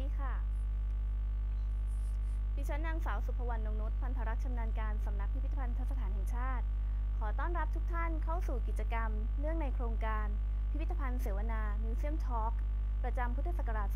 ดีค่ะดิฉันนางสาวสุภวรรณ นงนุช พันธรักษ์ชำนาญการสำนักพิพิธภัณฑสถานแห่งชาติ ขอต้อนรับทุกท่านเข้าสู่กิจกรรมเนื่องในโครงการพิพิธภัณฑ์เสวนา Museum Talk ประจำพุทธศักราช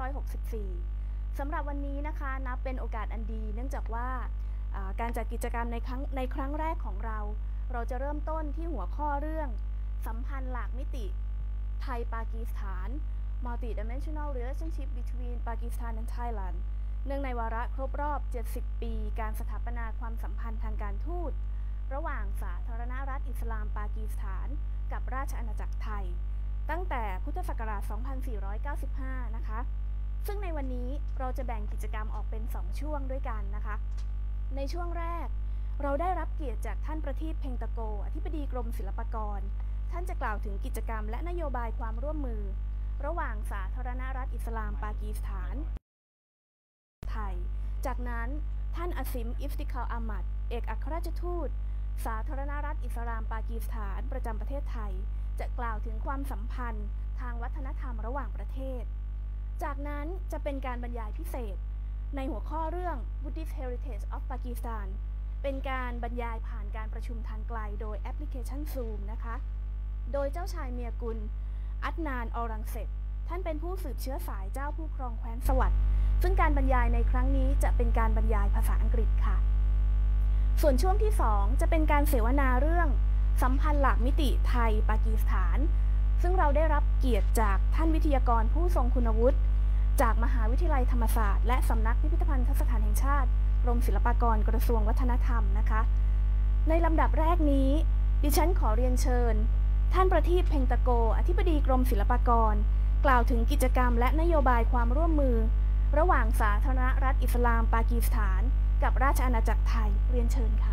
2564 สำหรับวันนี้นะคะนับเป็นโอกาสอันดีเนื่องจากว่าการจัดกิจกรรมในครั้งแรกของเราจะเริ่มต้นที่หัวข้อเรื่องสัมพันธ์หลากมิติไทยปากีสถาน Multi-dimensional relationship between Pakistan and Thailand เนื่องในวาระครบรอบ 70 ปีการสถาปนาความสัมพันธ์ทางการทูตระหว่างสาธารณรัฐอิสลามปากีสถานกับราชอาณาจักรไทยตั้งแต่พุทธศักราช 2495 นะคะซึ่งในวันนี้เราจะแบ่งกิจกรรมออกเป็น 2 ช่วงด้วยกันนะคะในช่วงแรกเราได้รับเกียรติจากท่านประทีป เพ็งตะโกอธิบดีกรมศิลปากรท่านจะกล่าวถึงกิจกรรมและนโยบายความร่วมมือระหว่างสาธารณรัฐอิสลามปากีสถานไทยจากนั้นท่านอาซิม อิฟติคาล อามัดเอกอัครราชทูตสาธารณรัฐอิสลามปากีสถานประจำประเทศไทยจะกล่าวถึงความสัมพันธ์ทางวัฒนธรรมระหว่างประเทศจากนั้นจะเป็นการบรรยายพิเศษในหัวข้อเรื่อง Buddhist Heritage of Pakistan เป็นการบรรยายผ่านการประชุมทางไกลโดยแอปพลิเคชัน Zoom นะคะโดยเจ้าชายเมียกุล อัดนาน ออรังเซบท่านเป็นผู้สืบเชื้อสายเจ้าผู้ครองแคว้นสวัสดิ์ซึ่งการบรรยายในครั้งนี้จะเป็นการบรรยายภาษาอังกฤษค่ะส่วนช่วงที่ 2 จะเป็นการเสวนาเรื่องสัมพันธ์หลากมิติไทยปากีสถานซึ่งเราได้รับเกียรติจากท่านวิทยากรผู้ทรงคุณวุฒิจากมหาวิทยาลัยธรรมศาสตร์และสำนักพิพิธภัณฑสถานแห่งชาติกรมศิลปากรกระทรวงวัฒนธรรมนะคะในลำดับแรกนี้ดิฉันขอเรียนเชิญท่านประทีป เพ็งตะโกอธิบดีกรมศิลปากรกล่าวถึงกิจกรรมและนโยบายความร่วมมือระหว่างสาธารณรัฐอิสลามปากีสถานกับราชอาณาจักรไทยเรียนเชิญค่ะ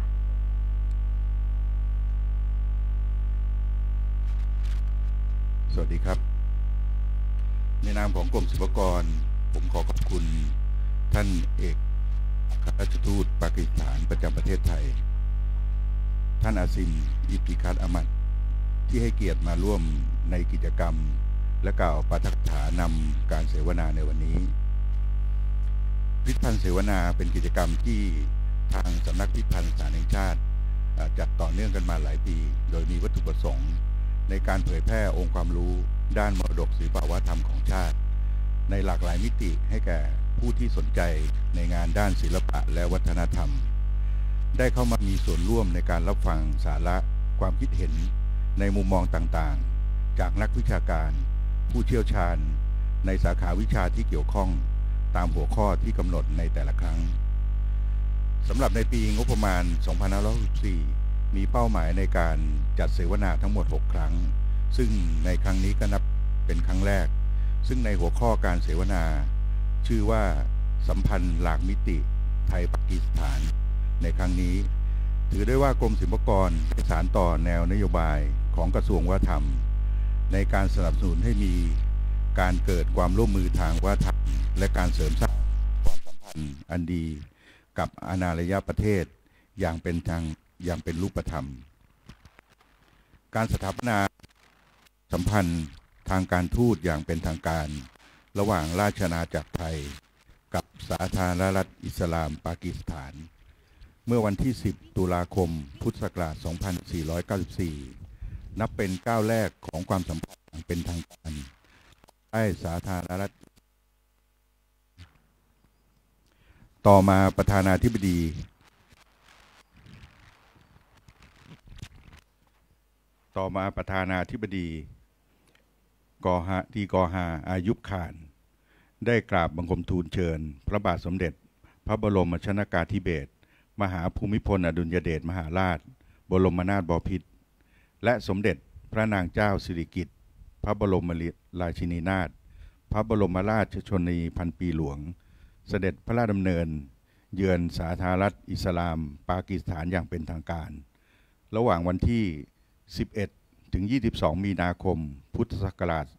สวัสดีครับในนามของกรมศิลปากรผมขอขอบคุณท่านเอกอัครราชทูตปากีสถานประจำประเทศไทยท่านอาซิม อิฟติคาล อามัดที่ให้เกียรติมาร่วมในกิจกรรมและกล่าวปาฐกถานำการเสวนาในวันนี้พิพิธภัณฑ์เสวนาเป็นกิจกรรมที่ทางสำนักพิพิธภัณฑ์สถานแห่งชาติจัดต่อเนื่องกันมาหลายปีโดยมีวัตถุประสงค์ในการเผยแพร่องค์ความรู้ด้านมรดกศิลปวัฒนธรรมของชาติในหลากหลายมิติให้แก่ผู้ที่สนใจในงานด้านศิลปะและวัฒนธรรมได้เข้ามามีส่วนร่วมในการรับฟังสาระความคิดเห็นในมุมมองต่างๆจากนักวิชาการผู้เชี่ยวชาญในสาขาวิชาที่เกี่ยวข้องตามหัวข้อที่กำหนดในแต่ละครั้งสำหรับในปีงบประมาณ 2564 มีเป้าหมายในการจัดเสวนาทั้งหมด 6 ครั้งซึ่งในครั้งนี้ก็นับเป็นครั้งแรกซึ่งในหัวข้อการเสวนาชื่อว่าสัมพันธ์หลากมิติไทยปากีสถานในครั้งนี้ถือได้ว่ากรมศิลปากรได้สานต่อแนวนโยบายของกระทรวงวัฒนธรรมในการสนับสนุนให้มีการเกิดความร่วมมือทางวัฒนธรรมและการเสริมสร้างความสัมพันธ์อันดีกับอาณาระยะประเทศอย่างเป็นรูปธรรมการสถาปนาสัมพันธ์ทางการทูตอย่างเป็นทางการระหว่างราชอาณาจักรไทยกับสาธารณรัฐอิสลามปากีสถานเมื่อวันที่ 10 ตุลาคม พุทธศักราช 2494 นับเป็นก้าวแรกของความสัมพันธ์อย่างเป็นทางการใต้สาธารณรัฐต่อมาประธานาธิบดีกอฮา อายุบข่านได้กราบบังคมทูลเชิญพระบาทสมเด็จพระบรมชนกาธิเบศรมหาภูมิพลอดุลยเดชมหาราชบรมนาถบพิตรและสมเด็จพระนางเจ้าสิริกิติ์พระบรมราชินีนาถพระบรมราชชนนีพันปีหลวงเสด็จพระราชดำเนินเยือนสาธารณรัฐอิสลามปากีสถานอย่างเป็นทางการระหว่างวันที่ 11 ถึง 22 มีนาคม พุทธศักราช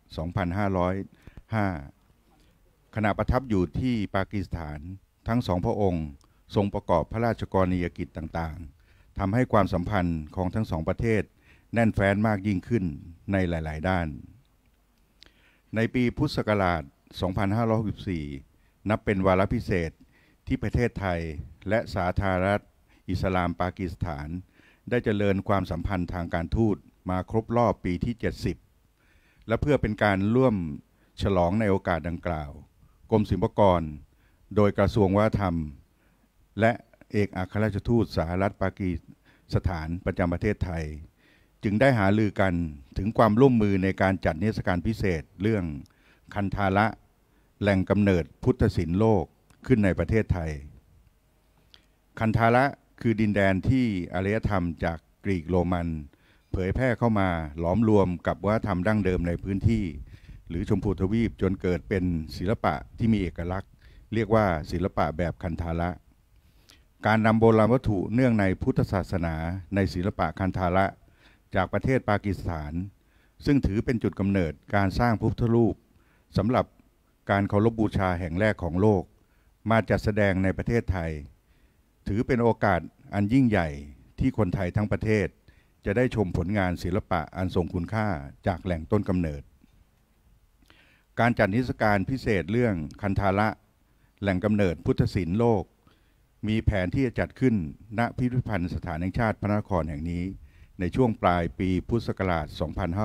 2505 ขณะประทับอยู่ที่ปากีสถานทั้งสองพระองค์ทรงประกอบพระราชกรณียกิจต่างๆทำให้ความสัมพันธ์ของทั้งสองประเทศแน่นแฟ้นมากยิ่งขึ้นในหลายๆด้านในปีพุทธศักราช 2564 นับเป็นวาระพิเศษที่ประเทศไทยและสาธารณรัฐอิสลามปากีสถานได้เจริญความสัมพันธ์ทางการทูตมาครบรอบปีที่ 70 และเพื่อเป็นการร่วมฉลองในโอกาสดังกล่าวกรมศิลปากรโดยกระทรวงวัฒนธรรมและเอกอัครราชทูตสหรัฐปากีสถานประจำประเทศไทยจึงได้หารือกันถึงความร่วมมือในการจัดนิทรรศการพิเศษเรื่องคันธาระแหล่งกำเนิดพุทธศิลป์โลกขึ้นในประเทศไทยคันธาระคือดินแดนที่อารยธรรมจากกรีกโรมันเผยแพร่เข้ามาหลอมรวมกับวัฒนธรรมดั้งเดิมในพื้นที่หรือชมพูทวีปจนเกิดเป็นศิลปะที่มีเอกลักษณ์เรียกว่าศิลปะแบบคันธาระการนำโบราณวัตถุเนื่องในพุทธศาสนาในศิลปะคันธาระจากประเทศปากีสถานซึ่งถือเป็นจุดกำเนิดการสร้างพระพุทธรูปสำหรับการเคารพบูชาแห่งแรกของโลกมาจัดแสดงในประเทศไทยถือเป็นโอกาสอันยิ่งใหญ่ที่คนไทยทั้งประเทศจะได้ชมผลงานศิลปะอันทรงคุณค่าจากแหล่งต้นกำเนิดการจัดนิทรรศการพิเศษเรื่องคันธาระแหล่งกำเนิดพุทธศิลป์โลกมีแผนที่จะจัดขึ้นณพิพิธภัณฑ์สถานแห่งชาติพระนครแห่งนี้ในช่วงปลายปีพุทธศักราช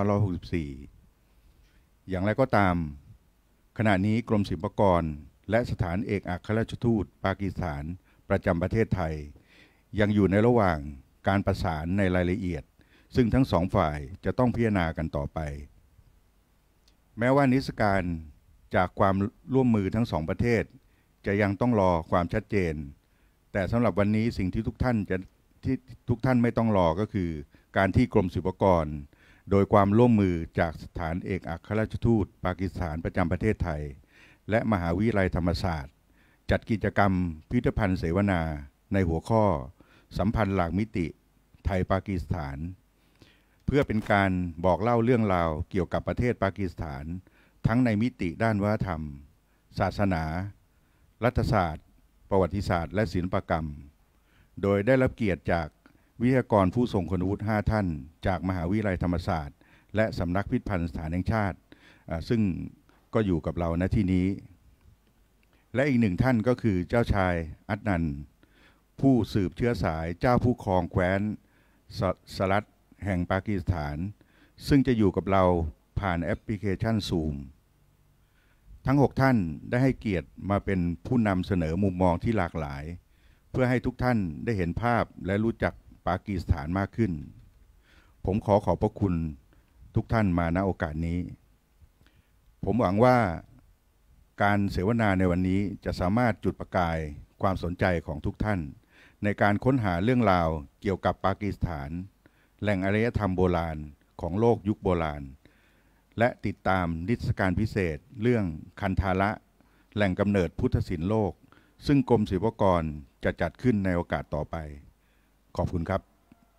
2564 อย่างไรก็ตามขณะนี้กรมศิลปากรและสถานเอกอัครราชทูตปากีสถานประจำประเทศไทยยังอยู่ในระหว่างการประสานในรายละเอียดซึ่งทั้งสองฝ่ายจะต้องพิจารณากันต่อไปแม้ว่านิทรรศการจากความร่วมมือทั้งสองประเทศจะยังต้องรอความชัดเจนแต่สำหรับวันนี้สิ่งที่ทุกท่านไม่ต้องรอก็คือการที่กรมศิลปากรโดยความร่วมมือจากสถานเอกอัครราชทูตปากีสถานประจำประเทศไทยและมหาวิทยาลัยธรรมศาสตร์จัดกิจกรรมพิพิธภัณฑ์เสวนาในหัวข้อสัมพันธ์หลากมิติไทยปากีสถานเพื่อเป็นการบอกเล่าเรื่องราวเกี่ยวกับประเทศปากีสถานทั้งในมิติด้านวัฒนธรรมศาสนารัฐศาสตร์ประวัติศาสตร์และศิลปกรรมโดยได้รับเกียรติจากวิทยากรผู้ทรงคุณวุฒิ5ท่านจากมหาวิทยาลัยธรรมศาสตร์และสำนักพิพิธภัณฑ์สถานแห่งชาติซึ่งก็อยู่กับเราณที่นี้และอีกหนึ่งท่านก็คือเจ้าชายอัดนันผู้สืบเชื้อสายเจ้าผู้ครองแคว้นสลัดแห่งปากีสถานซึ่งจะอยู่กับเราผ่านแอปพลิเคชัน Zoom ทั้ง6ท่านได้ให้เกียรติมาเป็นผู้นำเสนอมุมมองที่หลากหลายเพื่อให้ทุกท่านได้เห็นภาพและรู้จักปากีสถานมากขึ้นผมขอบพระคุณทุกท่านมาณโอกาสนี้ผมหวังว่าการเสวนาในวันนี้จะสามารถจุดประกายความสนใจของทุกท่านในการค้นหาเรื่องราวเกี่ยวกับปากีสถานแหล่งอารยธรรมโบราณของโลกยุคโบราณและติดตามนิทรรศการพิเศษเรื่องคันธาระแหล่งกำเนิดพุทธศิลป์โลกซึ่งกรมศิลปากรจะจัดขึ้นในโอกาสต่อไปขอบคุณครับ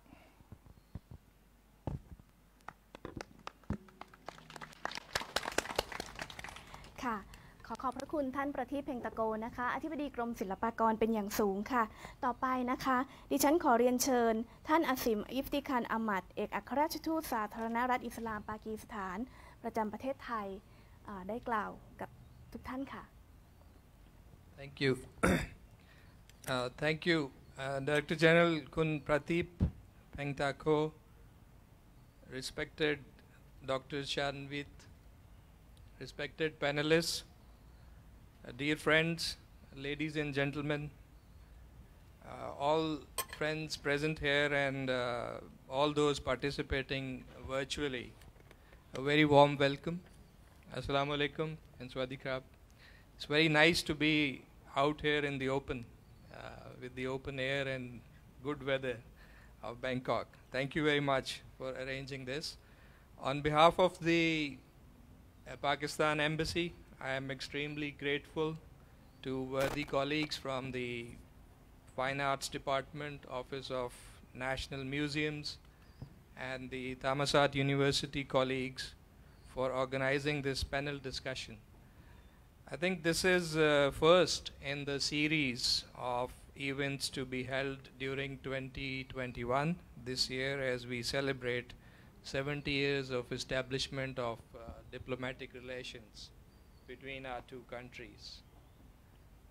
ค่ะขอบพระคุณท่านประทีปเพ็งตะโกนะคะอธิบดีกรมศิลปากรเป็นอย่างสูงค่ะต่อไปนะคะดิฉันขอเรียนเชิญท่านอาซิมอิฟติคันอามัดเอกอัครราชทูตสาธารณรัฐอิสลามปากีสถานประจำประเทศไทยได้กล่าวกับทุกท่านค่ะ Thank you. Thank you, Director General Kun Prateep Pengtako, respected Dr. Shanvit, respected panelists, dear friends, ladies and gentlemen, all friends present here and all those participating virtually, a very warm welcome. Assalamu alaikum and Swadhikrab. It's very nice to be out here in the open, with the open air and good weather of Bangkok. Thank you very much for arranging this. On behalf of the Pakistan Embassy, I am extremely grateful to worthy colleagues from the Fine Arts Department, Office of National Museums, and the Thammasat University colleagues for organizing this panel discussion. I think this is first in the series of events to be held during 2021 this year as we celebrate 70 years of establishment of diplomatic relations between our two countries.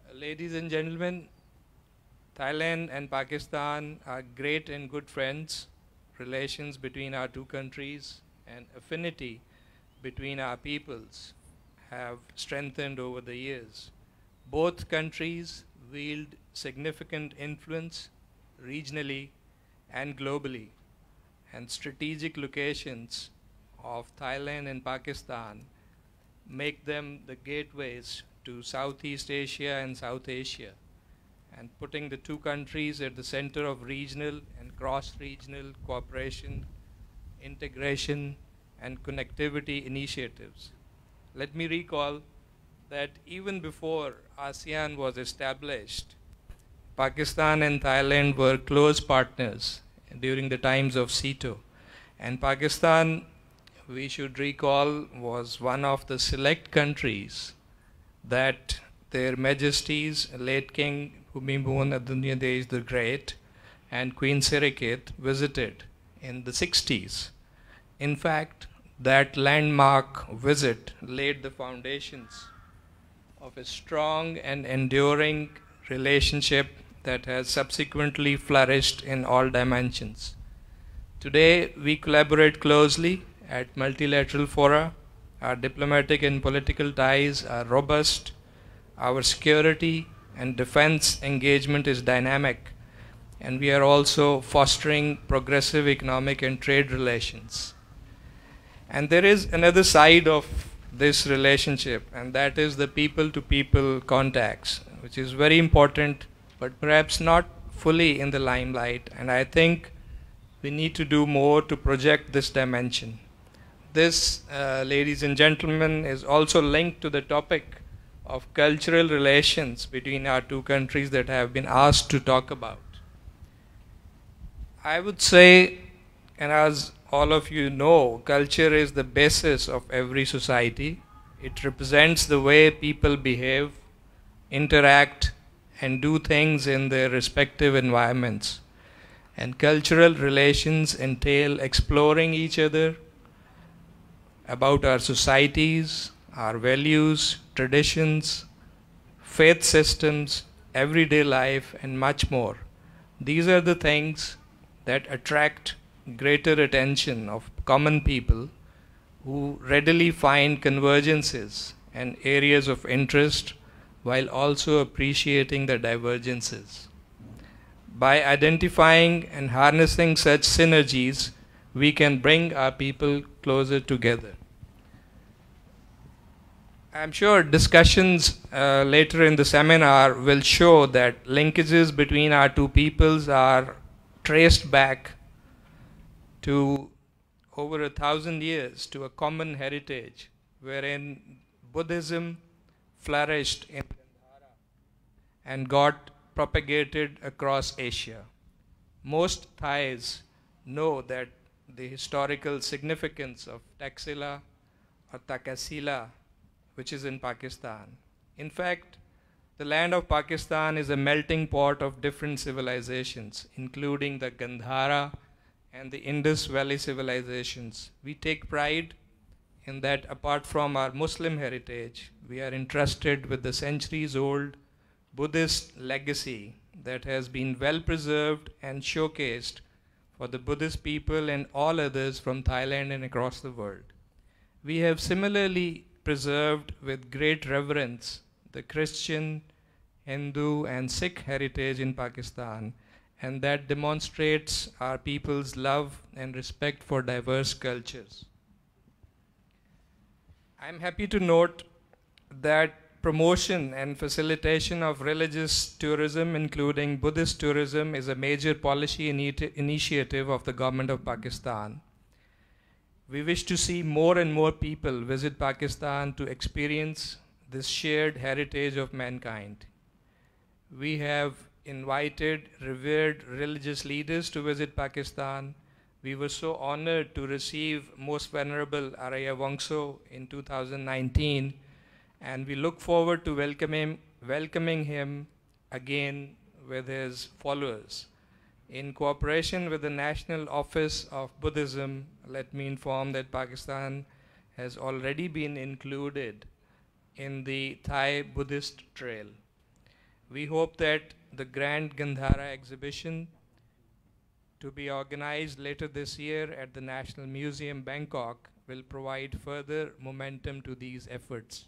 Ladies and gentlemen, Thailand and Pakistan are great and good friends. Relations between our two countries and affinity between our peoples have strengthened over the years. Both countries wield significant influence regionally and globally, and strategic locations of Thailand and Pakistan make them the gateways to Southeast Asia and South Asia, and putting the two countries at the center of regional and cross-regional cooperation, integration, and connectivity initiatives. Let me recall that even before ASEAN was established, Pakistan and Thailand were close partners during the times of SEATO. And Pakistan, we should recall, was one of the select countries that Their Majesties, late King Bhumibol Adulyadej the Great and Queen Sirikit visited in the 60s. In fact, that landmark visit laid the foundations of a strong and enduring relationship that has subsequently flourished in all dimensions. Today, we collaborate closely at multilateral fora. Our diplomatic and political ties are robust. Our security and defense engagement is dynamic, and we are also fostering progressive economic and trade relations. And there is another side of this relationship, and that is the people-to-people contacts, which is very important, but perhaps not fully in the limelight. And I think we need to do more to project this dimension. This, ladies and gentlemen, is also linked to the topic of cultural relations between our two countries that I have been asked to talk about. I would say, and as all of you know, culture is the basis of every society. It represents the way people behave, interact, and do things in their respective environments. And cultural relations entail exploring each other, about our societies, our values, traditions, faith systems, everyday life, and much more. These are the things that attract greater attention of common people who readily find convergences and areas of interest while also appreciating the divergences. By identifying and harnessing such synergies, we can bring our people closer together. I'm sure discussions later in the seminar will show that linkages between our two peoples are traced back to over 1,000 years to a common heritage wherein Buddhism flourished in Gandhara and got propagated across Asia. Most Thais know that the historical significance of Taxila or Takasila, which is in Pakistan. In fact, the land of Pakistan is a melting pot of different civilizations, including the Gandhara and the Indus Valley civilizations. We take pride in that apart from our Muslim heritage, we are entrusted with the centuries-old Buddhist legacy that has been well preserved and showcased for the Buddhist people and all others from Thailand and across the world. We have similarly preserved with great reverence the Christian, Hindu, and Sikh heritage in Pakistan, and that demonstrates our people's love and respect for diverse cultures. I'm happy to note that promotion and facilitation of religious tourism, including Buddhist tourism, is a major policy initiative of the government of Pakistan. We wish to see more and more people visit Pakistan to experience this shared heritage of mankind. We have invited revered religious leaders to visit Pakistan. We were so honored to receive Most Venerable Arya Wongso in 2019, and we look forward to welcoming him again with his followers. In cooperation with the National Office of Buddhism, let me inform that Pakistan has already been included in the Thai Buddhist Trail. We hope that the Grand Gandhara exhibition to be organized later this year at the National Museum, Bangkok, will provide further momentum to these efforts.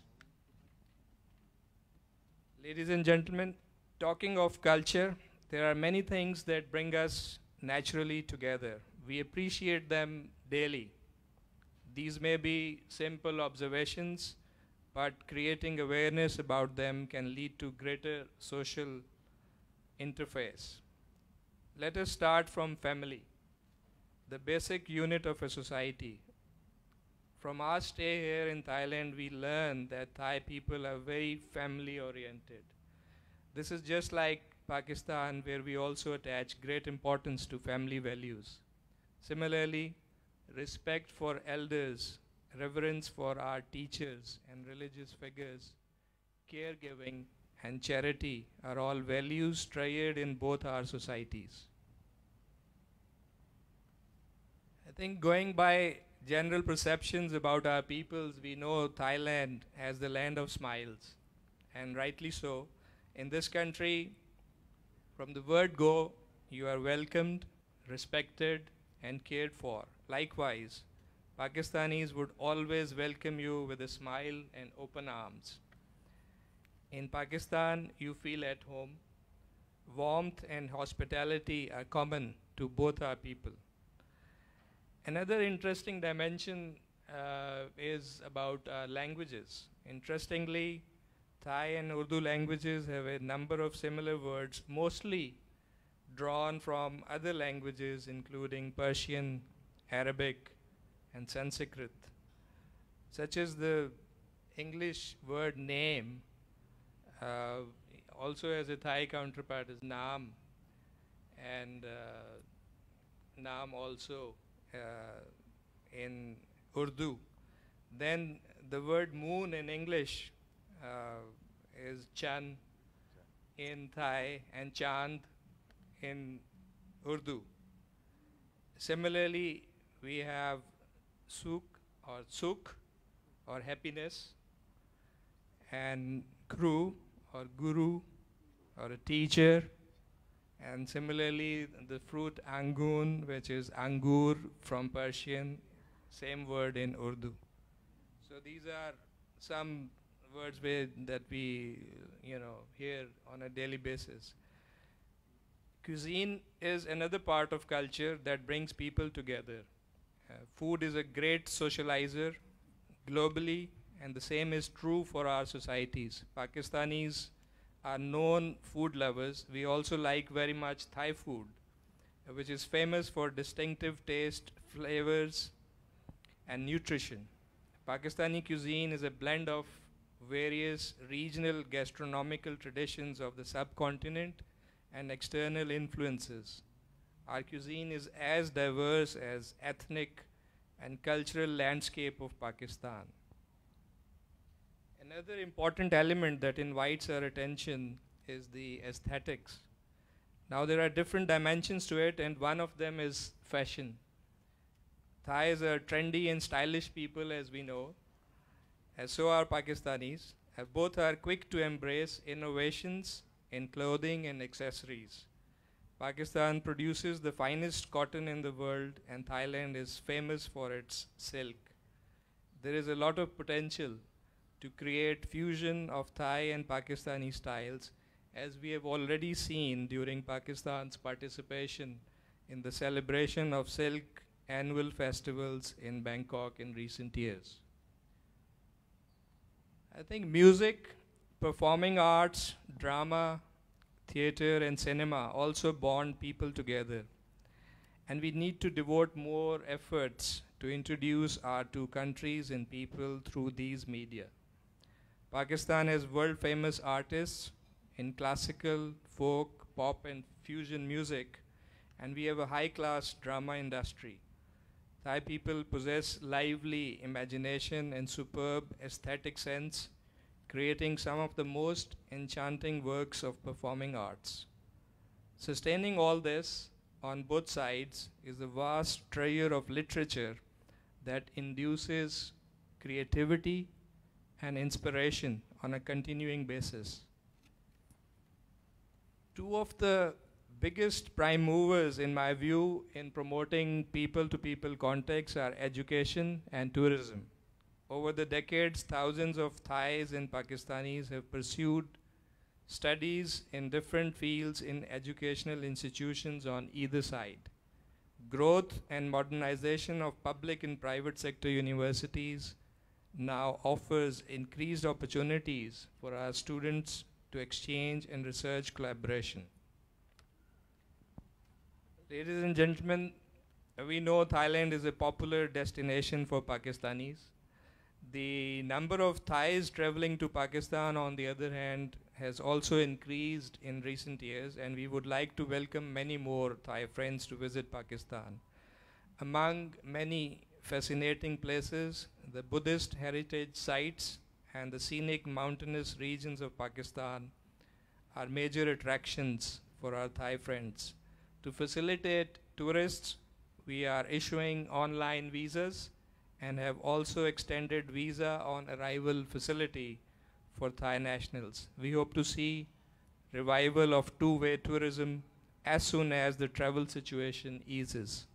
Ladies and gentlemen, talking of culture, there are many things that bring us naturally together. We appreciate them daily. These may be simple observations, but creating awareness about them can lead to greater social interface. Let us start from family, the basic unit of a society. From our stay here in Thailand, we learn that Thai people are very family oriented. This is just like Pakistan, where we also attach great importance to family values. Similarly, respect for elders, reverence for our teachers and religious figures, caregiving, and charity are all values tried in both our societies. I think going by general perceptions about our peoples, we know Thailand as the land of smiles, and rightly so. In this country, from the word go, you are welcomed, respected, and cared for. Likewise, Pakistanis would always welcome you with a smile and open arms. In Pakistan, you feel at home. Warmth and hospitality are common to both our people. Another interesting dimension is about languages. Interestingly, Thai and Urdu languages have a number of similar words, mostly drawn from other languages, including Persian, Arabic, and Sanskrit, such as the English word name, also has a Thai counterpart is naam, and naam also in Urdu. Then the word moon in English is chan in Thai and chand in Urdu. Similarly, we have sukh or happiness, and kru or guru or a teacher, and similarly the fruit angun, which is angur from Persian, same word in Urdu. So these are some words that we hear on a daily basis. Cuisine is another part of culture that brings people together. Food is a great socializer globally, and the same is true for our societies. Pakistanis are known food lovers. We also like very much Thai food, which is famous for distinctive taste, flavors, and nutrition. Pakistani cuisine is a blend of various regional gastronomical traditions of the subcontinent and external influences. Our cuisine is as diverse as ethnic and cultural landscape of Pakistan. Another important element that invites our attention is the aesthetics. Now there are different dimensions to it, and one of them is fashion. Thais are trendy and stylish people, as we know, as so are Pakistanis. Both are quick to embrace innovations in clothing and accessories. Pakistan produces the finest cotton in the world, and Thailand is famous for its silk. There is a lot of potential to create fusion of Thai and Pakistani styles, as we have already seen during Pakistan's participation in the celebration of silk annual festivals in Bangkok in recent years. I think music, performing arts, drama, theater, and cinema also bond people together. And we need to devote more efforts to introduce our two countries and people through these media. Pakistan has world-famous artists in classical, folk, pop, and fusion music, and we have a high-class drama industry. Thai people possess lively imagination and superb aesthetic sense, creating some of the most enchanting works of performing arts. Sustaining all this on both sides is a vast treasure of literature that induces creativity and inspiration on a continuing basis. Two of the biggest prime movers, in my view, in promoting people-to-people contacts are education and tourism. Over the decades, thousands of Thais and Pakistanis have pursued studies in different fields in educational institutions on either side. Growth and modernization of public and private sector universities now offers increased opportunities for our students to exchange and research collaboration. Ladies and gentlemen, we know Thailand is a popular destination for Pakistanis. The number of Thais traveling to Pakistan, on the other hand, has also increased in recent years, and we would like to welcome many more Thai friends to visit Pakistan. Among many fascinating places, the Buddhist heritage sites and the scenic mountainous regions of Pakistan are major attractions for our Thai friends. To facilitate tourists, we are issuing online visas and have also extended visa on arrival facility for Thai nationals. We hope to see revival of two-way tourism as soon as the travel situation eases.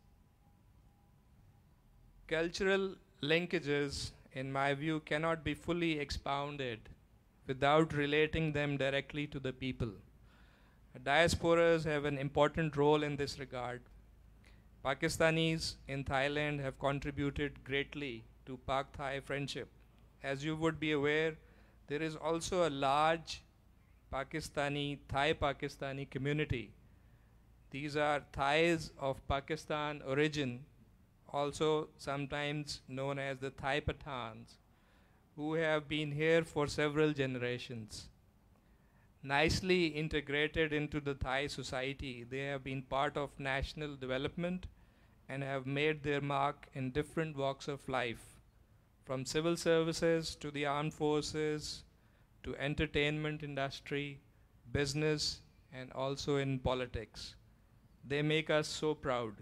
Cultural linkages, in my view, cannot be fully expounded without relating them directly to the people. Diasporas have an important role in this regard. Pakistanis in Thailand have contributed greatly to Pak-Thai friendship. As you would be aware, there is also a large Thai-Pakistani community. These are Thais of Pakistan origin, also sometimes known as the Thai Pathans, who have been here for several generations. Nicely integrated into the Thai society, they have been part of national development and have made their mark in different walks of life, from civil services to the armed forces, to entertainment industry, business, and also in politics. They make us so proud.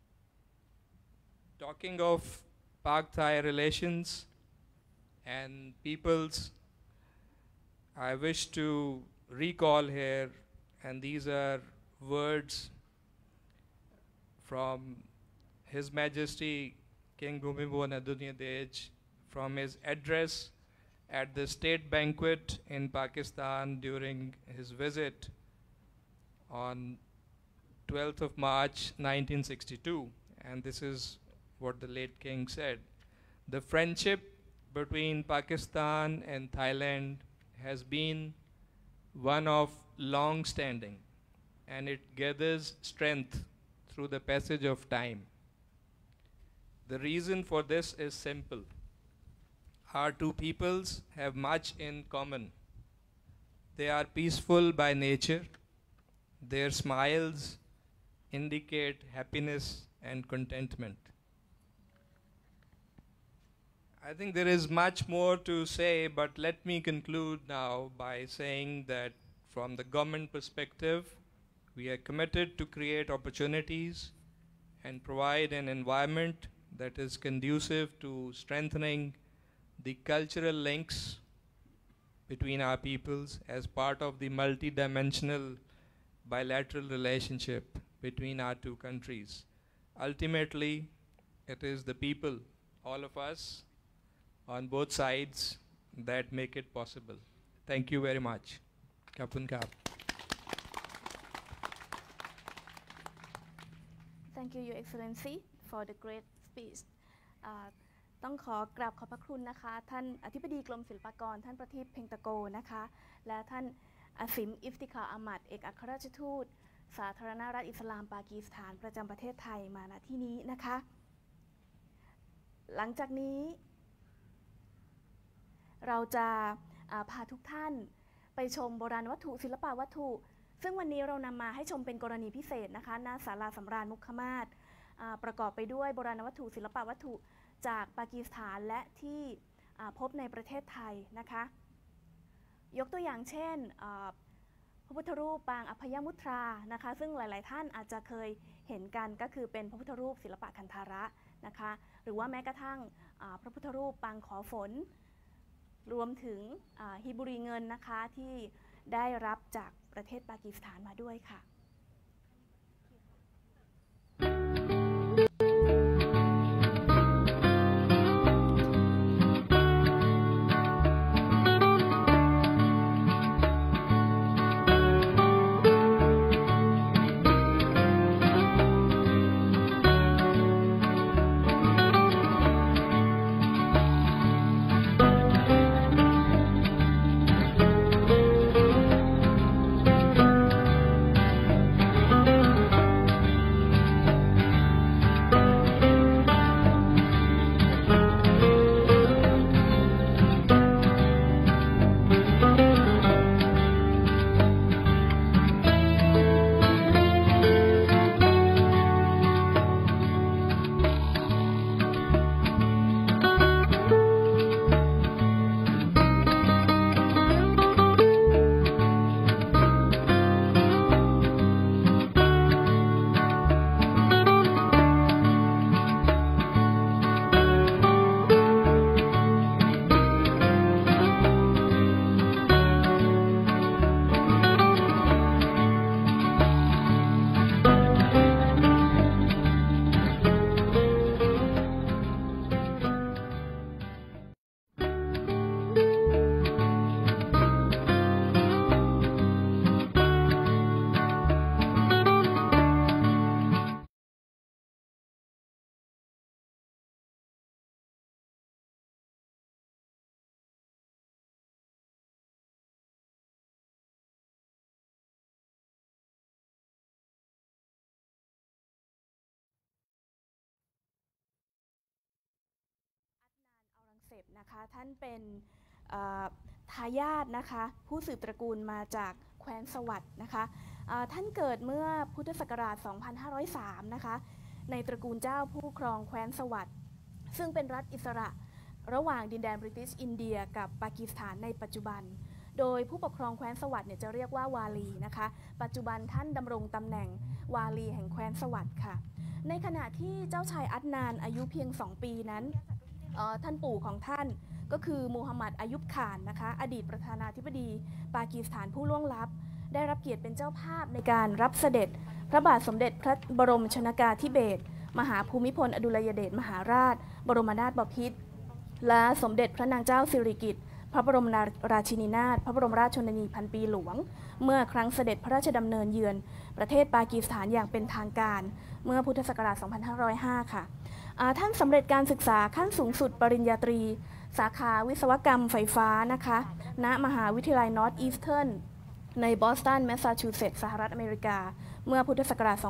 Talking of Pak-Thai relations and peoples, I wish to recall here, and these are words from His Majesty King Bhumibol Adulyadej from his address at the state banquet in Pakistan during his visit on 12th of March 1962, and this is what the late king said. The friendship between Pakistan and Thailand has been one of long standing, and it gathers strength through the passage of time. The reason for this is simple. Our two peoples have much in common. They are peaceful by nature. Their smiles indicate happiness and contentment. I think there is much more to say, but let me conclude now by saying that from the government perspective, we are committed to create opportunities and provide an environment that is conducive to strengthening the cultural links between our peoples as part of the multidimensional bilateral relationship between our two countries. Ultimately, it is the people, all of us, on both sides that make it possible. Thank you very much. Kapun Kap. Thank you, Your Excellency, for the great speech. ต้องขอกราบขอบพระคุณนะคะท่านอธิบดีกรมศิลปากรท่านประทีปเพ็งตะโกนะคะและท่านอาซิมอิฟติคาอามัดเอกอัครราชทูตสาธารณรัฐอิสลามปากีสถานประจำประเทศไทยมาณที่นี้นะคะหลังจากนี้เราจะพาทุกท่านไปชมโบราณวัตถุศิลปวัตถุซึ่งวันนี้เรานำมาให้ชมเป็นกรณีพิเศษนะคะณศาลาสำราญมุขมาศประกอบไปด้วยโบราณวัตถุศิลปวัตถุจากปากีสถานและที่พบในประเทศไทยนะคะยกตัวอย่างเช่นพระพุทธรูปปางอภัยมุตรานะคะซึ่งหลายๆท่านอาจจะเคยเห็นกันก็คือเป็นพระพุทธรูปศิลปะคันธาระนะคะหรือว่าแม้กระทั่งพระพุทธรูปปางขอฝนรวมถึงฮิบุรีเงินนะคะที่ได้รับจากประเทศปากีสถานมาด้วยค่ะเซปนะคะท่านเป็นทายาทนะคะผู้สืบตระกูลมาจากแคว้นสวัสด์นะคะท่านเกิดเมื่อพุทธศักราช 2503 นะคะในตระกูลเจ้าผู้ครองแคว้นสวัสด์ซึ่งเป็นรัฐอิสระระหว่างดินแดนบริติชอินเดียกับปากีสถานในปัจจุบันโดยผู้ปกครองแคว้นสวัสด์เนี่ยจะเรียกว่าวาลีนะคะปัจจุบันท่านดำรงตำแหน่งวาลีแห่งแคว้นสวัสด์ค่ะในขณะที่เจ้าชายอัดนานอายุเพียง 2 ปีนั้นท่านปู่ของท่านก็คือมูฮัมหมัดอายุบข่านนะคะอดีตประธานาธิบดีปากีสถานผู้ล่วงลับได้รับเกียรติเป็นเจ้าภาพในการรับเสด็จพระบาทสมเด็จพระบรมชนกาธิเบศรมหาภูมิพลอดุลยเดชมหาราชบรมนาถบพิตรและสมเด็จพระนางเจ้าสิริกิติ์พระบรมราชินีนาถพระบรมราชชนนีพันปีหลวงเมื่อครั้งเสด็จพระราชดำเนินเยือนประเทศปากีสถานอย่างเป็นทางการเมื่อพุทธศักราช 2505 ค่ะท่านสำเร็จการศึกษาขั้นสูงสุดปริญญาตรีสาขาวิศวกรรมไฟฟ้านะคะณมหาวิทยาลัยนอร์ทอีสเทิร์นในบอสตันแมสซาชูเซตส์สหรัฐอเมริกาเมื่อพุทธศักราช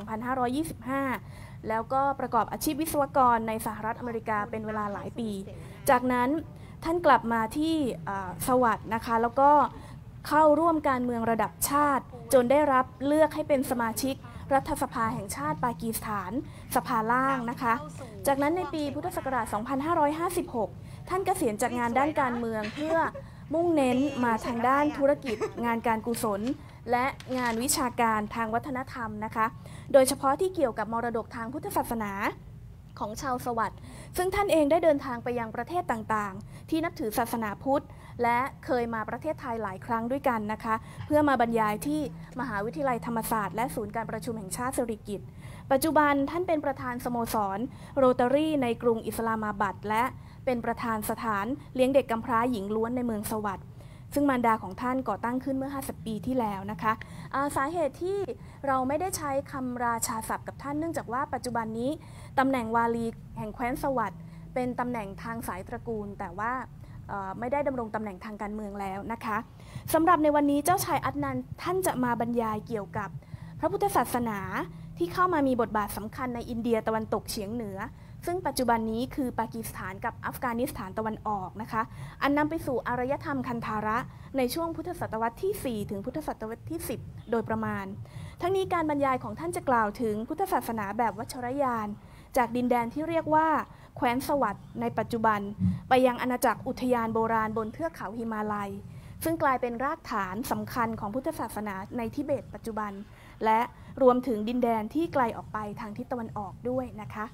2525 แล้วก็ประกอบอาชีพวิศวกรในสหรัฐอเมริกาเป็นเวลาหลายปีจากนั้นท่านกลับมาที่สวัสด์นะคะแล้วก็เข้าร่วมการเมืองระดับชาติจนได้รับเลือกให้เป็นสมาชิกรัฐสภาแห่งชาติปากีสถานสภาล่างนะคะจากนั้นในปีพุทธศักราช 2556 ท่านเกษียณจากงานด้านการเมืองเพื่อมุ่งเน้นมาทางด้านธุรกิจงานการกุศลและงานวิชาการทางวัฒนธรรมนะคะโดยเฉพาะที่เกี่ยวกับมรดกทางพุทธศาสนาของชาวสวัสด์ซึ่งท่านเองได้เดินทางไปยังประเทศต่างๆที่นับถือศาสนาพุทธและเคยมาประเทศไทยหลายครั้งด้วยกันนะคะเพื่อมาบรรยายที่มหาวิทยาลัยธรรมศาสตร์และศูนย์การประชุมแห่งชาติสิริกิติ์ปัจจุบันท่านเป็นประธานสโมสรโรตารี่ในกรุงอิสลามาบัดและเป็นประธานสถานเลี้ยงเด็กกำพร้าหญิงล้วนในเมืองสวัสด์ซึ่งมารดาของท่านก่อตั้งขึ้นเมื่อ50 ปีที่แล้วนะคะสาเหตุที่เราไม่ได้ใช้คำราชาศัพท์กับท่านเนื่องจากว่าปัจจุบันนี้ตำแหน่งวาลีแห่งแคว้นสวัสด์เป็นตำแหน่งทางสายตระกูลแต่ว่าไม่ได้ดำรงตำแหน่งทางการเมืองแล้วนะคะสำหรับในวันนี้เจ้าชายอัดนันท่านจะมาบรรยายเกี่ยวกับพระพุทธศาสนาที่เข้ามามีบทบาทสำคัญในอินเดียตะวันตกเฉียงเหนือซึ่งปัจจุบันนี้คือปากีสถานกับอัฟกานิสถานตะวันออกนะคะอันนำไปสู่อารยธรรมคันธาระในช่วงพุทธศตวรรษที่ 4 ถึงพุทธศตวรรษที่ 10 โดยประมาณทั้งนี้การบรรยายของท่านจะกล่าวถึงพุทธศาสนาแบบวัชรยานจากดินแดนที่เรียกว่าแคว้นสวัสด์ในปัจจุบันไปยังอาณาจักรอุทยานโบราณบนเทือกเขาหิมาลัยซึ่งกลายเป็นรากฐานสำคัญของพุทธศาสนาในทิเบตปัจจุบันและรวมถึงดินแดนที่ไกลออกไปทางทิศตะวันออกด้วยนะคะ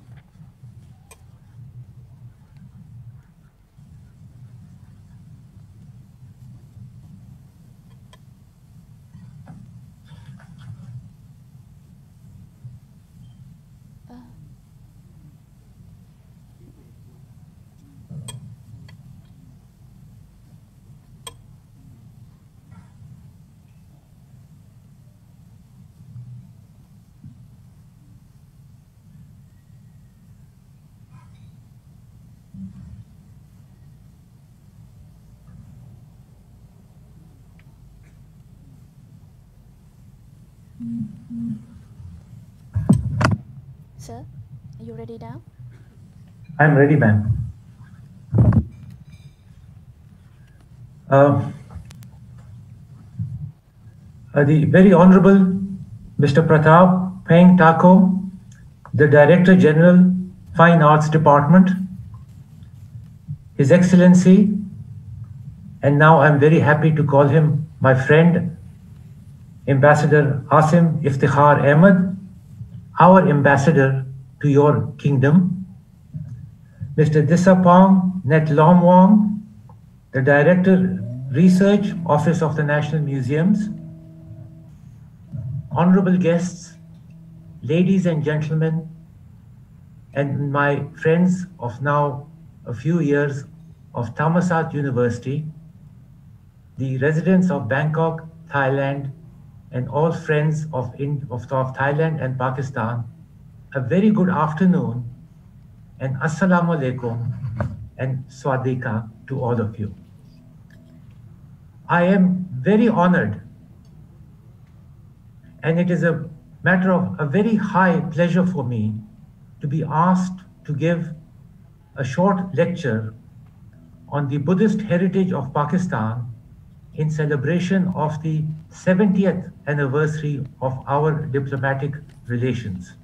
Sir, are you ready now? I'm ready, ma'am. The very Honorable Mr. Pratap Peng Tako, the Director General, Fine Arts Department, His Excellency, and now I'm very happy to call him my friend, Ambassador Asim Iftikhar Ahmed, our ambassador to your kingdom, Mr. Disapong Netlomwong, the Director, Research, Office of the National Museums, honorable guests, ladies and gentlemen, and my friends of now a few years of Thammasat University, the residents of Bangkok, Thailand, and all friends of Thailand and Pakistan, a very good afternoon and Assalamu Alaikum and Swadika to all of you. I am very honored, and it is a matter of a very high pleasure for me to be asked to give a short lecture on the Buddhist heritage of Pakistan in celebration of the 70th anniversary of our diplomatic relations.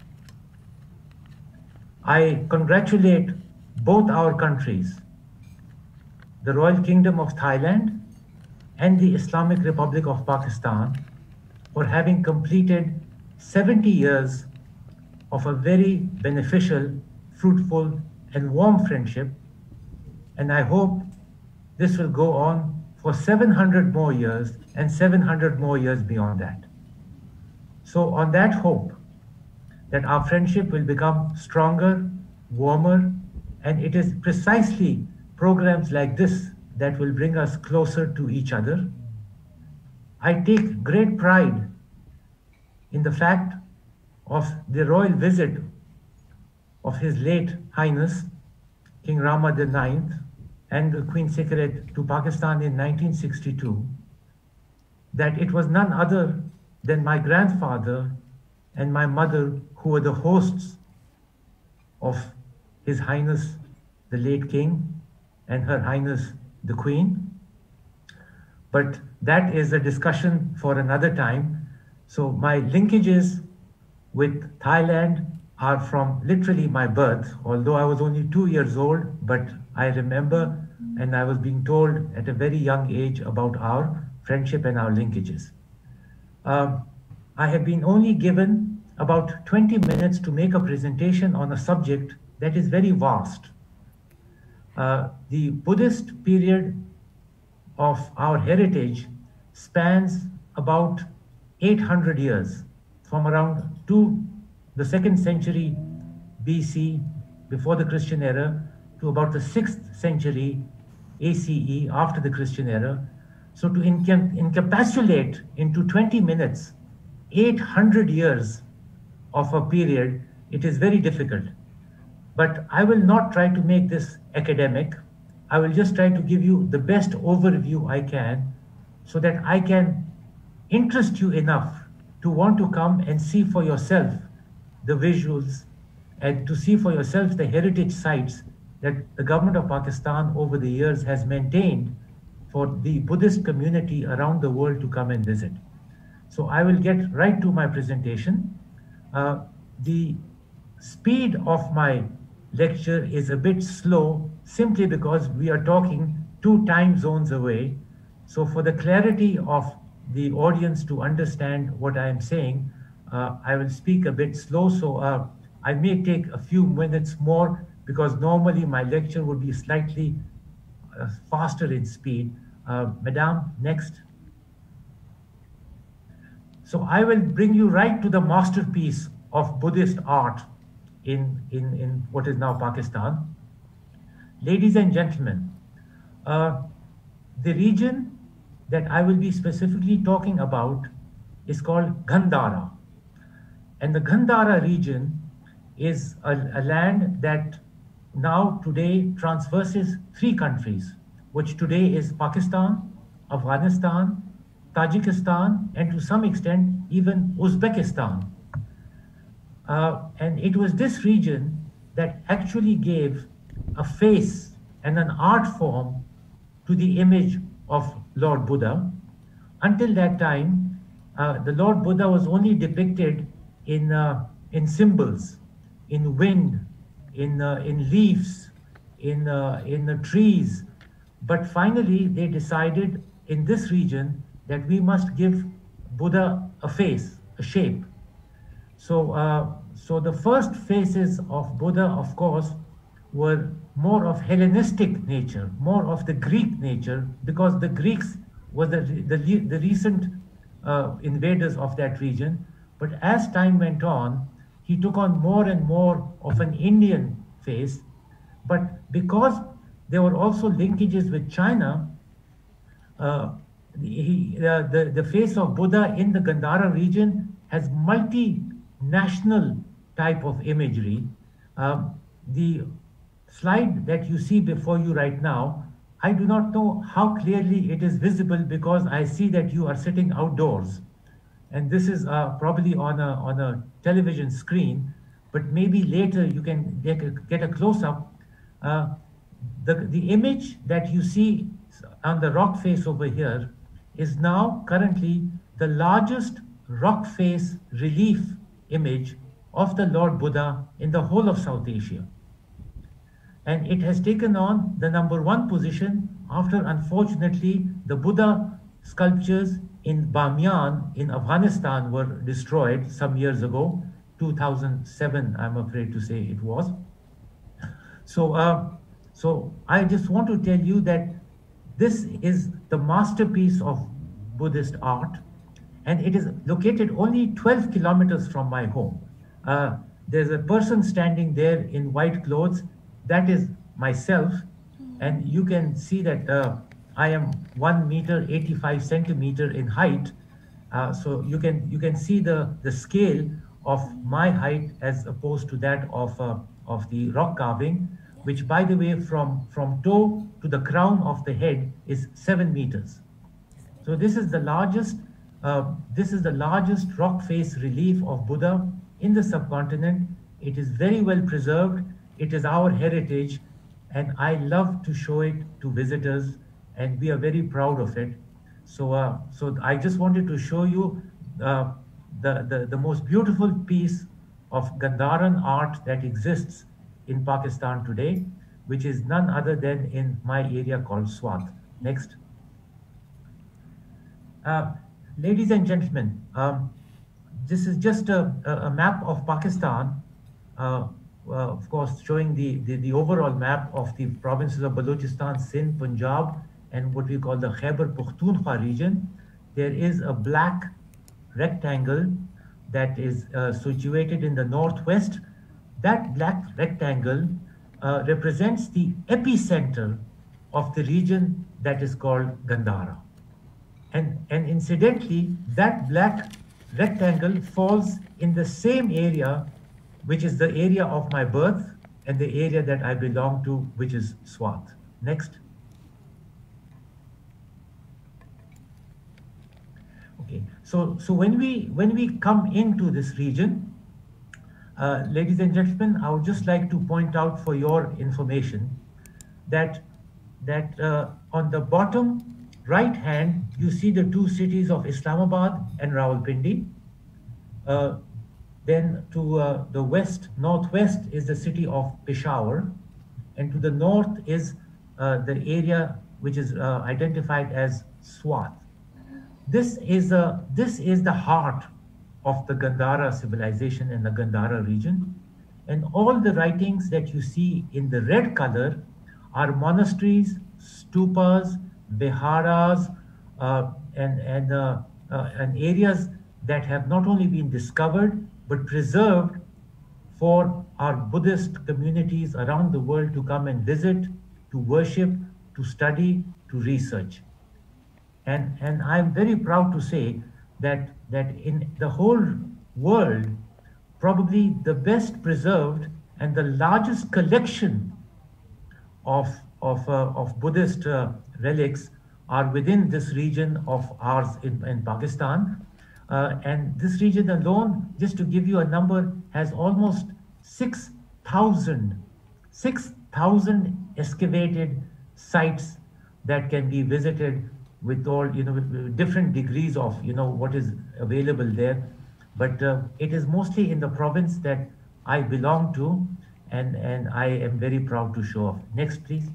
I congratulate both our countries, the Royal Kingdom of Thailand and the Islamic Republic of Pakistan, for having completed 70 years of a very beneficial, fruitful, and warm friendship. And I hope this will go on for 700 more years and 700 more years beyond that. So on that hope that our friendship will become stronger, warmer, and it is precisely programs like this that will bring us closer to each other. I take great pride in the fact of the royal visit of His late Highness, King Rama IX, and Queen Sikaret to Pakistan in 1962, that it was none other than my grandfather and my mother who were the hosts of His Highness, the late King, and Her Highness, the Queen. But that is a discussion for another time. So my linkages with Thailand are from literally my birth, although I was only 2 years old, but I remember and I was being told at a very young age about our friendship and our linkages. I have been only given about 20 minutes to make a presentation on a subject that is very vast. The Buddhist period of our heritage spans about 800 years, from around the 2nd century BC, before the Christian era, to about the 6th century ACE, after the Christian era. So to encapsulate into 20 minutes 800 years of a period, it is very difficult. But I will not try to make this academic. I will just try to give you the best overview I can, so that I can interest you enough to want to come and see for yourself the visuals and to see for yourself the heritage sites that the government of Pakistan over the years has maintained for the Buddhist community around the world to come and visit. So I will get right to my presentation. The speed of my lecture is a bit slow, simply because we are talking 2 time zones away. So for the clarity of the audience to understand what I am saying, I will speak a bit slow. So I may take a few minutes more, because normally my lecture would be slightly faster in speed. Madam, next. So I will bring you right to the masterpiece of Buddhist art in what is now Pakistan. Ladies and gentlemen, the region that I will be specifically talking about is called Gandhara. And the Gandhara region is a land that now today traverses 3 countries, which today is Pakistan, Afghanistan, Tajikistan, and to some extent even Uzbekistan. And it was this region that actually gave a face and an art form to the image of Lord Buddha. Until that time, the Lord Buddha was only depicted in symbols, in wind, in leaves, in the trees. But finally, they decided in this region that we must give Buddha a face, a shape. So, so the first faces of Buddha, of course, were more of Hellenistic nature, more of the Greek nature, because the Greeks were the recent invaders of that region. But as time went on, he took on more and more of an Indian face. But because there were also linkages with China, the face of Buddha in the Gandhara region has multinational type of imagery. The slide that you see before you right now, I do not know how clearly it is visible because I see that you are sitting outdoors. And this is probably on a television screen, but maybe later you can get a close-up. The image that you see on the rock face over here is now currently the largest rock face relief image of the Lord Buddha in the whole of South Asia. And it has taken on the #1 position after, unfortunately, the Buddha sculptures in Bamiyan in Afghanistan were destroyed some years ago, 2007, I'm afraid to say it was. So, so I just want to tell you that this is the masterpiece of Buddhist art, and it is located only 12 kilometers from my home. There's a person standing there in white clothes. That is myself, and you can see that I am 1 meter 85 centimeter in height. So you can see the scale of my height as opposed to that of the rock carving, which, by the way, from toe to the crown of the head is 7 meters. So this is the largest rock face relief of Buddha in the subcontinent. It is very well preserved. It is our heritage, and I love to show it to visitors, and we are very proud of it. So, so I just wanted to show you the most beautiful piece of Gandharan art that exists in Pakistan today, which is none other than in my area called Swat. Next. Ladies and gentlemen, this is just a map of Pakistan, of course, showing the overall map of the provinces of Balochistan, Sindh, Punjab, and what we call the Khyber Pakhtunkhwa region. There is a black rectangle that is situated in the northwest. That black rectangle represents the epicenter of the region that is called Gandhara. And incidentally, that black rectangle falls in the same area, which is the area of my birth and the area that I belong to, which is Swat. Next. Okay, so when we come into this region, ladies and gentlemen, I would just like to point out for your information that on the bottom right hand, you see the two cities of Islamabad and Rawalpindi. Then to the northwest is the city of Peshawar, and to the north is the area which is identified as Swat. This is the heart of the Gandhara civilization in the Gandhara region, and all the writings that you see in the red color are monasteries, stupas, viharas, and areas that have not only been discovered but preserved for our Buddhist communities around the world to come and visit, to worship, to study, to research. And I'm very proud to say that in the whole world, probably the best preserved and the largest collection of Buddhist relics are within this region of ours in Pakistan. And this region alone, just to give you a number, has almost 6,000 excavated sites that can be visited with all, with different degrees of, what is available there. But it is mostly in the province that I belong to, and I am very proud to show off. Next, please.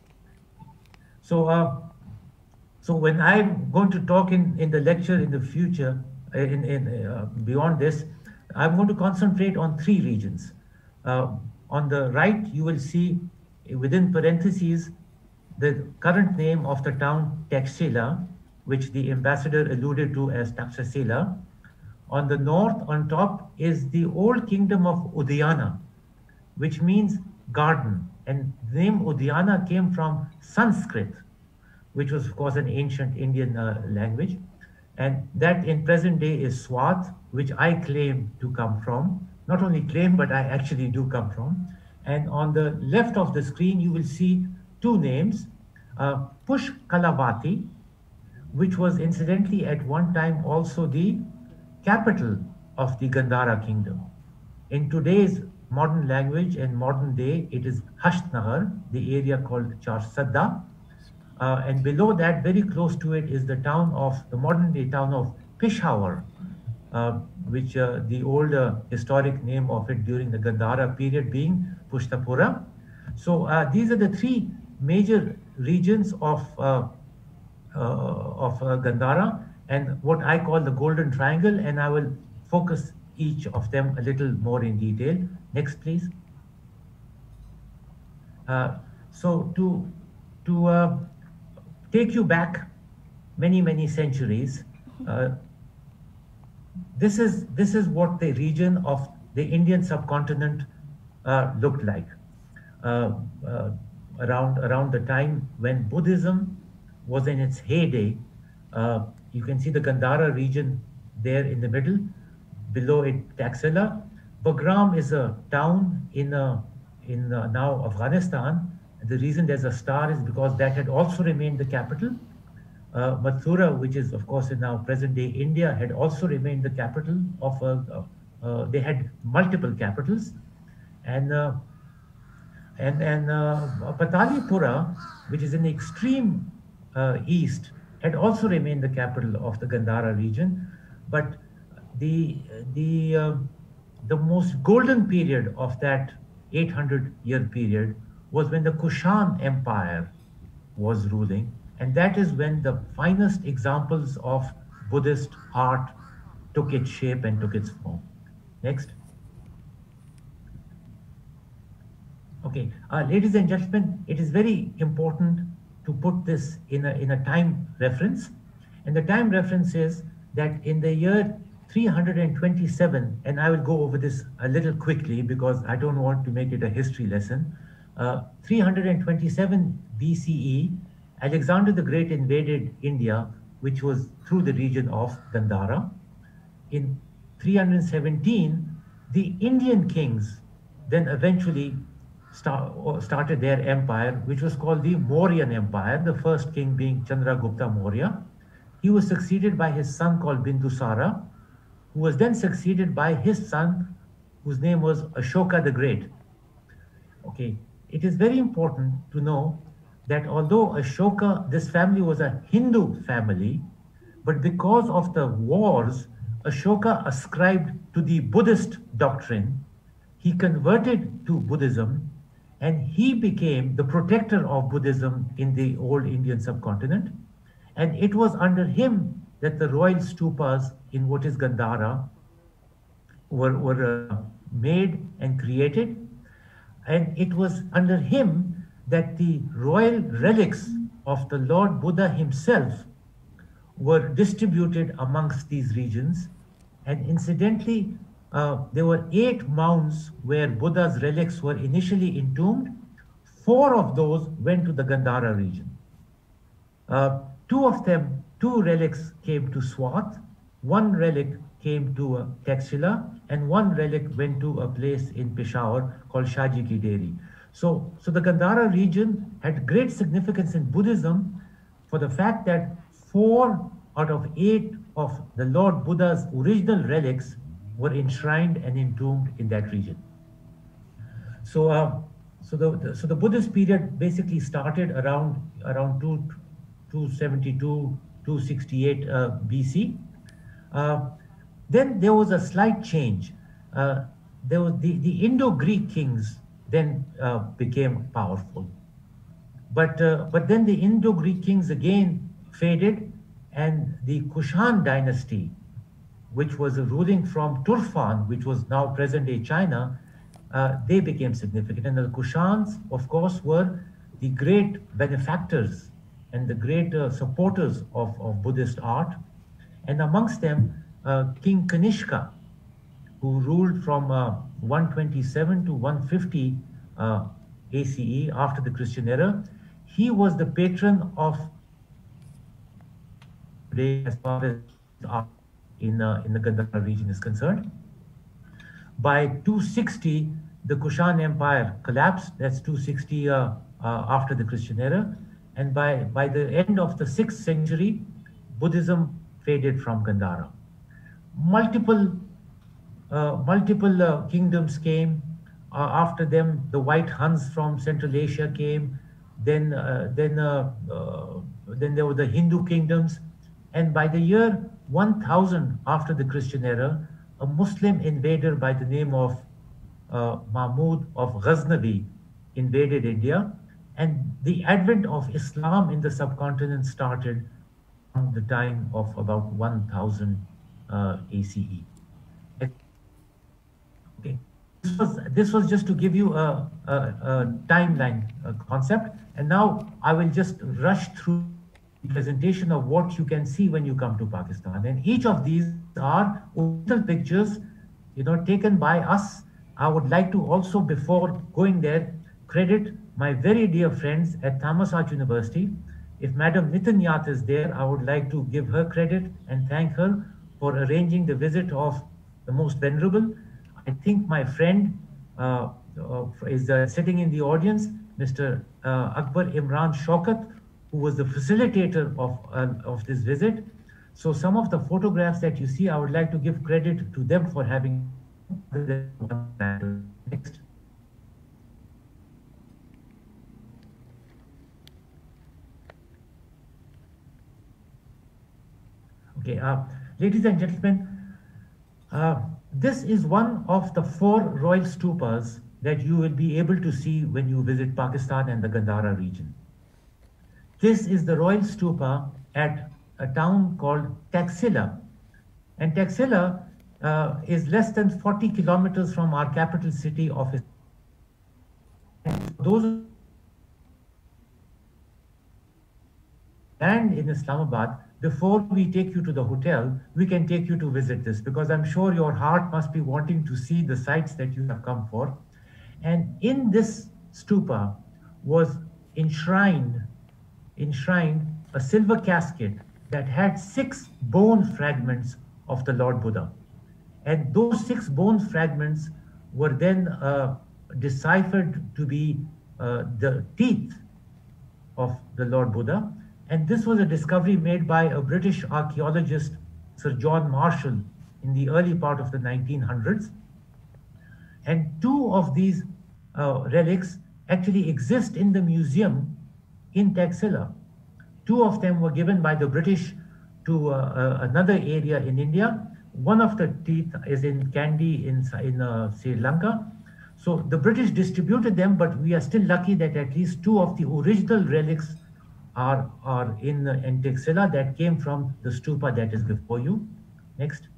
So, so when I'm going to talk in the lecture in the future, beyond this, I'm going to concentrate on 3 regions. On the right, you will see within parentheses the current name of the town Taxila, which the ambassador alluded to as Taxila. On the north, on top, is the old kingdom of Udayana, which means garden. And the name Udayana came from Sanskrit, which was, of course, an ancient Indian language. And that in present day is Swat, which I claim to come from. Not only claim, but I actually do come from. And on the left of the screen, you will see 2 names, Pushkalavati, which was incidentally at one time also the capital of the Gandhara kingdom. In today's modern language and modern day, it is Hashtnagar, the area called Charsadda. And below that, very close to it, is the modern day town of Peshawar, which the old historic name of it during the Gandhara period being Pushtapura. So these are the 3 major regions of Gandhara, and what I call the Golden Triangle, and I will focus each of them a little more in detail. Next, please. So to take you back many centuries, this is what the region of the Indian subcontinent looked like around the time when Buddhism was in its heyday. You can see the Gandhara region there in the middle. Below it, Taxila. Bagram is a town in now Afghanistan. The reason there's a star is because that had also remained the capital. Mathura, which is of course in now present-day India, had also remained the capital of. They had multiple capitals, and Patalipura, which is in the extreme east, had also remained the capital of the Gandhara region. But the most golden period of that 800-year period was when the Kushan Empire was ruling, and that is when the finest examples of Buddhist art took its shape and took its form. Next. Okay, ladies and gentlemen, it is very important to put this in a time reference, and the time reference is that in the year 327, and I will go over this a little quickly because I don't want to make it a history lesson. 327 BCE, Alexander the Great invaded India, which was through the region of Gandhara. In 317, the Indian kings then eventually started their empire, which was called the Mauryan Empire, the first king being Chandragupta Maurya. He was succeeded by his son called Bindusara, who was then succeeded by his son, whose name was Ashoka the Great. Okay, it is very important to know that although Ashoka, this family was a Hindu family, but because of the wars Ashoka ascribed to the Buddhist doctrine, he converted to Buddhism, and he became the protector of Buddhism in the old Indian subcontinent. And it was under him that the royal stupas in what is Gandhara were made and created. And it was under him that the royal relics of the Lord Buddha himself were distributed amongst these regions. And incidentally, there were 8 mounds where Buddha's relics were initially entombed. 4 of those went to the Gandhara region. 2 relics came to Swat, 1 relic came to Taxila, and 1 relic went to a place in Peshawar called Shaji Ki Deri. So the Gandhara region had great significance in Buddhism for the fact that 4 out of 8 of the Lord Buddha's original relics were enshrined and entombed in that region. So, the Buddhist period basically started around 272, 268 BC. Then there was a slight change. There was the Indo-Greek kings then became powerful. But then the Indo-Greek kings again faded, and the Kushan dynasty, which was ruling from Turfan, which was now present-day China, they became significant. And the Kushans, of course, were the great benefactors and the great supporters of Buddhist art. And amongst them, King Kanishka, who ruled from 127 to 150 ACE after the Christian era. He was the patron of as far as art in the Gandhara region is concerned. By 260, the Kushan Empire collapsed. That's 260 after the Christian era. And by the end of the 6th century, Buddhism faded from Gandhara. Multiple kingdoms came. After them, the White Huns from Central Asia came. Then there were the Hindu kingdoms. And by the year 1000 after the Christian era, a Muslim invader by the name of Mahmud of Ghaznavi invaded India. And the advent of Islam in the subcontinent started around the time of about 1000 ACE. Okay. This was just to give you a timeline concept. And now I will just rush through the presentation of what you can see when you come to Pakistan. And each of these are original pictures, taken by us. I would like to also, before going there, credit my very dear friends at Thammasat University. If Madam Nitanyat is there, I would like to give her credit and thank her for arranging the visit of the most venerable. I think my friend is sitting in the audience, Mr. Akbar Imran Shaukat, who was the facilitator of this visit. So some of the photographs that you see, I would like to give credit to them for having. Next. Okay, ladies and gentlemen, this is one of the 4 royal stupas that you will be able to see when you visit Pakistan and the Gandhara region. This is the royal stupa at a town called Taxila. And Taxila is less than 40 kilometers from our capital city of Islam. Those and in Islamabad, before we take you to the hotel, we can take you to visit this, because I'm sure your heart must be wanting to see the sites that you have come for. And in this stupa was enshrined a silver casket that had 6 bone fragments of the Lord Buddha. And those 6 bone fragments were then deciphered to be the teeth of the Lord Buddha. And this was a discovery made by a British archaeologist, Sir John Marshall, in the early part of the 1900s. And 2 of these relics actually exist in the museum in Taxila. 2 of them were given by the British to another area in India. One of the teeth is in Kandy in Sri Lanka. So the British distributed them, but we are still lucky that at least 2 of the original relics are in Taxila that came from the stupa that is before you. Next.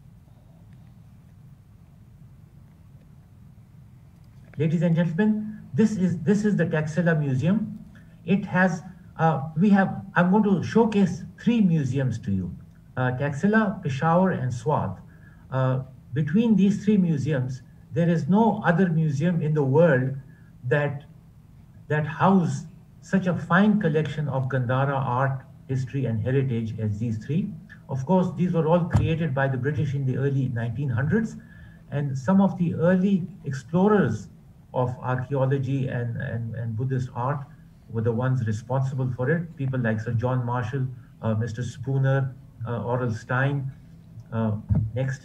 Ladies and gentlemen, this is the Taxila Museum. It has I'm going to showcase 3 museums to you: Taxila, Peshawar, and Swat. Between these 3 museums, there is no other museum in the world that house such a fine collection of Gandhara art, history, and heritage as these 3. Of course, these were all created by the British in the early 1900s, and some of the early explorers of archaeology and Buddhist art were the ones responsible for it. People like Sir John Marshall, Mr. Spooner, Oral Stein. Next.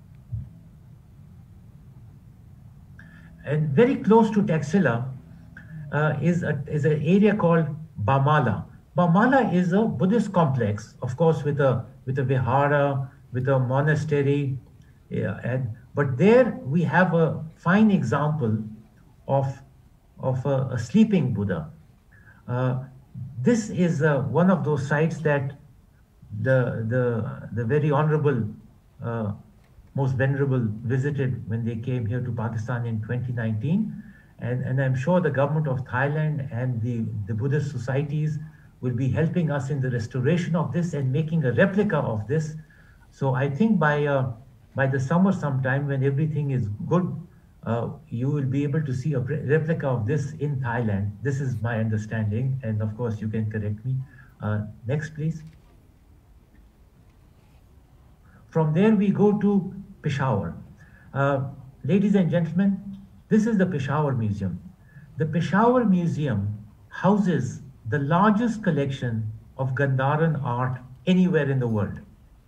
And very close to Taxila is an area called Bamala. Bamala is a Buddhist complex, of course, with a vihara, with a monastery, but there we have a fine example of a sleeping Buddha. This is one of those sites that the very honorable, most venerable visited when they came here to Pakistan in 2019. And I'm sure the government of Thailand and the Buddhist societies will be helping us in the restoration of this and making a replica of this. So I think by the summer sometime, when everything is good, you will be able to see a replica of this in Thailand. This is my understanding, and of course you can correct me. Next, please. From there we go to Peshawar. Ladies and gentlemen, this is the Peshawar Museum. The Peshawar Museum houses the largest collection of Gandharan art anywhere in the world.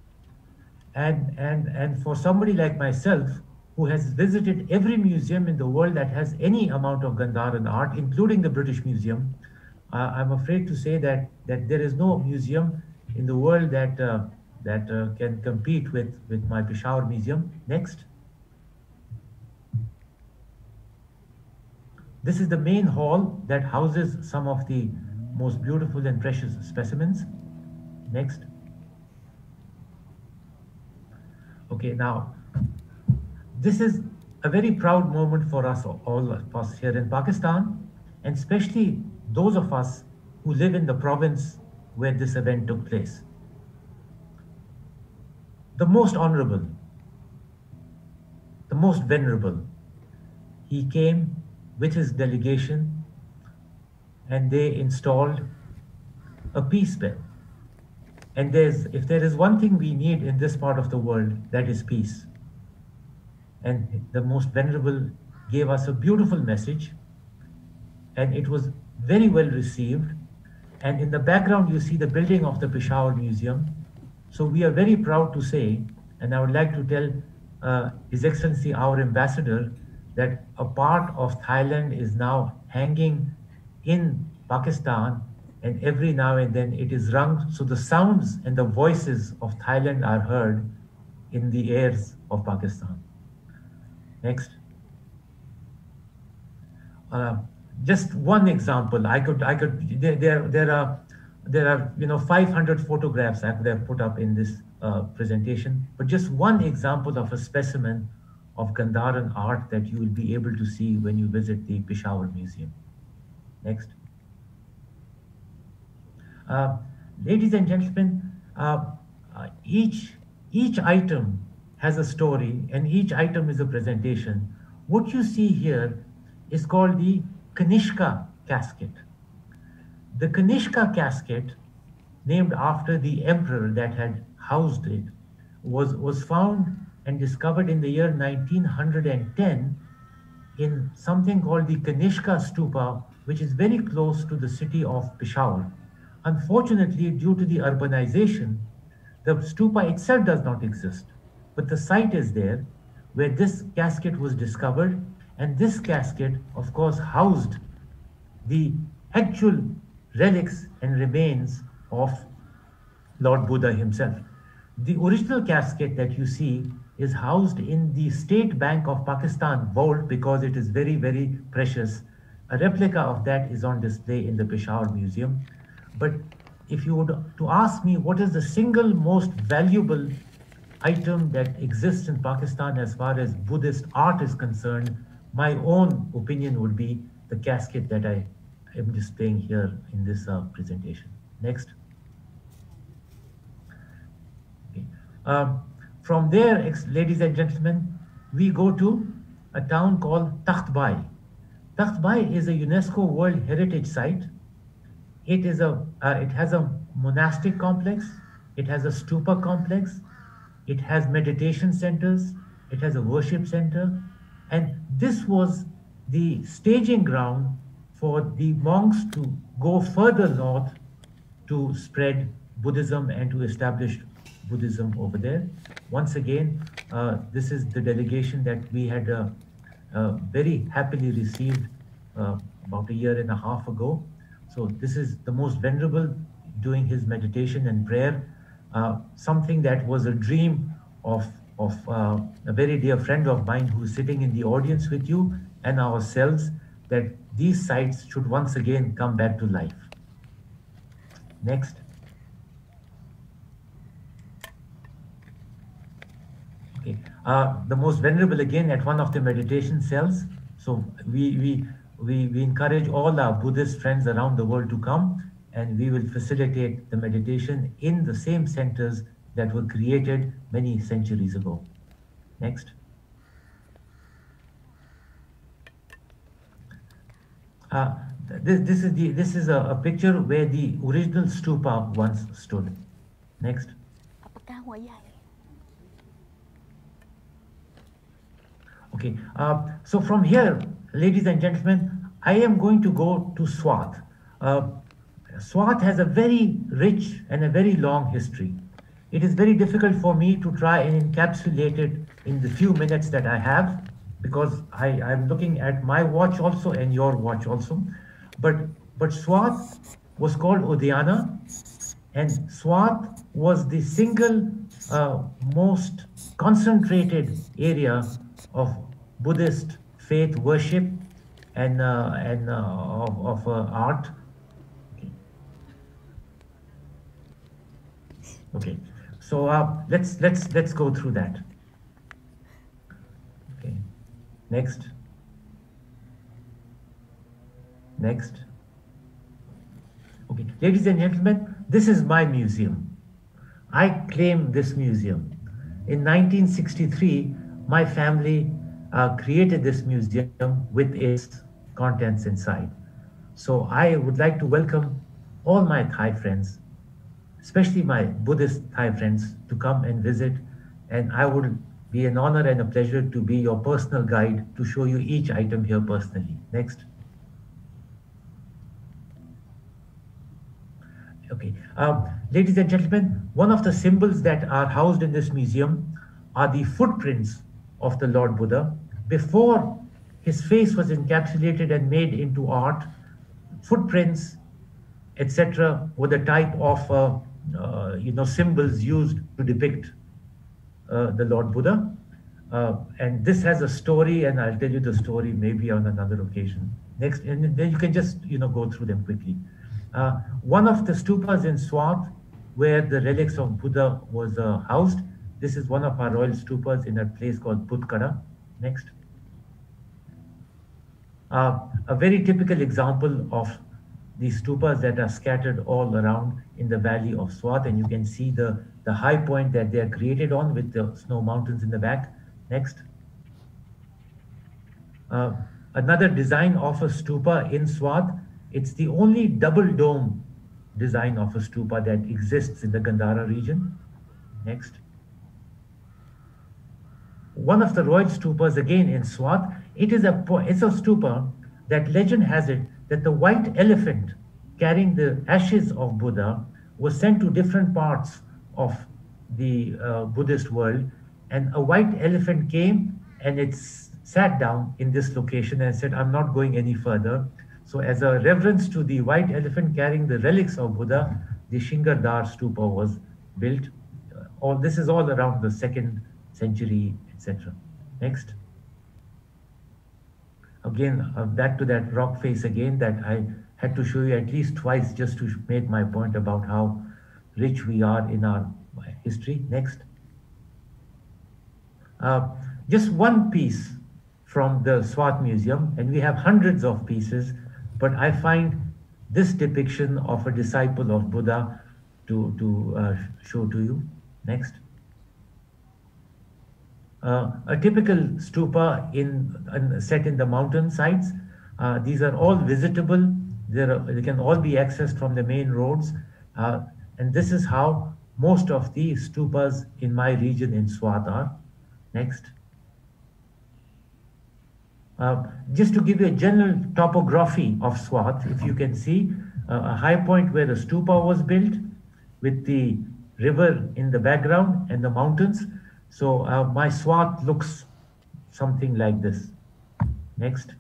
And for somebody like myself, who has visited every museum in the world that has any amount of Gandharan art, including the British Museum, I'm afraid to say that there is no museum in the world that can compete with my Peshawar Museum. Next. This is the main hall that houses some of the most beautiful and precious specimens. Next. Okay, now, this is a very proud moment for us, all of us here in Pakistan, and especially those of us who live in the province where this event took place. The most honorable, the most venerable, he came with his delegation and they installed a peace bell. And if there is one thing we need in this part of the world, that is peace. And the most venerable gave us a beautiful message, and it was very well received. And in the background, you see the building of the Peshawar Museum. So we are very proud to say, and I would like to tell His Excellency, our ambassador, that a part of Thailand is now hanging in Pakistan, and every now and then it is rung, so the sounds and the voices of Thailand are heard in the airs of Pakistan. Next. Just one example. There are 500 photographs I could have put up in this presentation, but just one example of a specimen of Gandharan art that you will be able to see when you visit the Peshawar Museum. Next. Ladies and gentlemen, each item has a story and each item is a presentation. What you see here is called the Kanishka casket. The Kanishka casket, named after the emperor that had housed it, was found and discovered in the year 1910 in something called the Kanishka Stupa, which is very close to the city of Peshawar. Unfortunately, due to the urbanization, the stupa itself does not exist, but the site is there where this casket was discovered, and this casket, of course, housed the actual relics and remains of Lord Buddha himself. The original casket that you see is housed in the State Bank of Pakistan vault because it is very, very precious. A replica of that is on display in the Peshawar Museum. But if you were to ask me what is the single most valuable item that exists in Pakistan as far as Buddhist art is concerned, my own opinion would be the casket that I am displaying here in this presentation. Next. Okay. From there, ladies and gentlemen, we go to a town called Takht Bai. Takht Bai is a UNESCO World Heritage Site. It has a monastic complex, it has a stupa complex, it has meditation centers, it has a worship center, and this was the staging ground for the monks to go further north to spread Buddhism and to establish Buddhism over there. Once again, this is the delegation that we had very happily received about a year and a half ago. So this is the most venerable doing his meditation and prayer, something that was a dream of a very dear friend of mine who's sitting in the audience with you and ourselves, that these sites should once again come back to life. Next. Okay. The most venerable again at one of the meditation cells. So we encourage all our Buddhist friends around the world to come, and we will facilitate the meditation in the same centers that were created many centuries ago. Next. This is a picture where the original stupa once stood. Next. Okay, so from here, ladies and gentlemen, I am going to go to Swat. Swat has a very rich and a very long history. It is very difficult for me to try and encapsulate it in the few minutes that I have, because I'm looking at my watch also and your watch also. But Swat was called Udayana, and Swat was the single most concentrated area of Buddhist faith worship and of art. Okay, so let's go through that. Okay, next. Okay, ladies and gentlemen, this is my museum. I claim this museum. In 1963, my family created this museum with its contents inside. So I would like to welcome all my Thai friends, especially my Buddhist Thai friends, to come and visit. And I would be an honor and a pleasure to be your personal guide to show you each item here personally. Next. Okay, ladies and gentlemen, one of the symbols that are housed in this museum are the footprints of the Lord Buddha. Before his face was encapsulated and made into art, footprints, etc., were the type of symbols used to depict the Lord Buddha. And this has a story, and I'll tell you the story maybe on another occasion. Next, and then you can just go through them quickly. One of the stupas in Swat, where the relics of Buddha was housed, this is one of our royal stupas in a place called Putkara. Next. A very typical example of these stupas that are scattered all around in the valley of Swat, and you can see the high point that they are created on with the snow mountains in the back. Next. Another design of a stupa in Swat. It's the only double dome design of a stupa that exists in the Gandhara region. Next. One of the royal stupas again in Swat, it's a stupa that legend has it that the white elephant carrying the ashes of Buddha was sent to different parts of the Buddhist world, and a white elephant came and it sat down in this location and said, "I'm not going any further." So as a reverence to the white elephant carrying the relics of Buddha, the Shingardar stupa was built. This is all around the 2nd century, etc. Next. Again, back to that rock face again that I had to show you at least twice just to make my point about how rich we are in our history. Next. Just one piece from the Swat Museum, and we have hundreds of pieces, but I find this depiction of a disciple of Buddha to show to you. Next. A typical stupa set in the mountain sides. These are all visitable. They can all be accessed from the main roads. And this is how most of the stupas in my region in Swat are. Next. Just to give you a general topography of Swat, if you can see a high point where the stupa was built with the river in the background and the mountains. So my Swat looks something like this. Next.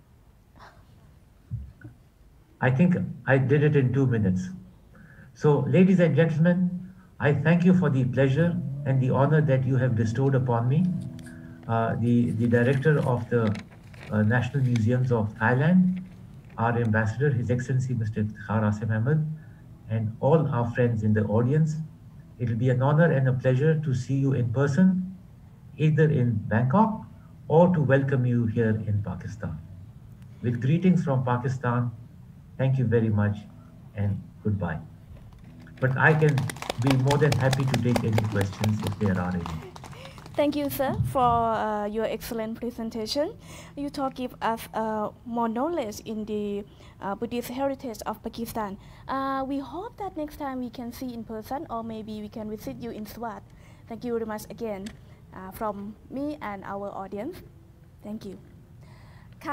I think I did it in 2 minutes. So, ladies and gentlemen, I thank you for the pleasure and the honor that you have bestowed upon me. The director of the National Museums of Thailand, our ambassador, His Excellency Mr. Iftikhar Asim Ahmed, and all our friends in the audience. It will be an honor and a pleasure to see you in person, either in Bangkok or to welcome you here in Pakistan. With greetings from Pakistan, thank you very much and goodbye. But I can be more than happy to take any questions if there are any. Thank you, sir, for your excellent presentation. You talk give us more knowledge in the Buddhist heritage of Pakistan. We hope that next time we can see in person, or maybe we can visit you in Swat. Thank you very much again from me and our audience. Thank you. ค่ะ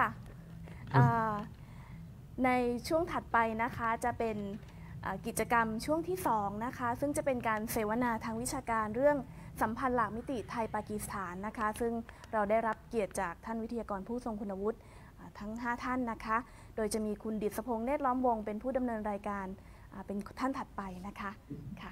ในช่วงถัดไปนะคะจะเป็นกิจกรรมช่วงที่2นะคะซึ่งจะเป็นการเสวนาทางวิชาการเรื่องสัมพันธ์หลากมิติไทยปากีสถานนะคะซึ่งเราได้รับเกียรติจากท่านวิทยากรผู้ทรงคุณวุฒิทั้ง5ท่านนะคะโดยจะมีคุณดิษฐพงษ์เนตรล้อมวงเป็นผู้ดำเนินรายการเป็นท่านถัดไปนะคะค่ะ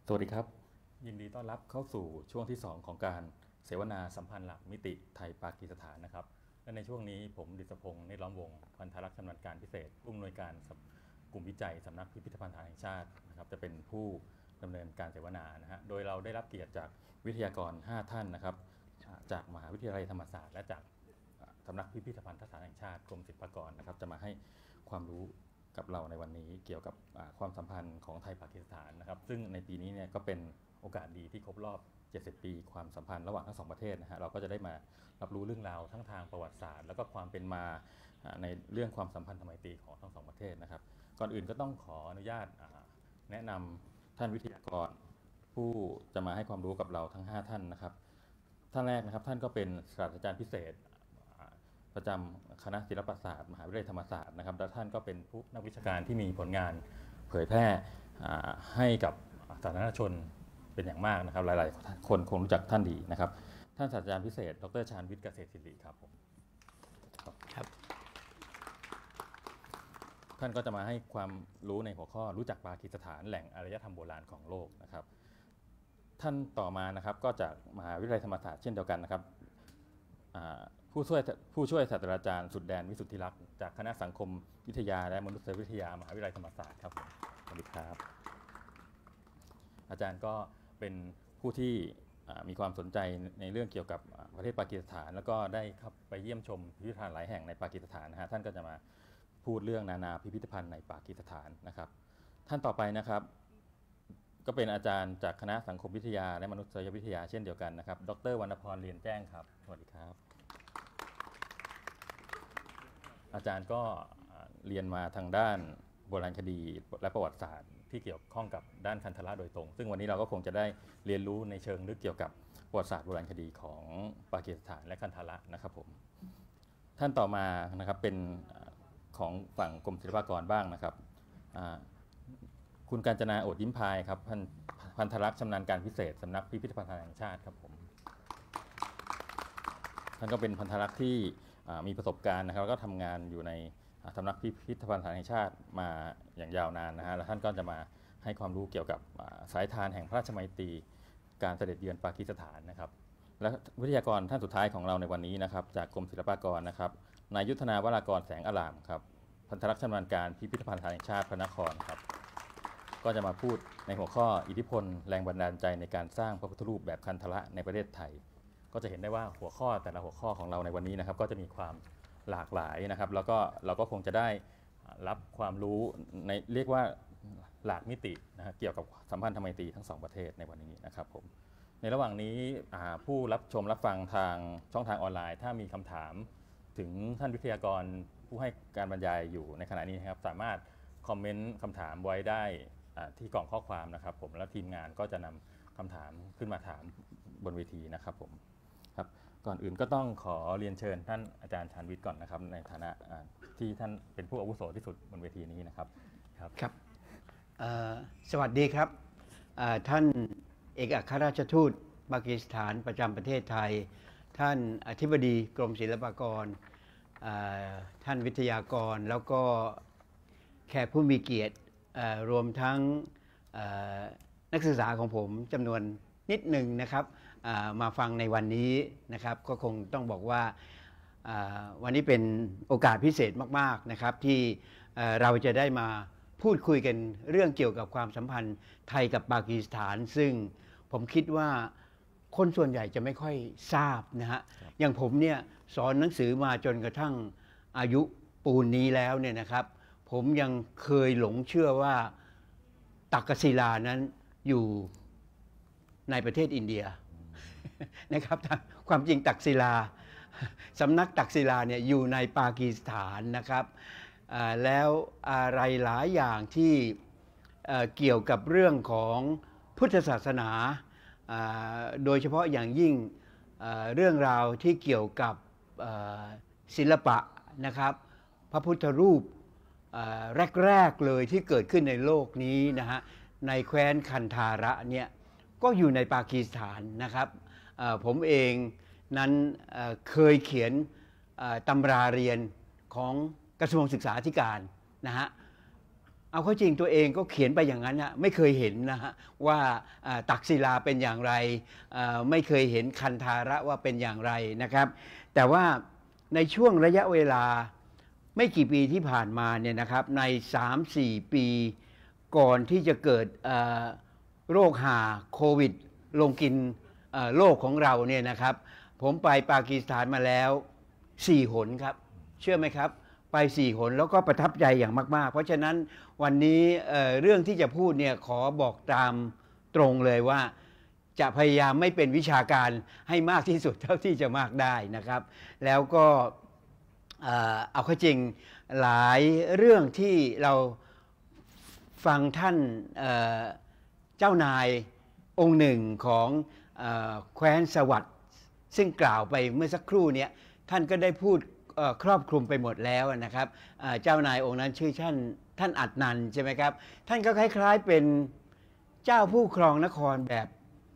สวัสดีครับยินดีต้อนรับเข้าสู่ช่วงที่ 2 ของการเสวนาสัมพันธ์หลักมิติไทยปากีสถานนะครับและในช่วงนี้ผมดิษพงษ์ เนตรล้อมวงศ์พันธรักษ์ชำนาญการพิเศษผู้อำนวยการกลุ่มวิจัยสำนักพิพิธภัณฑ์แห่งชาตินะครับจะเป็นผู้ดำเนินการเสวนานะฮะโดยเราได้รับเกียรติจากวิทยากร5ท่านนะครับจากมหาวิทยาลัยธรรมศาสตร์และจากสำนักพิพิธภัณฑ์สถานแห่งชาติกรมศิลปากรนะครับจะมาให้ความรู้กับเราในวันนี้เกี่ยวกับความสัมพันธ์ของไทยปากีสถานนะครับซึ่งในปีนี้เนี่ยก็เป็นโอกาสดีที่ครบรอบ70 ปีความสัมพันธ์ระหว่างทั้ง2ประเทศนะฮะเราก็จะได้มารับรู้เรื่องราวทั้งทางประวัติศาสตร์แล้วก็ความเป็นมาในเรื่องความสัมพันธ์ทางไมตรีของทั้ง2ประเทศนะครับก่อนอื่นก็ต้องขออนุญาตแนะนำท่านวิทยากรผู้จะมาให้ความรู้กับเราทั้ง5ท่านนะครับท่านแรกนะครับท่านก็เป็นศาสตราจารย์พิเศษประจำคณะศิลปศาสตร์มหาวิทยาลัยธรรมศาสตร์นะครับและท่านก็เป็นผู้นักวิชาการที่มีผลงานเผยแพร่ให้กับสาธารณชนเป็นอย่างมากนะครับหลายๆคนคงรู้จักท่านดีนะครับท่านศาสตราจารย์พิเศษดร.ชาญวิทย์เกษตรศิริครับผมครับท่านก็จะมาให้ความรู้ในหัวข้อรู้จักปากีสถานแหล่งอารยธรรมโบราณของโลกนะครับท่านต่อมานะครับก็จากมหาวิทยาลัยธรรมศาสตร์เช่นเดียวกันนะครับผู้ช่วยศาสตราจารย์สุดแดนวิสุทธิรักษ์จากคณะสังคมวิทยาและมนุษยวิทยามหาวิทยาลัยธรรมศาสตร์ครับผมสวัสดีครับอาจารย์ก็เป็นผู้ที่มีความสนใจในเรื่องเกี่ยวกับประเทศปากีสถานแล้วก็ได้เข้าไปเยี่ยมชมพิพิธภัณฑ์หลายแห่งในปากีสถานนะฮะท่านก็จะมาพูดเรื่องนานาพิพิธภัณฑ์ในปากีสถานนะครับท่านต่อไปนะครับก็เป็นอาจารย์จากคณะสังคมวิทยาและมนุษยวิทยาเช่นเดียวกันนะครับดร.วรรณพรเรียนแจ้งครับสวัสดีครับอาจารย์ก็เรียนมาทางด้านโบราณคดีและประวัติศาสตร์ที่เกี่ยวข้องกับด้านคันธละโดยตรงซึ่งวันนี้เราก็คงจะได้เรียนรู้ในเชิงลึกเกี่ยวกับประวัติศาสตร์โบราณคดีของปากีสถานและคันธละนะครับผมท่านต่อมานะครับเป็นของฝั่งกรมศิลปากรบ้างนะครับคุณกาญจนาโอดยิ้มพายครับพันธรักษ์ชำนาญการพิเศษสำนักพิพิธภัณฑ์แห่งชาติครับผมท่านก็เป็นพันธรักษ์ที่มีประสบการณ์นะครับแล้วก็ทำงานอยู่ในสำนักพิพิธภัณฑ์แห่งชาติมาอย่างยาวนานนะฮะแล้วท่านก็จะมาให้ความรู้เกี่ยวกับสายทานแห่งพระราชมัยตรีการเสด็จเยือนปากีสถานนะครับและวิทยากรท่านสุดท้ายของเราในวันนี้นะครับจากกรมศิลปากรนะครับนายยุทธนาวรากรแสงอารามครับพันธรักษ์ชำนาญการพิพิธภัณฑ์แห่งชาติพระนครครับก็จะมาพูดในหัวข้ออิทธิพลแรงบันดาลใจในการสร้างพระพุทธรูปแบบคันธละในประเทศไทยก็จะเห็นได้ว่าหัวข้อแต่ละหัวข้อของเราในวันนี้นะครับก็จะมีความหลากหลายนะครับแล้วก็เราก็คงจะได้รับความรู้ในเรียกว่าหลากมิตินะเกี่ยวกับสัมพันธไมตรีทั้ง2ประเทศในวันนี้นะครับผมในระหว่างนี้ผู้รับชมรับฟังทางช่องทางออนไลน์ถ้ามีคำถามถึงท่านวิทยากรผู้ให้การบรรยายอยู่ในขณะนี้นะครับสามารถคอมเมนต์คำถามไว้ได้ที่กล่องข้อความนะครับผมและทีมงานก็จะนำคำถามขึ้นมาถามบนเวทีนะครับผมครับก่อนอื่นก็ต้องขอเรียนเชิญท่านอาจารย์ชาญวิทย์ก่อนนะครับในฐานะที่ท่านเป็นผู้อาวุโสที่สุดบนเวทีนี้นะครับครับสวัสดีครับท่านเอกอัครราชทูตปากีสถานประจำประเทศไทยท่านอธิบดีกรมศิลปากรท่านวิทยากรแล้วก็แขกผู้มีเกียรติรวมทั้งนักศึกษาของผมจำนวนนิดหนึ่งนะครับมาฟังในวันนี้นะครับก็คงต้องบอกว่าวันนี้เป็นโอกาสพิเศษมากๆนะครับที่เราจะได้มาพูดคุยกันเรื่องเกี่ยวกับความสัมพันธ์ไทยกับปากีสถานซึ่งผมคิดว่าคนส่วนใหญ่จะไม่ค่อยทราบนะฮะอย่างผมเนี่ยสอนหนังสือมาจนกระทั่งอายุปูนนี้แล้วเนี่ยนะครับผมยังเคยหลงเชื่อว่าตักกศิลานั้นอยู่ในประเทศอินเดียนะครับความจริงตักศิลาสำนักตักศิลาเนี่ยอยู่ในปากีสถานนะครับแล้วอะไรหลายอย่างที่เกี่ยวกับเรื่องของพุทธศาสนาโดยเฉพาะอย่างยิ่งเรื่องราวที่เกี่ยวกับศิลปะนะครับพระพุทธรูปแรกๆเลยที่เกิดขึ้นในโลกนี้นะฮะในแคว้นคันธาระเนี่ยก็อยู่ในปากีสถานนะครับผมเองนั้นเคยเขียนตำราเรียนของกระทรวงศึกษาธิการนะฮะเอาเข้าจริงตัวเองก็เขียนไปอย่างนั้นนะไม่เคยเห็นนะฮะว่าตักศิลาเป็นอย่างไรไม่เคยเห็นคันธาระว่าเป็นอย่างไรนะครับแต่ว่าในช่วงระยะเวลาไม่กี่ปีที่ผ่านมาเนี่ยนะครับใน 3-4 ปีก่อนที่จะเกิดโรคหาโควิดลงกินโลกของเราเนี่ยนะครับผมไปปากีสถานมาแล้ว4 หนครับเชื่อไหมครับไป4 หนแล้วก็ประทับใจอย่างมากๆเพราะฉะนั้นวันนี้เรื่องที่จะพูดเนี่ยขอบอกตามตรงเลยว่าจะพยายามไม่เป็นวิชาการให้มากที่สุดเท่าที่จะมากได้นะครับแล้วก็เอาเข้าจริงหลายเรื่องที่เราฟังท่านเจ้านายองค์หนึ่งของแคว้นสวัสดิ์ซึ่งกล่าวไปเมื่อสักครู่นี้ท่านก็ได้พูดครอบคลุมไปหมดแล้วนะครับเจ้านายองค์นั้นชื่อท่านอัดนันใช่ไหมครับท่านก็คล้ายๆเป็นเจ้าผู้ครองนครแบบ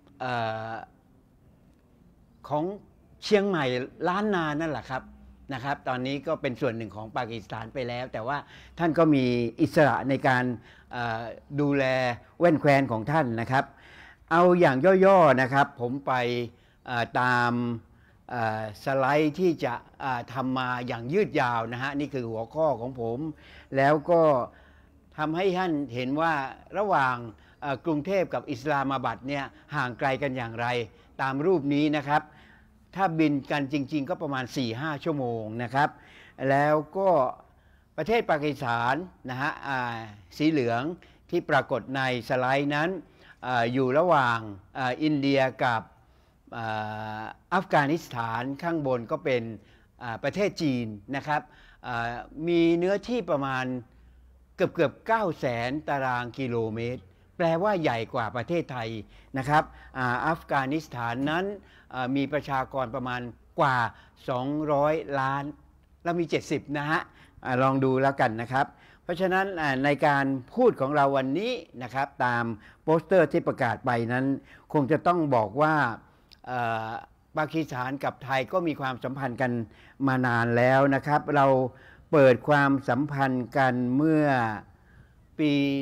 ของเชียงใหม่ล้านนานั่นแหละครับนะครับตอนนี้ก็เป็นส่วนหนึ่งของปากีสถานไปแล้วแต่ว่าท่านก็มีอิสระในการดูแลแว่นแคว้นของท่านนะครับเอาอย่างย่อๆนะครับผมไปตามสไลด์ที่จะทำมาอย่างยืดยาวนะฮะนี่คือหัวข้อของผมแล้วก็ทำให้ท่านเห็นว่าระหว่างกรุงเทพกับอิสลามาบัดเนี่ยห่างไกลกันอย่างไรตามรูปนี้นะครับถ้าบินกันจริงๆก็ประมาณ 4-5 ชั่วโมงนะครับแล้วก็ประเทศปากีสถานนะฮะสีเหลืองที่ปรากฏในสไลด์นั้นอยู่ระหว่างอินเดียกับอัฟกานิสถานข้างบนก็เป็นประเทศจีนนะครับมีเนื้อที่ประมาณเกือบ 900,000 ตารางกิโลเมตรแปลว่าใหญ่กว่าประเทศไทยนะครับอัฟกานิสถานนั้นมีประชากรประมาณกว่า200 ล้านแล้วมี70นะฮะลองดูแล้วกันนะครับเพราะฉะนั้นในการพูดของเราวันนี้นะครับตามโปสเตอร์ที่ประกาศไปนั้นคงจะต้องบอกว่าปากีสถานกับไทยก็มีความสัมพันธ์กันมานานแล้วนะครับเราเปิดความสัมพันธ์กันเมื่อปี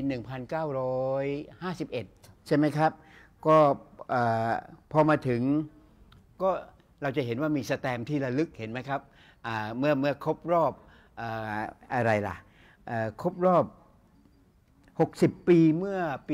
1951 ใช่ไหมครับก็พอมาถึงก็เราจะเห็นว่ามีสแตมป์ที่ระลึกเห็นไหมครับเมื่อครบรอบอะไรล่ะครบรอบ60 ปีเมื่อปี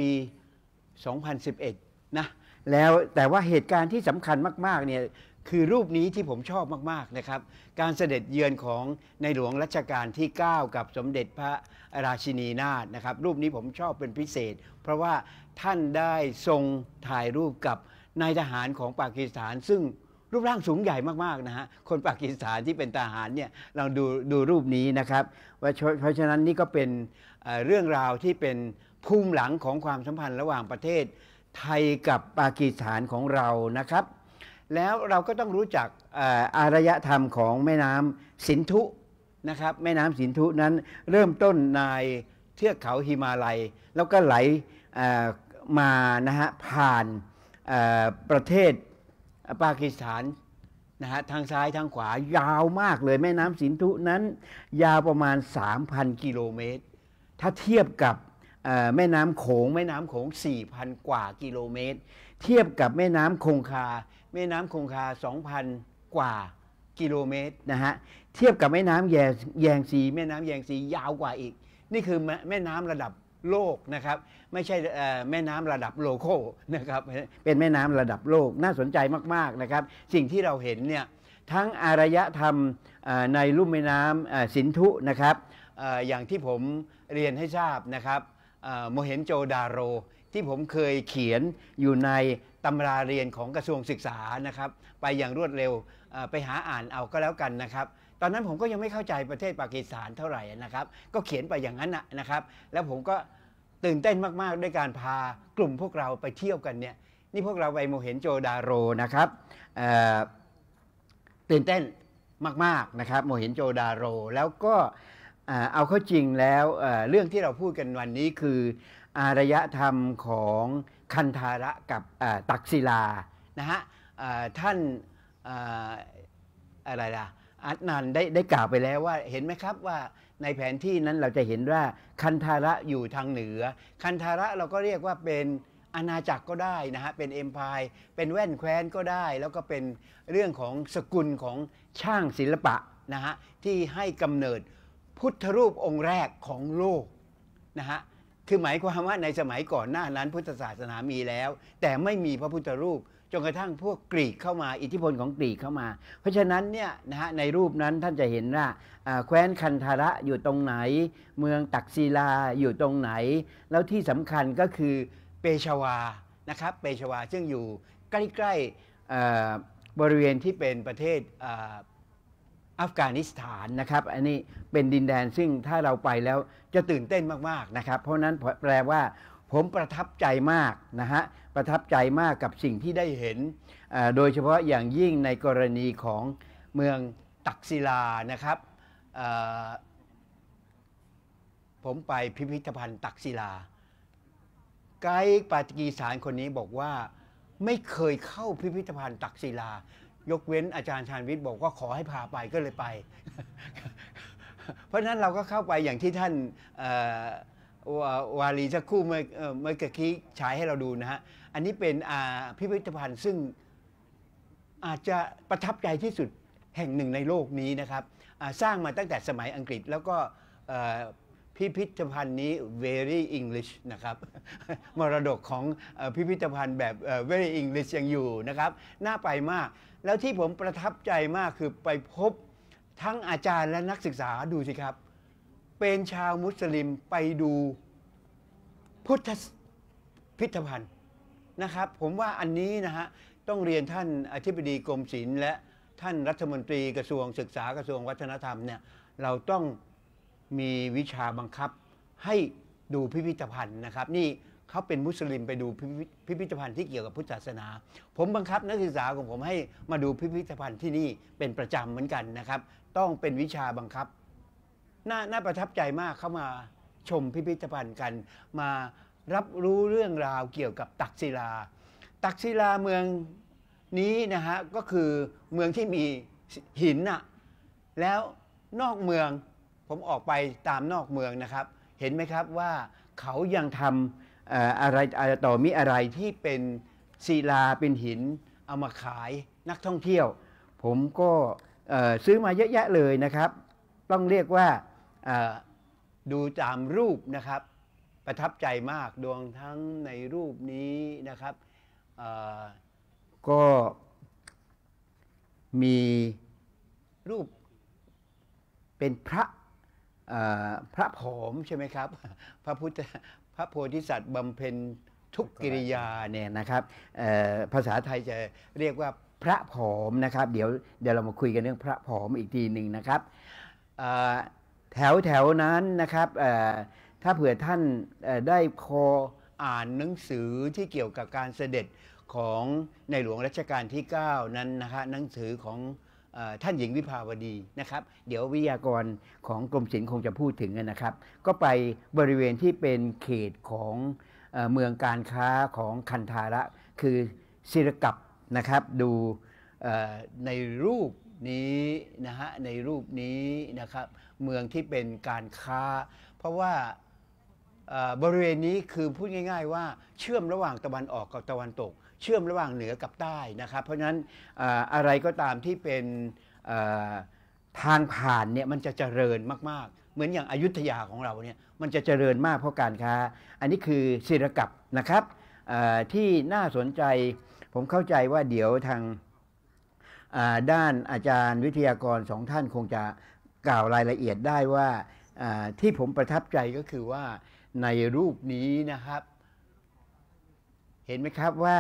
2011 นะแล้วแต่ว่าเหตุการณ์ที่สำคัญมากๆเนี่ยคือรูปนี้ที่ผมชอบมากๆนะครับการเสด็จเยือนของในหลวงรัชกาลที่ 9 กับสมเด็จพระราชินีนาถนะครับรูปนี้ผมชอบเป็นพิเศษเพราะว่าท่านได้ทรงถ่ายรูปกับนายทหารของปากีสถานซึ่งรูปร่างสูงใหญ่มากๆนะฮะคนปากีสถานที่เป็นทหารเนี่ยเราดูรูปนี้นะครับเพราะฉะนั้นนี่ก็เป็นเรื่องราวที่เป็นภูมิหลังของความสัมพันธ์ระหว่างประเทศไทยกับปากีสถานของเรานะครับแล้วเราก็ต้องรู้จักอารยธรรมของแม่น้ำสินธุนะครับแม่น้ำสินธุนั้นเริ่มต้นในเทือกเขาหิมาลัยแล้วก็ไหลมานะฮะผ่านประเทศปากีสถานนะฮะทางซ้ายทางขวายาวมากเลยแม่น้ำสินธุนั้นยาวประมาณ 3,000 กิโลเมตรถ้าเทียบกับแม่น้ำโขง 4,000 กว่ากิโลเมตรเทียบกับแม่น้ำคงคา 2,000 กว่ากิโลเมตรนะฮะเทียบกับแม่น้ำแยงซีแม่น้ำแยงซียาวกว่าอีกนี่คือแม่น้ำระดับโลกนะครับไม่ใช่แม่น้ำระดับโลโก้นะครับเป็นแม่น้ำระดับโลกน่าสนใจมากๆนะครับสิ่งที่เราเห็นเนี่ยทั้งอารยธรรมในลุ่มแม่น้ำสินธุนะครับอย่างที่ผมเรียนให้ทราบนะครับโมเฮนโจดาโรที่ผมเคยเขียนอยู่ในตำราเรียนของกระทรวงศึกษานะครับไปอย่างรวดเร็วไปหาอ่านเอาก็แล้วกันนะครับตอนนั้นผมก็ยังไม่เข้าใจประเทศปากีสถานเท่าไหร่นะครับก็เขียนไปอย่างนั้นนะครับแล้วผมก็ตื่นเต้นมากๆด้วยการพากลุ่มพวกเราไปเที่ยวกันเนี่ยนี่พวกเราไปโมเฮนโจดาโรนะครับตื่นเต้นมากๆนะครับโมเฮนโจดาโรแล้วก็เอาเข้าจริงแล้วเรื่องที่เราพูดกันวันนี้คืออารยธรรมของคันธาระกับตักศิลานะฮะท่านอะไรล่ะอัดนันได้กล่าวไปแล้วว่าเห็นไหมครับว่าในแผนที่นั้นเราจะเห็นว่าคันธาระอยู่ทางเหนือคันธาระเราก็เรียกว่าเป็นอาณาจักรก็ได้นะฮะเป็นเอ็มพายเป็นแว่นแคว้นก็ได้แล้วก็เป็นเรื่องของสกุลของช่างศิลปะนะฮะที่ให้กำเนิดพุทธรูปองค์แรกของโลกนะฮะคือหมายความว่าในสมัยก่อนหน้านั้นพุทธศาสนามีแล้วแต่ไม่มีพระพุทธรูปจนกระทั่งพวกกรีกเข้ามาอิทธิพลของกรีกเข้ามาเพราะฉะนั้นเนี่ยนะฮะในรูปนั้นท่านจะเห็นว่าแคว้นคันธาระอยู่ตรงไหนเมืองตักศิลาอยู่ตรงไหนแล้วที่สำคัญก็คือเปชาวานะครับเปชาวาซึ่งอยู่ใกล้ๆบริเวณที่เป็นประเทศอัฟกานิสถานนะครับอันนี้เป็นดินแดนซึ่งถ้าเราไปแล้วจะตื่นเต้นมากๆนะครับเพราะนั้นแปลว่าผมประทับใจมากนะฮะประทับใจมากกับสิ่งที่ได้เห็นโดยเฉพาะอย่างยิ่งในกรณีของเมืองตักศิลานะครับผมไปพิพิธภัณฑ์ตักศิลาไกด์ปากีสถานคนนี้บอกว่าไม่เคยเข้าพิพิธภัณฑ์ตักศิลายกเว้นอาจารย์ชาญวิทย์บอกว่าขอให้พาไปก็เลยไป เพราะฉะนั้นเราก็เข้าไปอย่างที่ท่านวาลีสักครู่เมื่อกี้ฉายให้เราดูนะฮะอันนี้เป็นพิพิธภัณฑ์ซึ่งอาจจะประทับใจที่สุดแห่งหนึ่งในโลกนี้นะครับสร้างมาตั้งแต่สมัยอังกฤษแล้วก็พิพิธภัณฑ์นี้ very English นะครับมรดกของพิพิธภัณฑ์แบบ very English ยังอยู่นะครับน่าไปมากแล้วที่ผมประทับใจมากคือไปพบทั้งอาจารย์และนักศึกษาดูสิครับเป็นชาวมุสลิมไปดูพุทธพิพิธภัณฑ์นะครับผมว่าอันนี้นะฮะต้องเรียนท่านอธิบดีกรมศิลป์และท่านรัฐมนตรีกระทรวงศึกษากระทรวงวัฒนธรรมเนี่ยเราต้องมีวิชาบังคับให้ดูพิพิธภัณฑ์นะครับนี่เขาเป็นมุสลิมไปดูพิพิธภัณฑ์ที่เกี่ยวกับพุทธศาสนาผมบังคับนักศึกษาของผมให้มาดูพิพิธภัณฑ์ที่นี่เป็นประจำเหมือนกันนะครับต้องเป็นวิชาบังคับน่าประทับใจมากเข้ามาชมพิพิธภัณฑ์กันมารับรู้เรื่องราวเกี่ยวกับตักศิลาตักศิลาเมืองนี้นะฮะก็คือเมืองที่มีหินน่ะแล้วนอกเมืองผมออกไปตามนอกเมืองนะครับเห็นไหมครับว่าเขายังทำอะไรต่อมีอะไรที่เป็นศิลาเป็นหินเอามาขายนักท่องเที่ยวผมก็ซื้อมาเยอะแยะเลยนะครับต้องเรียกว่าดูตามรูปนะครับประทับใจมากดวงทั้งในรูปนี้นะครับก็มีรูปเป็นพระผอมใช่ไหมครับพระโพธิสัตว์บำเพ็ญทุกกิริยาเนี่ยนะครับภาษาไทยจะเรียกว่าพระผอมนะครับเดี๋ยวเรามาคุยกันเรื่องพระผอมอีกทีหนึ่งนะครับแถวนั้นนะครับถ้าเผื่อท่านได้พออ่านหนังสือที่เกี่ยวกับการเสด็จของในหลวงรัชกาลที่ 9 นั้นนะครับหนังสือของท่านหญิงวิภาวดีนะครับเดี๋ยววิทยากรของกรมศิลป์คงจะพูดถึงนะครับก็ไปบริเวณที่เป็นเขตของเมืองการค้าของคันธาระคือศิรกัปนะครับดูในรูปนี้นะฮะในรูปนี้นะครับเมืองที่เป็นการค้าเพราะว่าบริเวณนี้คือพูดง่ายๆว่าเชื่อมระหว่างตะวันออกกับตะวันตกเชื่อมระหว่างเหนือกับใต้นะครับเพราะฉะนั้นอะไรก็ตามที่เป็นทางผ่านเนี่ยมันจะเจริญมากๆเหมือนอย่างอยุธยาของเราเนี่ยมันจะเจริญมากเพราะการค้าอันนี้คือศิรกัปนะครับที่น่าสนใจผมเข้าใจว่าเดี๋ยวทางด้านอาจารย์วิทยากรสองท่านคงจะกล่าวรายละเอียดได้ว่าที่ผมประทับใจก็คือว่าในรูปนี้นะครับเห็นไหมครับว่า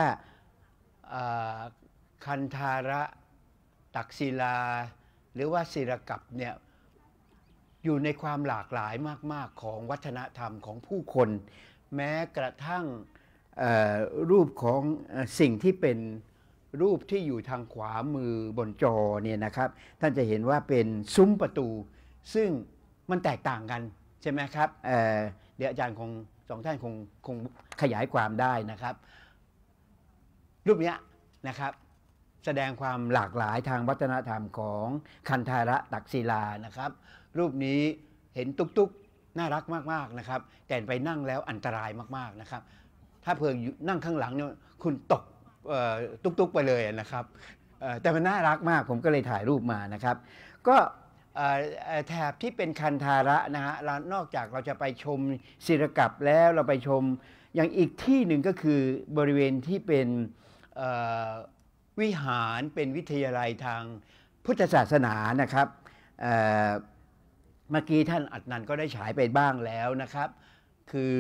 คันธาระตักศิลาหรือว่าศิรกัปเนี่ยอยู่ในความหลากหลายมากๆของวัฒนธรรมของผู้คนแม้กระทั่งรูปของสิ่งที่เป็นรูปที่อยู่ทางขวามือบนจอเนี่ยนะครับท่านจะเห็นว่าเป็นซุ้มประตูซึ่งมันแตกต่างกันใช่ไหมครับเดี๋ยวอาจารย์สองท่านคงขยายความได้นะครับรูปนี้นะครับแสดงความหลากหลายทางวัฒนธรรมของคันธาระตักศิลานะครับรูปนี้เห็นตุ๊กน่ารักมากๆนะครับแต่ไปนั่งแล้วอันตรายมากๆนะครับถ้าเพิ่งนั่งข้างหลังเนี่ยคุณตกตุ๊กไปเลยนะครับแต่มันน่ารักมากผมก็เลยถ่ายรูปมานะครับก็แถบที่เป็นคันธาระนะฮะนอกจากเราจะไปชมศิลกัปแล้วเราไปชมอย่างอีกที่หนึ่งก็คือบริเวณที่เป็นวิหารเป็นวิทยาลัยทางพุทธศาสนานะครับเมื่อกี้ท่านอัดนันก็ได้ฉายไปบ้างแล้วนะครับคือ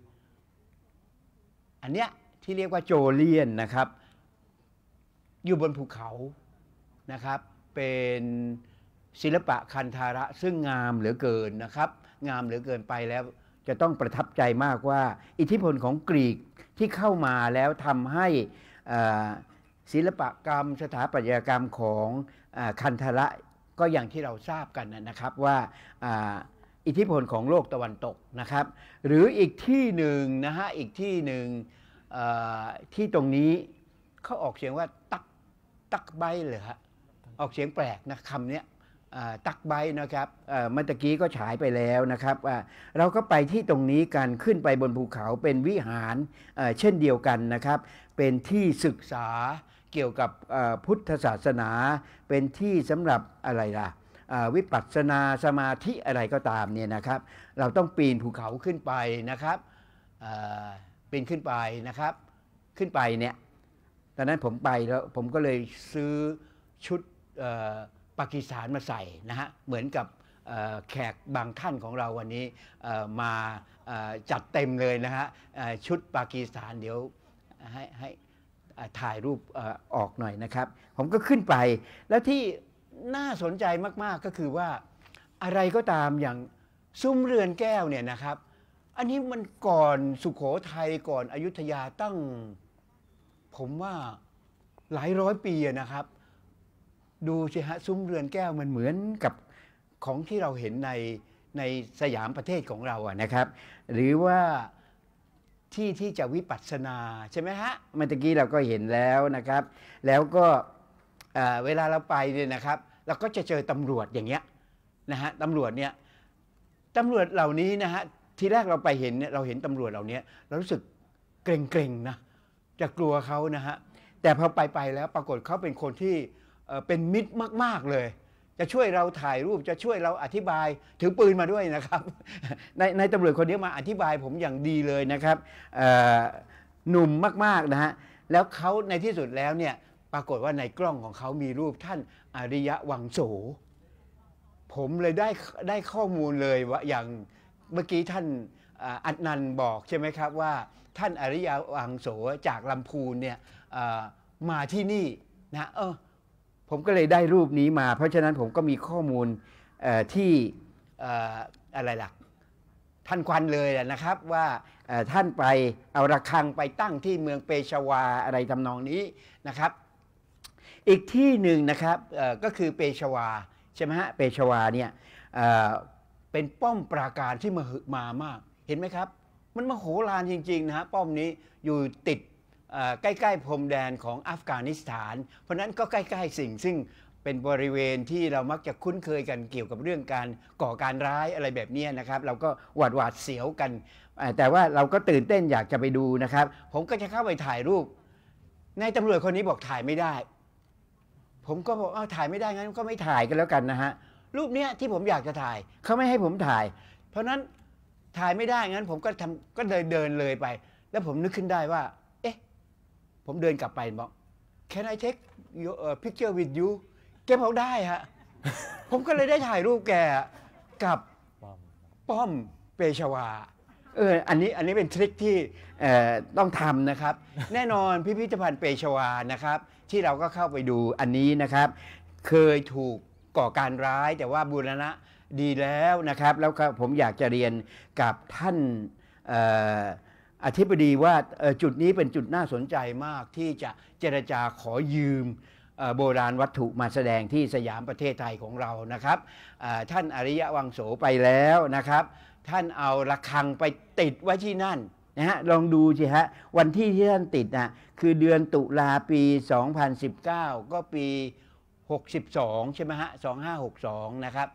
อันเนี้ยที่เรียกว่าโจเลียนนะครับอยู่บนภูเขานะครับเป็นศิลปะคันธาระซึ่งงามเหลือเกินนะครับงามเหลือเกินไปแล้วจะต้องประทับใจมากว่าอิทธิพลของกรีกที่เข้ามาแล้วทำให้ศิลปกรรมสถาปัตยกรรมของคันธาระก็อย่างที่เราทราบกันนะครับว่าอิทธิพลของโลกตะวันตกนะครับหรืออีกที่หนึ่งนะฮะอีกที่หนึ่งที่ตรงนี้เขาออกเสียงว่าตักใบเลยฮะออกเสียงแปลกนะคำนี้ตักใบนะครับเมื่อกี้ก็ฉายไปแล้วนะครับเราก็ไปที่ตรงนี้กันขึ้นไปบนภูเขาเป็นวิหารเช่นเดียวกันนะครับเป็นที่ศึกษาเกี่ยวกับพุทธศาสนาเป็นที่สำหรับอะไรล่ะวิปัสสนาสมาธิอะไรก็ตามเนี่ยนะครับเราต้องปีนภูเขาขึ้นไปนะครับปีนขึ้นไปนะครับขึ้นไปเนี่ยตอนนั้นผมไปแล้วผมก็เลยซื้อชุดปากีสถานมาใส่นะฮะเหมือนกับแขกบางท่านของเราวันนี้มาจัดเต็มเลยนะฮะชุดปากีสถานเดี๋ยวให้ถ่ายรูปออกหน่อยนะครับผมก็ขึ้นไปแล้วที่น่าสนใจมากๆก็คือว่าอะไรก็ตามอย่างซุ้มเรือนแก้วเนี่ยนะครับอันนี้มันก่อนสุโขทัยก่อนอยุธยาตั้งผมว่าหลายร้อยปีนะครับดูสิฮะซุ้มเรือนแก้วมันเหมือนกับของที่เราเห็นในสยามประเทศของเราอะนะครับหรือว่าที่จะวิปัสสนาใช่ไหมฮะเมื่อกี้เราก็เห็นแล้วนะครับแล้วก็เวลาเราไปเนี่ยนะครับเราก็จะเจอตำรวจอย่างเงี้ยนะฮะตำรวจเนี่ยตำรวจเหล่านี้นะฮะทีแรกเราไปเห็นเนี่ยเราเห็นตำรวจเหล่านี้เรารู้สึกเกรงๆนะจะกลัวเขานะฮะแต่พอไปแล้วปรากฏเขาเป็นคนที่เป็นมิตรมากๆเลยจะช่วยเราถ่ายรูปจะช่วยเราอธิบายถือปืนมาด้วยนะครับในตำรวจคนนี้มาอธิบายผมอย่างดีเลยนะครับหนุ่มมากๆนะฮะแล้วเขาในที่สุดแล้วเนี่ยปรากฏว่าในกล้องของเขามีรูปท่านอริยวังโสผมเลยได้ข้อมูลเลยว่าอย่างเมื่อกี้ท่านอัดนันบอกใช่ไหมครับว่าท่านอริยวังโสจากลำพูนเนี่ยมาที่นี่นะผมก็เลยได้รูปนี้มาเพราะฉะนั้นผมก็มีข้อมูลที่อะไรล่ะท่านควันเลยนะครับว่าท่านไปเอาระฆังไปตั้งที่เมืองเปชาวาอะไรทำนองนี้นะครับอีกที่หนึ่งนะครับก็คือเปชาวาใช่ไหมฮะเปชาวาเนี่ยเป็นป้อมปราการที่มามากเห็นไหมครับมันมโหฬารจริงๆนะฮะป้อมนี้อยู่ติดใกล้ๆพรมแดนของอัฟกานิสถานเพราะนั้นก็ใกล้ๆสิ่งซึ่งเป็นบริเวณที่เรามักจะคุ้นเคยกันเกี่ยวกับเรื่องการก่อการร้ายอะไรแบบนี้นะครับเราก็หวาดเสียวกันแต่ว่าเราก็ตื่นเต้นอยากจะไปดูนะครับผมก็จะเข้าไปถ่ายรูปนายตำรวจคนนี้บอกถ่ายไม่ได้ผมก็บอกถ่ายไม่ได้งั้นก็ไม่ถ่ายกันแล้วกันนะฮะรูปเนี้ยที่ผมอยากจะถ่ายเขาไม่ให้ผมถ่ายเพราะนั้นถ่ายไม่ได้งั้นผมก็เดินเลยไปแล้วผมนึกขึ้นได้ว่าผมเดินกลับไปบอก Can I take your picture with you แกบอกได้ฮะ ผมก็เลยได้ถ่ายรูปแกกับป้อมเปชาวาอันนี้เป็นทริคที่ต้องทำนะครับ แน่นอนพิพิธภัณฑ์เปชาวานะครับที่เราก็เข้าไปดูอันนี้นะครับเคยถูกก่อการร้ายแต่ว่าบูรณะดีแล้วนะครับแล้วก็ผมอยากจะเรียนกับท่านอธิบดีว่าจุดนี้เป็นจุดน่าสนใจมากที่จะเจรจาขอยืมโบราณวัตถุมาแสดงที่สยามประเทศไทยของเรานะครับท่านอริยวังโสไปแล้วนะครับท่านเอาระฆังไปติดไว้ที่นั่นนะฮะลองดูสิฮะวันที่ท่านติดนะคือเดือนตุลาปี 2019 ก็ปี 62 ใช่ไหมฮะ 2562 นะครับ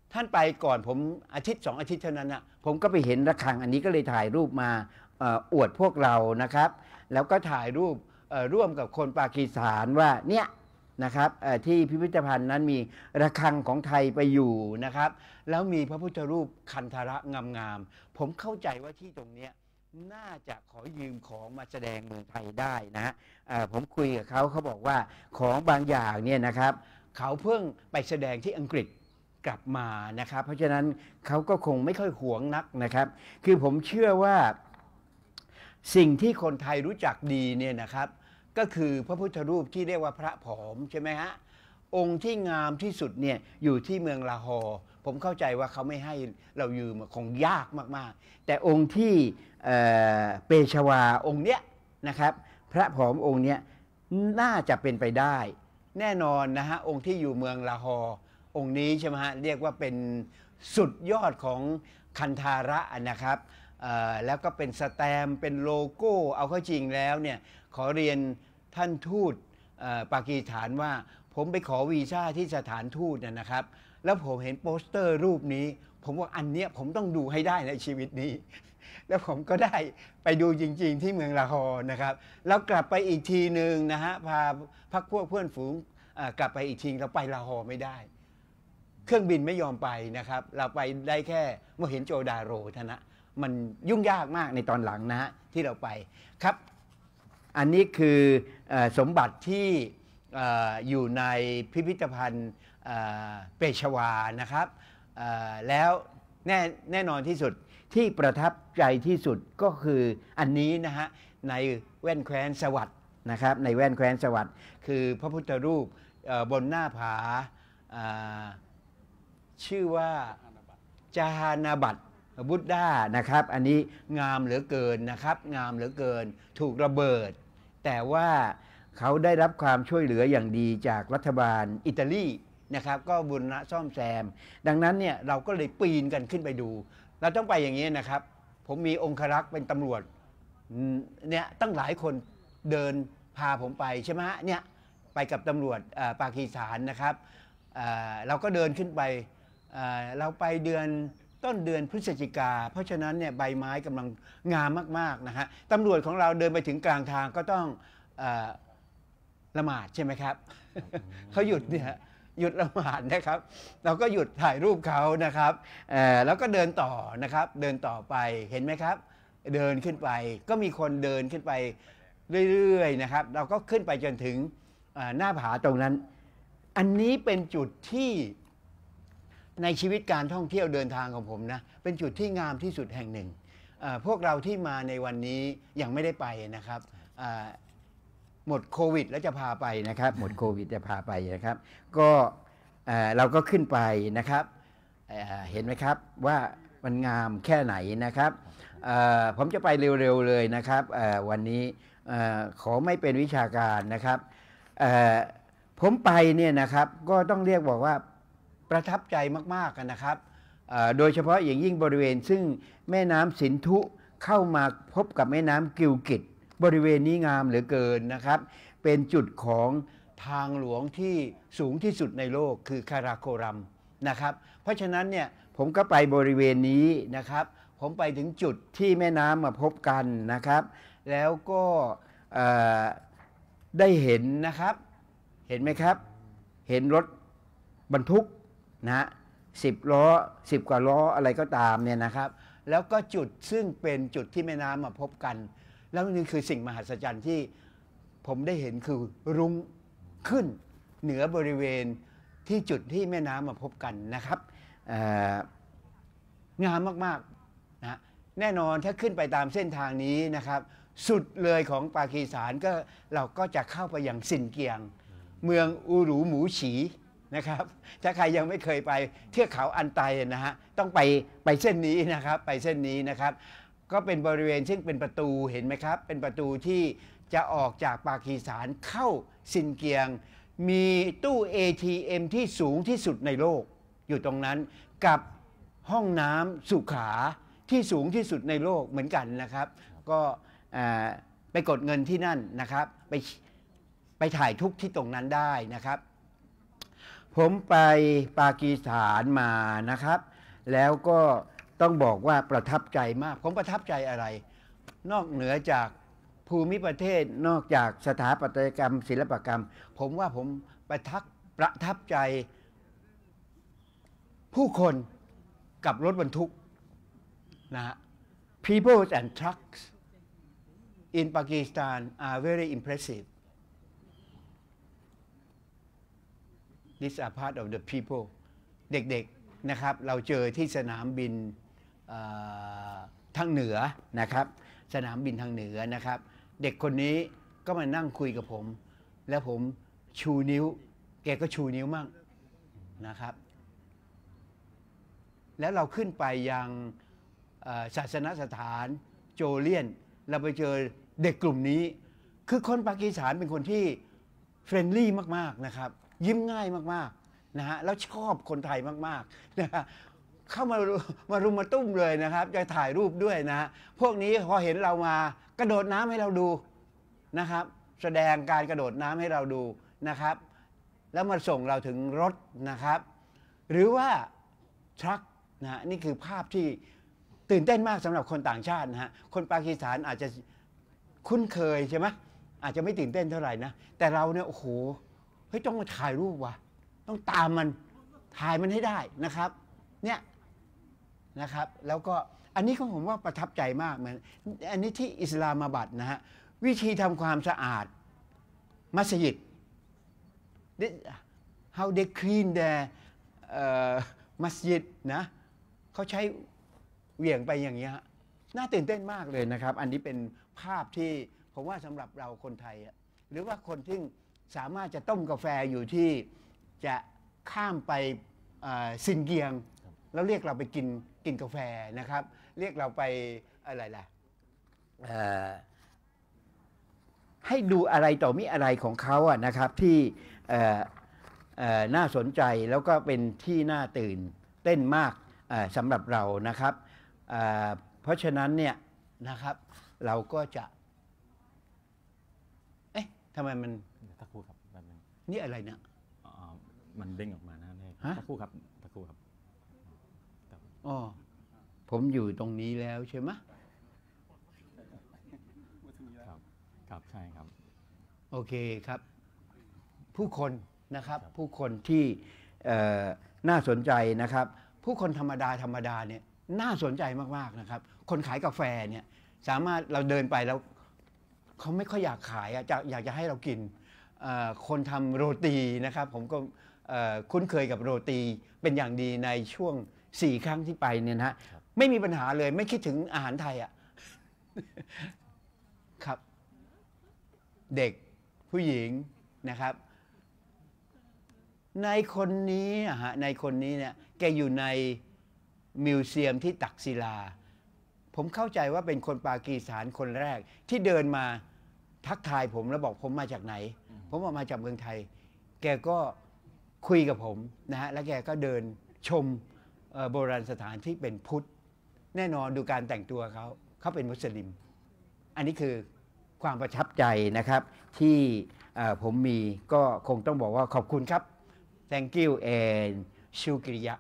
ท่านไปก่อนผมอาทิตย์2 อาทิตย์เท่านั้นนะผมก็ไปเห็นระฆังอันนี้ก็เลยถ่ายรูปมาอวดพวกเรานะครับแล้วก็ถ่ายรูปร่วมกับคนปากีสถานว่าเนี่ยนะครับที่พิพิธภัณฑ์นั้นมีระฆังของไทยไปอยู่นะครับแล้วมีพระพุทธรูปคันธระงามๆผมเข้าใจว่าที่ตรงเนี้ยน่าจะขอยืมของมาแสดงเมืองไทยได้นะผมคุยกับเขาบอกว่าของบางอย่างเนี่ยนะครับเขาเพิ่งไปแสดงที่อังกฤษกลับมานะครับเพราะฉะนั้นเขาก็คงไม่ค่อยหวงนักนะครับคือผมเชื่อว่าสิ่งที่คนไทยรู้จักดีเนี่ยนะครับก็คือพระพุทธรูปที่เรียกว่าพระผอมใช่ไหมฮะองค์ที่งามที่สุดเนี่ยอยู่ที่เมืองลาฮอร์ผมเข้าใจว่าเขาไม่ให้เรายืมคงยากมากๆแต่องค์ที่เปชวาองค์เนี้ยนะครับพระผอมองค์เนี้ยน่าจะเป็นไปได้แน่นอนนะฮะองค์ที่อยู่เมืองลาฮอร์องค์นี้ใช่ไหมฮะเรียกว่าเป็นสุดยอดของคันธาระนะครับแล้วก็เป็นสแตมป์เป็นโลโก้เอาเข้าจริงแล้วเนี่ยขอเรียนท่านทูตปากีสถานว่าผมไปขอวีซ่าที่สถานทูตนะครับแล้วผมเห็นโปสเตอร์รูปนี้ผมว่าอันเนี้ยผมต้องดูให้ได้ในชีวิตนี้แล้วผมก็ได้ไปดูจริงๆที่เมืองลาฮอร์นะครับแล้วกลับไปอีกทีหนึ่งนะฮะพาพักพวกเพื่อนฝูงกลับไปอีกทีเราไปลาฮอร์ไม่ได้เครื่องบินไม่ยอมไปนะครับเราไปได้แค่เมื่อเห็นโจดาโรเท่านั้นมันยุ่งยากมากในตอนหลังนะฮะที่เราไปครับอันนี้คือสมบัติที่อยู่ในพิพิธภัณฑ์เปชวานะครับแล้วแน่นอนที่สุดที่ประทับใจที่สุดก็คืออันนี้นะฮะในแว่นแคว้นสวัสด์นะครับในแว่นแคว้นสวัสด์คือพระพุทธรูปบนหน้าผาชื่อว่าจาหานาบัตบุตดานะครับอันนี้งามเหลือเกินนะครับงามเหลือเกินถูกระเบิดแต่ว่าเขาได้รับความช่วยเหลืออย่างดีจากรัฐบาลอิตาลีนะครับก็บูรณะซ่อมแซมดังนั้นเนี่ยเราก็เลยปีนกันขึ้นไปดูเราต้องไปอย่างนี้นะครับผมมีองครักษ์เป็นตำรวจเนี่ยตั้งหลายคนเดินพาผมไปใช่ไหมฮะเนี่ยไปกับตำรวจปากีสถานนะครับเราก็เดินขึ้นไปเราไปต้นเดือนพฤศจิกาเพราะฉะนั้นเนี่ยใบไม้กำลังงามมากๆนะฮะตำรวจของเราเดินไปถึงกลางทางก็ต้องละหมาดใช่ไหมครับ เขาหยุดเนี่ยหยุดละหมาดนะครับเราก็หยุดถ่ายรูปเขานะครับแล้วก็เดินต่อนะครับเดินต่อไปเห็นไหมครับเดินขึ้นไปก็มีคนเดินขึ้นไปเรื่อยๆนะครับเราก็ขึ้นไปจนถึงหน้าผาตรงนั้นอันนี้เป็นจุดที่ในชีวิตการท่องเที่ยวเดินทางของผมนะเป็นจุดที่งามที่สุดแห่งหนึ่งพวกเราที่มาในวันนี้ยังไม่ได้ไปนะครับหมดโควิดแล้วจะพาไปนะครับหมดโควิดจะพาไปนะครับก็เราก็ขึ้นไปนะครับเห็นไหมครับว่ามันงามแค่ไหนนะครับผมจะไปเร็วๆเลยนะครับวันนี้ขอไม่เป็นวิชาการนะครับผมไปเนี่ยนะครับก็ต้องเรียกบอกว่าประทับใจมากๆกันนะครับโดยเฉพาะอย่างยิ่งบริเวณซึ่งแม่น้ำสินธุเข้ามาพบกับแม่น้ำกิลกิตบริเวณนี้งามเหลือเกินนะครับเป็นจุดของทางหลวงที่สูงที่สุดในโลกคือคาราโครัมนะครับเพราะฉะนั้นเนี่ยผมก็ไปบริเวณนี้นะครับผมไปถึงจุดที่แม่น้ำมาพบกันนะครับแล้วก็ได้เห็นนะครับเห็นไหมครับเห็นรถบรรทุกนะ10 ล้อ10 กว่าล้ออะไรก็ตามเนี่ยนะครับแล้วก็จุดซึ่งเป็นจุดที่แม่น้ำมาพบกันแล้วนี่คือสิ่งมหัศจรรย์ที่ผมได้เห็นคือรุ้งขึ้นเหนือบริเวณที่จุดที่แม่น้ำมาพบกันนะครับงามมากๆนะแน่นอนถ้าขึ้นไปตามเส้นทางนี้นะครับสุดเลยของปากีสถานก็เราก็จะเข้าไปอย่างซินเกียงเมืองอูหรูหมูฉีนะครับถ้าใครยังไม่เคยไปเทือกเขาอันไตนะฮะต้องไปเส้นนี้นะครับไปเส้นนี้นะครับก็เป็นบริเวณซึ่งเป็นประตูเห็นไหมครับเป็นประตูที่จะออกจากปากีสถานเข้าซินเกียงมีตู้ ATM ที่สูงที่สุดในโลกอยู่ตรงนั้นกับห้องน้ำสุขาที่สูงที่สุดในโลกเหมือนกันนะครับก็ไปกดเงินที่นั่นนะครับไปถ่ายทุกที่ตรงนั้นได้นะครับผผมไปปากีสถานมานะครับ แล้วก็ต้องบอกว่าประทับใจมากผมประทับใจอะไร นอกเหนือจากภูมิประเทศนอกจากสถาปัตยกรรมศิลปกรรมผมว่าผมประทับใจผู้คนกับรถบรรทุกนะฮะ People and trucks in Pakistan are very impressive. These are part of the people. เด็กๆนะครับเราเจอที่สนามบินทางเหนือนะครับสนามบินทางเหนือนะครับเด็กคนนี้ก็มานั่งคุยกับผมแล้วผมชูนิ้วแกก็ชูนิ้วมั่งนะครับแล้วเราขึ้นไปยังศาสนสถานโจเลียนเราไปเจอเด็กกลุ่มนี้คือคนปากีสถานเป็นคนที่เฟรนลี่มากๆนะครับยิ้มง่ายมากๆนะฮะแล้วชอบคนไทยมากๆนะฮะเข้ามารุมมาตุ้มเลยนะครับจะถ่ายรูปด้วยนะพวกนี้พอเห็นเรามากระโดดน้ำให้เราดูนะครับแสดงการกระโดดน้ำให้เราดูนะครับแล้วมาส่งเราถึงรถนะครับหรือว่าทรัคนะนี่คือภาพที่ตื่นเต้นมากสำหรับคนต่างชาตินะฮะคนปากีสถานอาจจะคุ้นเคยใช่ไหมอาจจะไม่ตื่นเต้นเท่าไหร่นะแต่เราเนี่ยโอ้โหเฮ้ยต้องมาถ่ายรูปว่ะต้องตามมันถ่ายมันให้ได้นะครับเนี่ยนะครับแล้วก็อันนี้ก็ผมว่าประทับใจมากเหมือนอันนี้ที่อิสลามาบัดนะฮะวิธีทำความสะอาดมัสยิด how they clean their มัสยิดนะเขาใช้เหวี่ยงไปอย่างนี้น่าตื่นเต้นมากเลยนะครับอันนี้เป็นภาพที่ผมว่าสำหรับเราคนไทยหรือว่าคนที่สามารถจะต้มกาแฟอยู่ที่จะข้ามไปซินเกียงแล้วเรียกเราไปกินกาแฟนะครับเรียกเราไปอะไรล่ะให้ดูอะไรต่อมิอะไรของเขาอะนะครับที่น่าสนใจแล้วก็เป็นที่น่าตื่นเต้นมากสำหรับเรานะครับเพราะฉะนั้นเนี่ยนะครับเราก็จะเอ๊ะทำไมมันตะครู่ครับแบบนึงนี่อะไรเนี่ยมันเด้งออกมานะนี่ตะครู่ครับตะครู่ครับอ๋อผมอยู่ตรงนี้แล้วใช่ไหมครับใช่ครับโอเคครับผู้คนนะครับผู้คนที่น่าสนใจนะครับผู้คนธรรมดาเนี่ยน่าสนใจมากๆนะครับคนขายกาแฟเนี่ยสามารถเราเดินไปแล้วเขาไม่ค่อยอยากขายอยากจะให้เรากินคนทำโรตีนะครับผมก็คุ้นเคยกับโรตีเป็นอย่างดีในช่วง4 ครั้งที่ไปเนี่ยนะฮะไม่มีปัญหาเลยไม่คิดถึงอาหารไทยครับเด็กผู้หญิงนะครับในคนนี้เนี่ยแกอยู่ในมิวเซียมที่ตักศิลาผมเข้าใจว่าเป็นคนปากีสถานคนแรกที่เดินมาทักทายผมแล้วบอกผมมาจากไหนผมมาจากเมืองไทยแกก็คุยกับผมนะฮะแล้วแกก็เดินชมโบราณสถานที่เป็นพุทธแน่นอนดูการแต่งตัวเขาเป็นมุสลิมอันนี้คือความประทับใจนะครับที่ผมมีก็คงต้องบอกว่าขอบคุณครับ thank you and ชูกริยะ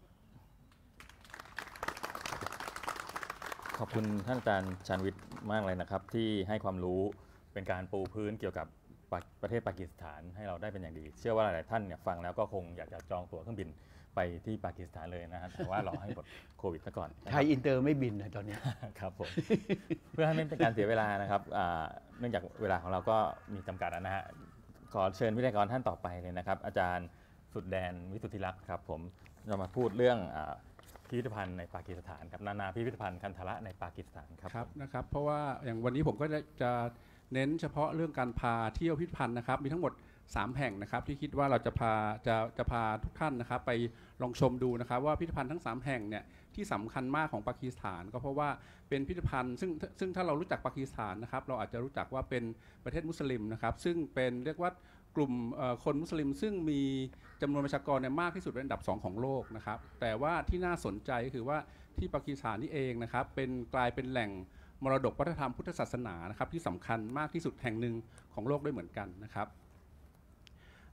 ขอบคุณท่านอาจารย์ชาญวิทย์มากเลยนะครับที่ให้ความรู้เป็นการปูพื้นเกี่ยวกับประเทศปากีสถานให้เราได้เป็นอย่างดีเชื่อว่าหลายๆท่านเนี่ยฟังแล้วก็คงอยากจะจองตั๋วเครื่องบินไปที่ปากีสถานเลยนะฮะแต่ว่ารอให้หมดโควิดซะก่อนไทยอินเตอร์ไม่บินนะตอนนี้ครับผมเพื่อให้ไม่เป็นการเสียเวลานะครับเนื่องจากเวลาของเราก็มีจำกัดนะฮะขอเชิญวิทยากรท่านต่อไปเลยนะครับอาจารย์สุดแดนวิสุทธิลักษณ์ครับผมจะมาพูดเรื่องพิพิธภัณฑ์ในปากีสถานครับนานาพิพิธภัณฑ์คันธระในปากีสถานครับนะครับเพราะว่าอย่างวันนี้ผมก็จะเน้นเฉพาะเรื่องการพาเที่ยวพิพิธภัณฑ์นะครับมีทั้งหมด3 แห่งนะครับที่คิดว่าเราจะพาทุกท่านนะครับไปลองชมดูนะครับว่าพิพิธภัณฑ์ทั้ง3 แห่งเนี่ยที่สำคัญมากของปากีสถานก็เพราะว่าเป็นพิพิธภัณฑ์ซึ่งถ้าเรารู้จักปากีสถานนะครับเราอาจจะรู้จักว่าเป็นประเทศมุสลิมนะครับซึ่งเป็นเรียกว่ากลุ่มคนมุสลิมซึ่งมีจำนวนประชากรมากที่สุดเป็นอันดับ2ของโลกนะครับแต่ว่าที่น่าสนใจก็คือว่าที่ปากีสถานนี่เองนะครับกลายเป็นแหล่งมรดกวัฒนธรรมพุทธศาสนานะครับที่สำคัญมากที่สุดแห่งหนึ่งของโลกด้วยเหมือนกันนะครับ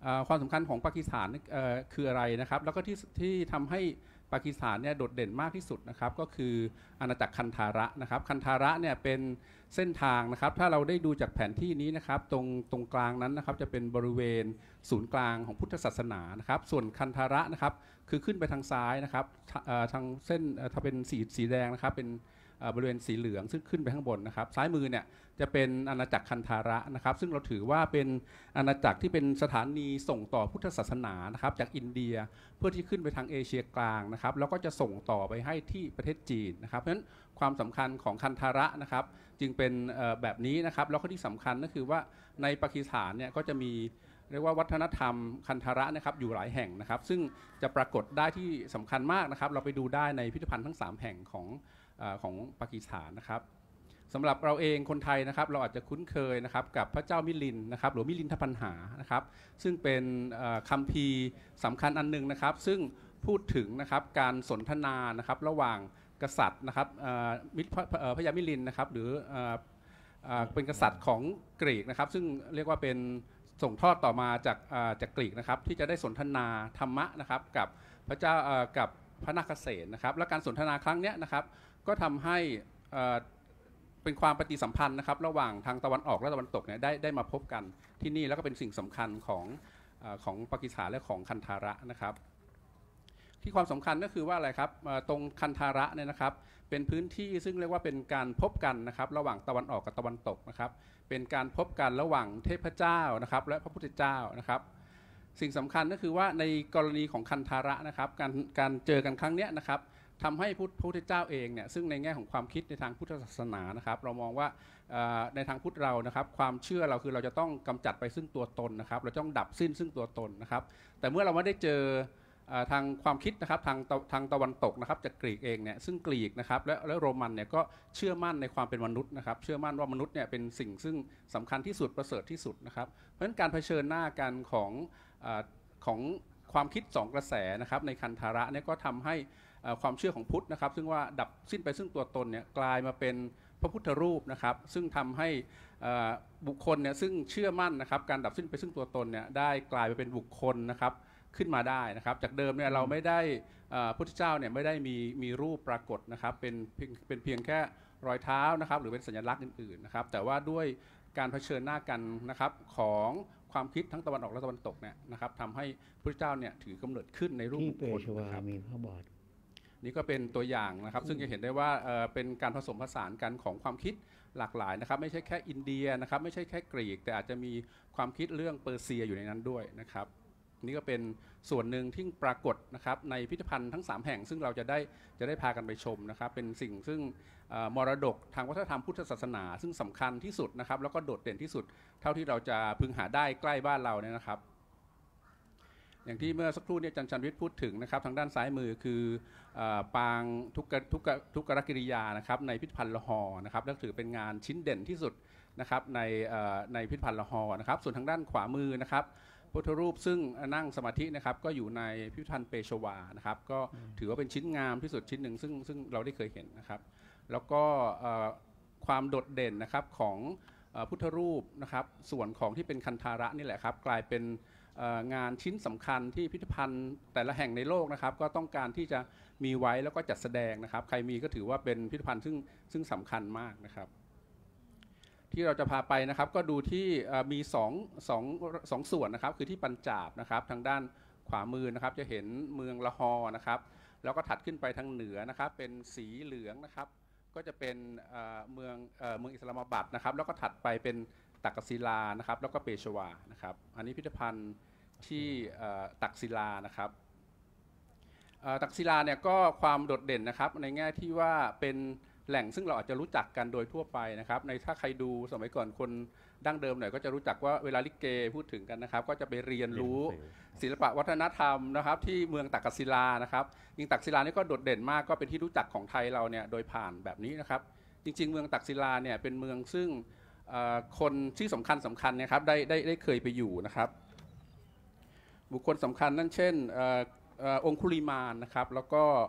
ความสำคัญของปากีสถานคืออะไรนะครับแล้วก็ที่ทำให้ปากีสถานเนี่ยโดดเด่นมากที่สุดนะครับก็คืออาณาจักรคันธาระนะครับคันธาระเนี่ยเป็นเส้นทางนะครับถ้าเราได้ดูจากแผนที่นี้นะครับตรงกลางนั้นนะครับจะเป็นบริเวณศูนย์กลางของพุทธศาสนานะครับส่วนคันธาระนะครับคือขึ้นไปทางซ้ายนะครับทางเส้นถ้าเป็นสีแดงนะครับเป็นบริเวณสีเหลืองซึ่งขึ้นไปข้างบนนะครับซ้ายมือเนี่ยจะเป็นอาณาจักรคันธาระนะครับซึ่งเราถือว่าเป็นอาณาจักรที่เป็นสถานีส่งต่อพุทธศาสนานะครับจากอินเดียเพื่อที่ขึ้นไปทางเอเชียกลางนะครับแล้วก็จะส่งต่อไปให้ที่ประเทศจีนนะครับเพราะฉะนั้นความสำคัญของคันธาระนะครับจึงเป็นแบบนี้นะครับแล้วก็ที่สำคัญก็คือว่าในปากีสถานเนี่ยก็จะมีเรียกว่าวัฒนธรรมคันธาระนะครับอยู่หลายแห่งนะครับซึ่งจะปรากฏได้ที่สำคัญมากนะครับเราไปดูได้ในพิพิธภัณฑ์ทั้ง3แห่งของปากีสถานนะครับสำหรับเราเองคนไทยนะครับเราอาจจะคุ้นเคยนะครับกับพระเจ้ามิลินนะครับหรือมิลินทปัญหานะครับซึ่งเป็นคัมภีร์สำคัญอันหนึ่งนะครับซึ่งพูดถึงนะครับการสนทนานะครับระหว่างกษัตริย์นะครับพระยามิลินนะครับหรือเป็นกษัตริย์ของกรีกนะครับซึ่งเรียกว่าเป็นส่งทอดต่อมาจากกรีกนะครับที่จะได้สนทนาธรรมะนะครับกับพระเจ้ากับพระนาคเษนนะครับและการสนทนาครั้งนี้นะครับก็ทำให้เป็นความปฏิสัมพันธ์นะครับระหว่างทางตะวันออกและตะวันตกเนี่ยได้มาพบกันที่นี่แล้วก็เป็นสิ่งสำคัญของปากีสถานและของคันธาระนะครับที่ความสำคัญก็คือว่าอะไรครับตรงคันธาระเนี่ยนะครับเป็นพื้นที่ซึ่งเรียกว่าเป็นการพบกันนะครับระหว่างตะวันออกกับตะวันตกนะครับเป็นการพบกันระหว่างเทพเจ้านะครับและพระพุทธเจ้านะครับสิ่งสำคัญก็คือว่าในกรณีของคันธาระนะครับการเจอกันครั้งนี้นะครับทำให้พระพุทธเจ้าเองเนี่ยซึ่งในแง่ของความคิดในทางพุทธศาสนานะครับเรามองว่าในทางพุทธเรานะครับความเชื่อเราคือเราจะต้องกำจัดไปซึ่งตัวตนนะครับเราต้องดับสิ้นซึ่งตัวตนนะครับแต่เมื่อเราไม่ได้เจอทางความคิดนะครับทางตะวันตกนะครับจากกรีกเองเนี่ยซึ่งกรีกนะครับและโรมันเนี่ยก็เชื่อมั่นในความเป็นมนุษย์นะครับเชื่อมั่นว่ามนุษย์เนี่ยเป็นสิ่งซึ่งสำคัญที่สุดประเสริฐที่สุดนะครับเพราะฉะนั้นการเผชิญหน้ากันของความคิด2กระแสนะครับในคันธาระเนี่ยก็ทำให้ความเชื่อของพุทธนะครับซึ่งว่าดับสิ้นไปซึ่งตัวตนเนี่ยกลายมาเป็นพระพุทธรูปนะครับซึ่งทำให้บุคคลเนี่ยซึ่งเชื่อมั่นนะครับการดับสิ้นไปซึ่งตัวตนเนี่ยได้กลายไปเป็นบุคคลนะครับขึ้นมาได้นะครับจากเดิมเนี่ยเราไม่ได้พุทธเจ้าเนี่ยไม่ได้มีรูปปรากฏนะครับเป็นเพียงแค่รอยเท้านะครับหรือเป็นสัญลักษณ์อื่นๆนะครับแต่ว่าด้วยการเผชิญหน้ากันนะครับของความคิดทั้งตะวันออกและตะวันตกเนี่ยนะครับทำให้พระเจ้าเนี่ยถือกำเนิดขึ้นในรูปบุคคลนะครับมีพระบาทนี่ก็เป็นตัวอย่างนะครับซึ่งจะเห็นได้ว่าเป็นการผสมผสานกันของความคิดหลากหลายนะครับไม่ใช่แค่อินเดียนะครับไม่ใช่แค่กรีกแต่อาจจะมีความคิดเรื่องเปอร์เซียอยู่ในนั้นด้วยนะครับนี่ก็เป็นส่วนหนึ่งที่ปรากฏนะครับในพิพิธภัณฑ์ทั้ง3แห่งซึ่งเราจะได้พากันไปชมนะครับเป็นสิ่งซึ่งมรดกทางวัฒนธรรมพุทธศาสนาซึ่งสำคัญที่สุดนะครับแล้วก็โดดเด่นที่สุดเท่าที่เราจะพึงหาได้ใกล้บ้านเราเนี่ยนะครับอย่างที่เมื่อสักครู่เนี่ยอาจารย์ชันวิทย์พูดถึงนะครับทางด้านซ้ายมือคือปางทุกกรกิริยานะครับในพิพิธภัณฑ์ละหอนะครับและถือเป็นงานชิ้นเด่นที่สุดนะครับในพิพิธภัณฑ์ละหอนะครับส่วนทางด้านขวามือนะครับพุทธรูปซึ่งนั่งสมาธินะครับก็อยู่ในพิพิธภัณฑ์เปชวานะครับก็ถือว่าเป็นชิ้นงามที่สุดชิ้นหนึ่งซึ่งเราได้เคยเห็นนะครับแล้วก็ความโดดเด่นนะครับของพุทธรูปนะครับส่วนของที่เป็นคันธาระนี่แหละครับกลายเป็นงานชิ้นสำคัญที่พิพิธภัณฑ์แต่ละแห่งในโลกนะครับก็ต้องการที่จะมีไว้แล้วก็จัดแสดงนะครับใครมีก็ถือว่าเป็นพิพิธภัณฑ์ซึ่งสำคัญมากนะครับที่เราจะพาไปนะครับก็ดูที่มีสองส่วนนะครับคือที่ปัญจาบนะครับทางด้านขวามือนะครับจะเห็นเมืองละหอนะครับแล้วก็ถัดขึ้นไปทางเหนือนะครับเป็นสีเหลืองนะครับก็จะเป็นเมืองอิสลามบัดนะครับแล้วก็ถัดไปเป็นตักศิลานะครับแล้วก็เปชวานะครับอันนี้พิพิธภัณฑ์ที่ตักศิลานะครับตักศิลาเนี่ยก็ความโดดเด่นนะครับในแง่ที่ว่าเป็นแหล่งซึ่งเราอาจจะรู้จักกันโดยทั่วไปนะครับในถ้าใครดูสมัยก่อนคนดั้งเดิมหน่อยก็จะรู้จักว่าเวลาลิเกพูดถึงกันนะครับก็จะไปเรียนรู้ศิลปะวัฒนธรรมนะครับที่เมืองตักศิลานะครับยิ่งตักศิลานี่ก็โดดเด่นมากก็เป็นที่รู้จักของไทยเราเนี่ยโดยผ่านแบบนี้นะครับจริงๆเมืองตักศิลาเนี่ยเป็นเมืองซึ่งคนที่สำคัญนะครับได้เคยไปอยู่นะครับบุคคลสำคัญนั่นเช่นองคุลิมานนะครับแล้วก็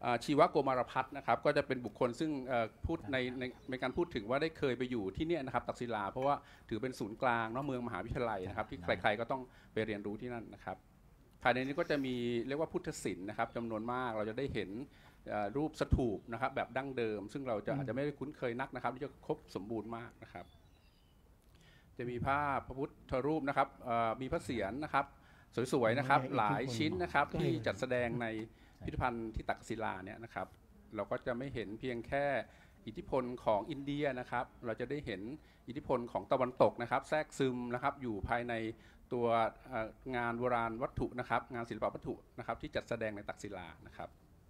ชีวโกมารพัฒน์นะครับก็จะเป็นบุคคลซึ่งพูดในการพูดถึงว่าได้เคยไปอยู่ที่เนี่ยนะครับตักศิลาเพราะว่าถือเป็นศูนย์กลางเมืองมหาวิทยาลัยนะครับที่ใครๆก็ต้องไปเรียนรู้ที่นั่นนะครับภายในนี้ก็จะมีเรียกว่าพุทธศิลป์นะครับจำนวนมากเราจะได้เห็นรูปสถูปนะครับแบบดั้งเดิมซึ่งเราอาจจะไม่ได้คุ้นเคยนักนะครับที่จะครบสมบูรณ์มากนะครับจะมีภาพพระพุทธรูปนะครับมีพระเศียรนะครับสวยๆนะครับหลายชิ้นนะครับที่จัดแสดงในพิพิธภัณฑ์ที่ตักศิลาเนี่ยนะครับเราก็จะไม่เห็นเพียงแค่อิทธิพลของอินเดียนะครับเราจะได้เห็นอิทธิพลของตะวันตกนะครับแทรกซึมนะครับอยู่ภายในตัวงานโบราณวัตถุนะครับงานศิลปวัตถุนะครับที่จัดแสดงในตักศิลานะครับ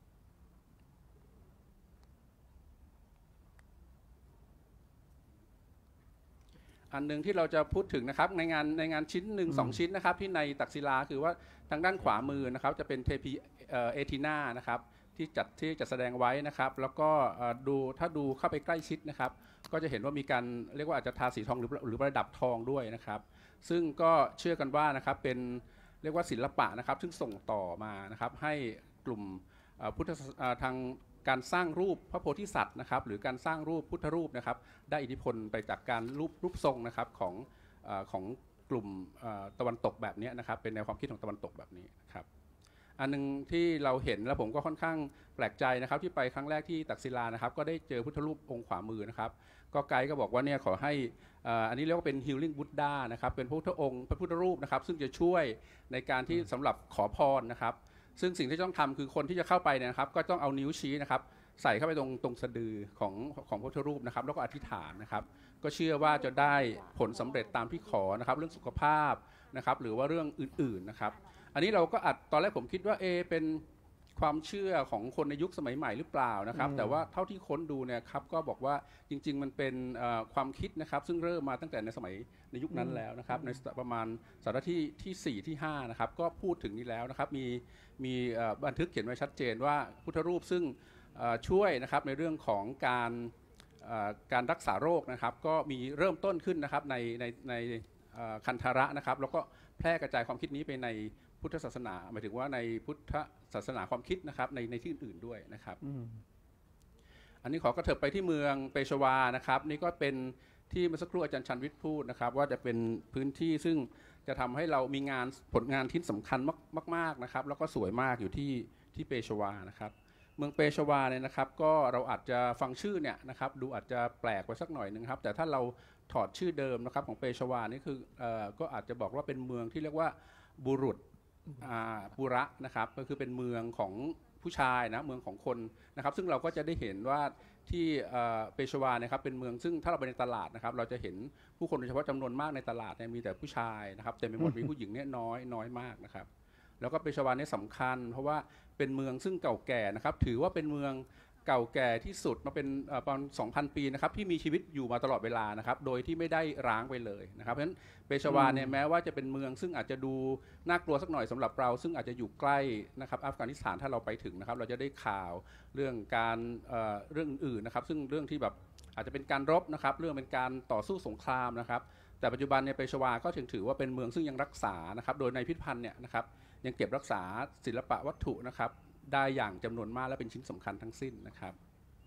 อันหนึ่งที่เราจะพูดถึงนะครับในงานชิ้นหนึ่ง2 ชิ้นนะครับที่ในตักศิลาคือว่าทางด้านขวามือนะครับจะเป็นเทพีเอทีนานะครับที่จัดแสดงไว้นะครับแล้วก็ถ้าดูเข้าไปใกล้ชิดนะครับก็จะเห็นว่ามีการเรียกว่าอาจจะทาสีทองหรือประดับทองด้วยนะครับซึ่งก็เชื่อกันว่านะครับเป็นเรียกว่าศิลปะนะครับซึ่งส่งต่อมานะครับให้กลุ่มพุทธทางการสร้างรูปพระโพธิสัตว์นะครับหรือการสร้างรูปพุทธรูปนะครับได้อิทธิพลไปจากการรูปทรงนะครับของกลุ่มตะวันตกแบบนี้นะครับเป็นแนวความคิดของตะวันตกแบบนี้ครับอันนึงที่เราเห็นแล้วผมก็ค่อนข้างแปลกใจนะครับที่ไปครั้งแรกที่ตักศิลานะครับก็ได้เจอพุทธรูปองค์ขวามือนะครับก็ไกด์ก็บอกว่าเนี่ยขอให้อันนี้เรียกว่าเป็น Healing Buddha นะครับเป็นพระพุทธองค์พระพุทธรูปนะครับซึ่งจะช่วยในการที่สำหรับขอพรนะครับซึ่งสิ่งที่ต้องทำคือคนที่จะเข้าไปเนี่ยนะครับก็ต้องเอานิ้วชี้นะครับใส่เข้าไปตรงสะดือของพระพุทธรูปนะครับแล้วก็อธิษฐานนะครับก็เชื่อว่าจะได้ผลสำเร็จตามที่ขอนะครับเรื่องสุขภาพนะครับหรือว่าเรื่องอื่นๆนะครับอันนี้เราก็ตอนแรกผมคิดว่าเป็นความเชื่อของคนในยุคสมัยใหม่หรือเปล่านะครับแต่ว่าเท่าที่ค้นดูเนี่ยครับก็บอกว่าจริงๆมันเป็นความคิดนะครับซึ่งเริ่มมาตั้งแต่ในยุคนั้นแล้วนะครับในประมาณศตวรรษที่4ที่5นะครับก็พูดถึงนี้แล้วนะครับมีบันทึกเขียนไว้ชัดเจนว่าพุทธรูปซึ่งช่วยนะครับในเรื่องของการรักษาโรคนะครับก็มีเริ่มต้นขึ้นนะครับในคันธาระนะครับแล้วก็แพร่กระจายความคิดนี้ไปในพุทธศาสนาหมายถึงว่าในพุทธศาสนาความคิดนะครับในที่อื่นๆด้วยนะครับอันนี้ขอกระเถิบไปที่เมืองเปชวานะครับนี่ก็เป็นที่เมื่อสักครู่อาจารย์ชันวิทย์พูดนะครับว่าจะเป็นพื้นที่ซึ่งจะทำให้เรามีผลงานชิ้นสำคัญมากๆนะครับแล้วก็สวยมากอยู่ที่เปชวานะครับเมืองเปชวาเนี่ยนะครับก็เราอาจจะฟังชื่อเนี่ยนะครับดูอาจจะแปลกไปสักหน่อยนึงครับแต่ถ้าเราถอดชื่อเดิมนะครับของเปชวานี่คือก็อาจจะบอกว่าเป็นเมืองที่เรียกว่าบุรุษปุระนะครับก็คือเป็นเมืองของผู้ชายนะเมืองของคนนะครับซึ่งเราก็จะได้เห็นว่าที่เปชวานะครับเป็นเมืองซึ่งถ้าเราไปในตลาดนะครับเราจะเห็นผู้คนโดยเฉพาะจำนวนมากในตลาดเนี่ยมีแต่ผู้ชายนะครับแต่ไม่หมดมีผู้หญิงเนี่ยน้อยมากนะครับแล้วก็เปชวาเนี่ยสำคัญเพราะว่าเป็นเมืองซึ่งเก่าแก่นะครับถือว่าเป็นเมืองเก่าแก่ที่สุดมาเป็นประมาณ 2,000 ปีนะครับที่มีชีวิตอยู่มาตลอดเวลานะครับโดยที่ไม่ได้ร้างไปเลยนะครับเพราะฉะนั้นเปชวาเนี่ยแม้ว่าจะเป็นเมืองซึ่งอาจจะดูน่ากลัวสักหน่อยสำหรับเราซึ่งอาจจะอยู่ใกล้นะครับอัฟกานิสถานถ้าเราไปถึงนะครับเราจะได้ข่าวเรื่องเรื่องอื่นๆนะครับซึ่งเรื่องที่แบบอาจจะเป็นการรบนะครับเรื่องเป็นการต่อสู้สงครามนะครับแต่ปัจจุบันเนี่ยเปชวาก็ถือว่าเป็นเมืองซึ่งยังรักษานะครับโดยในพิพิธภัณฑ์เนี่ยนะครับยังเก็บรักษาศิลปะวัตถุนะครับได้อย่างจำนวนมากและเป็นชิ้นสำคัญทั้งสิ้นนะครับ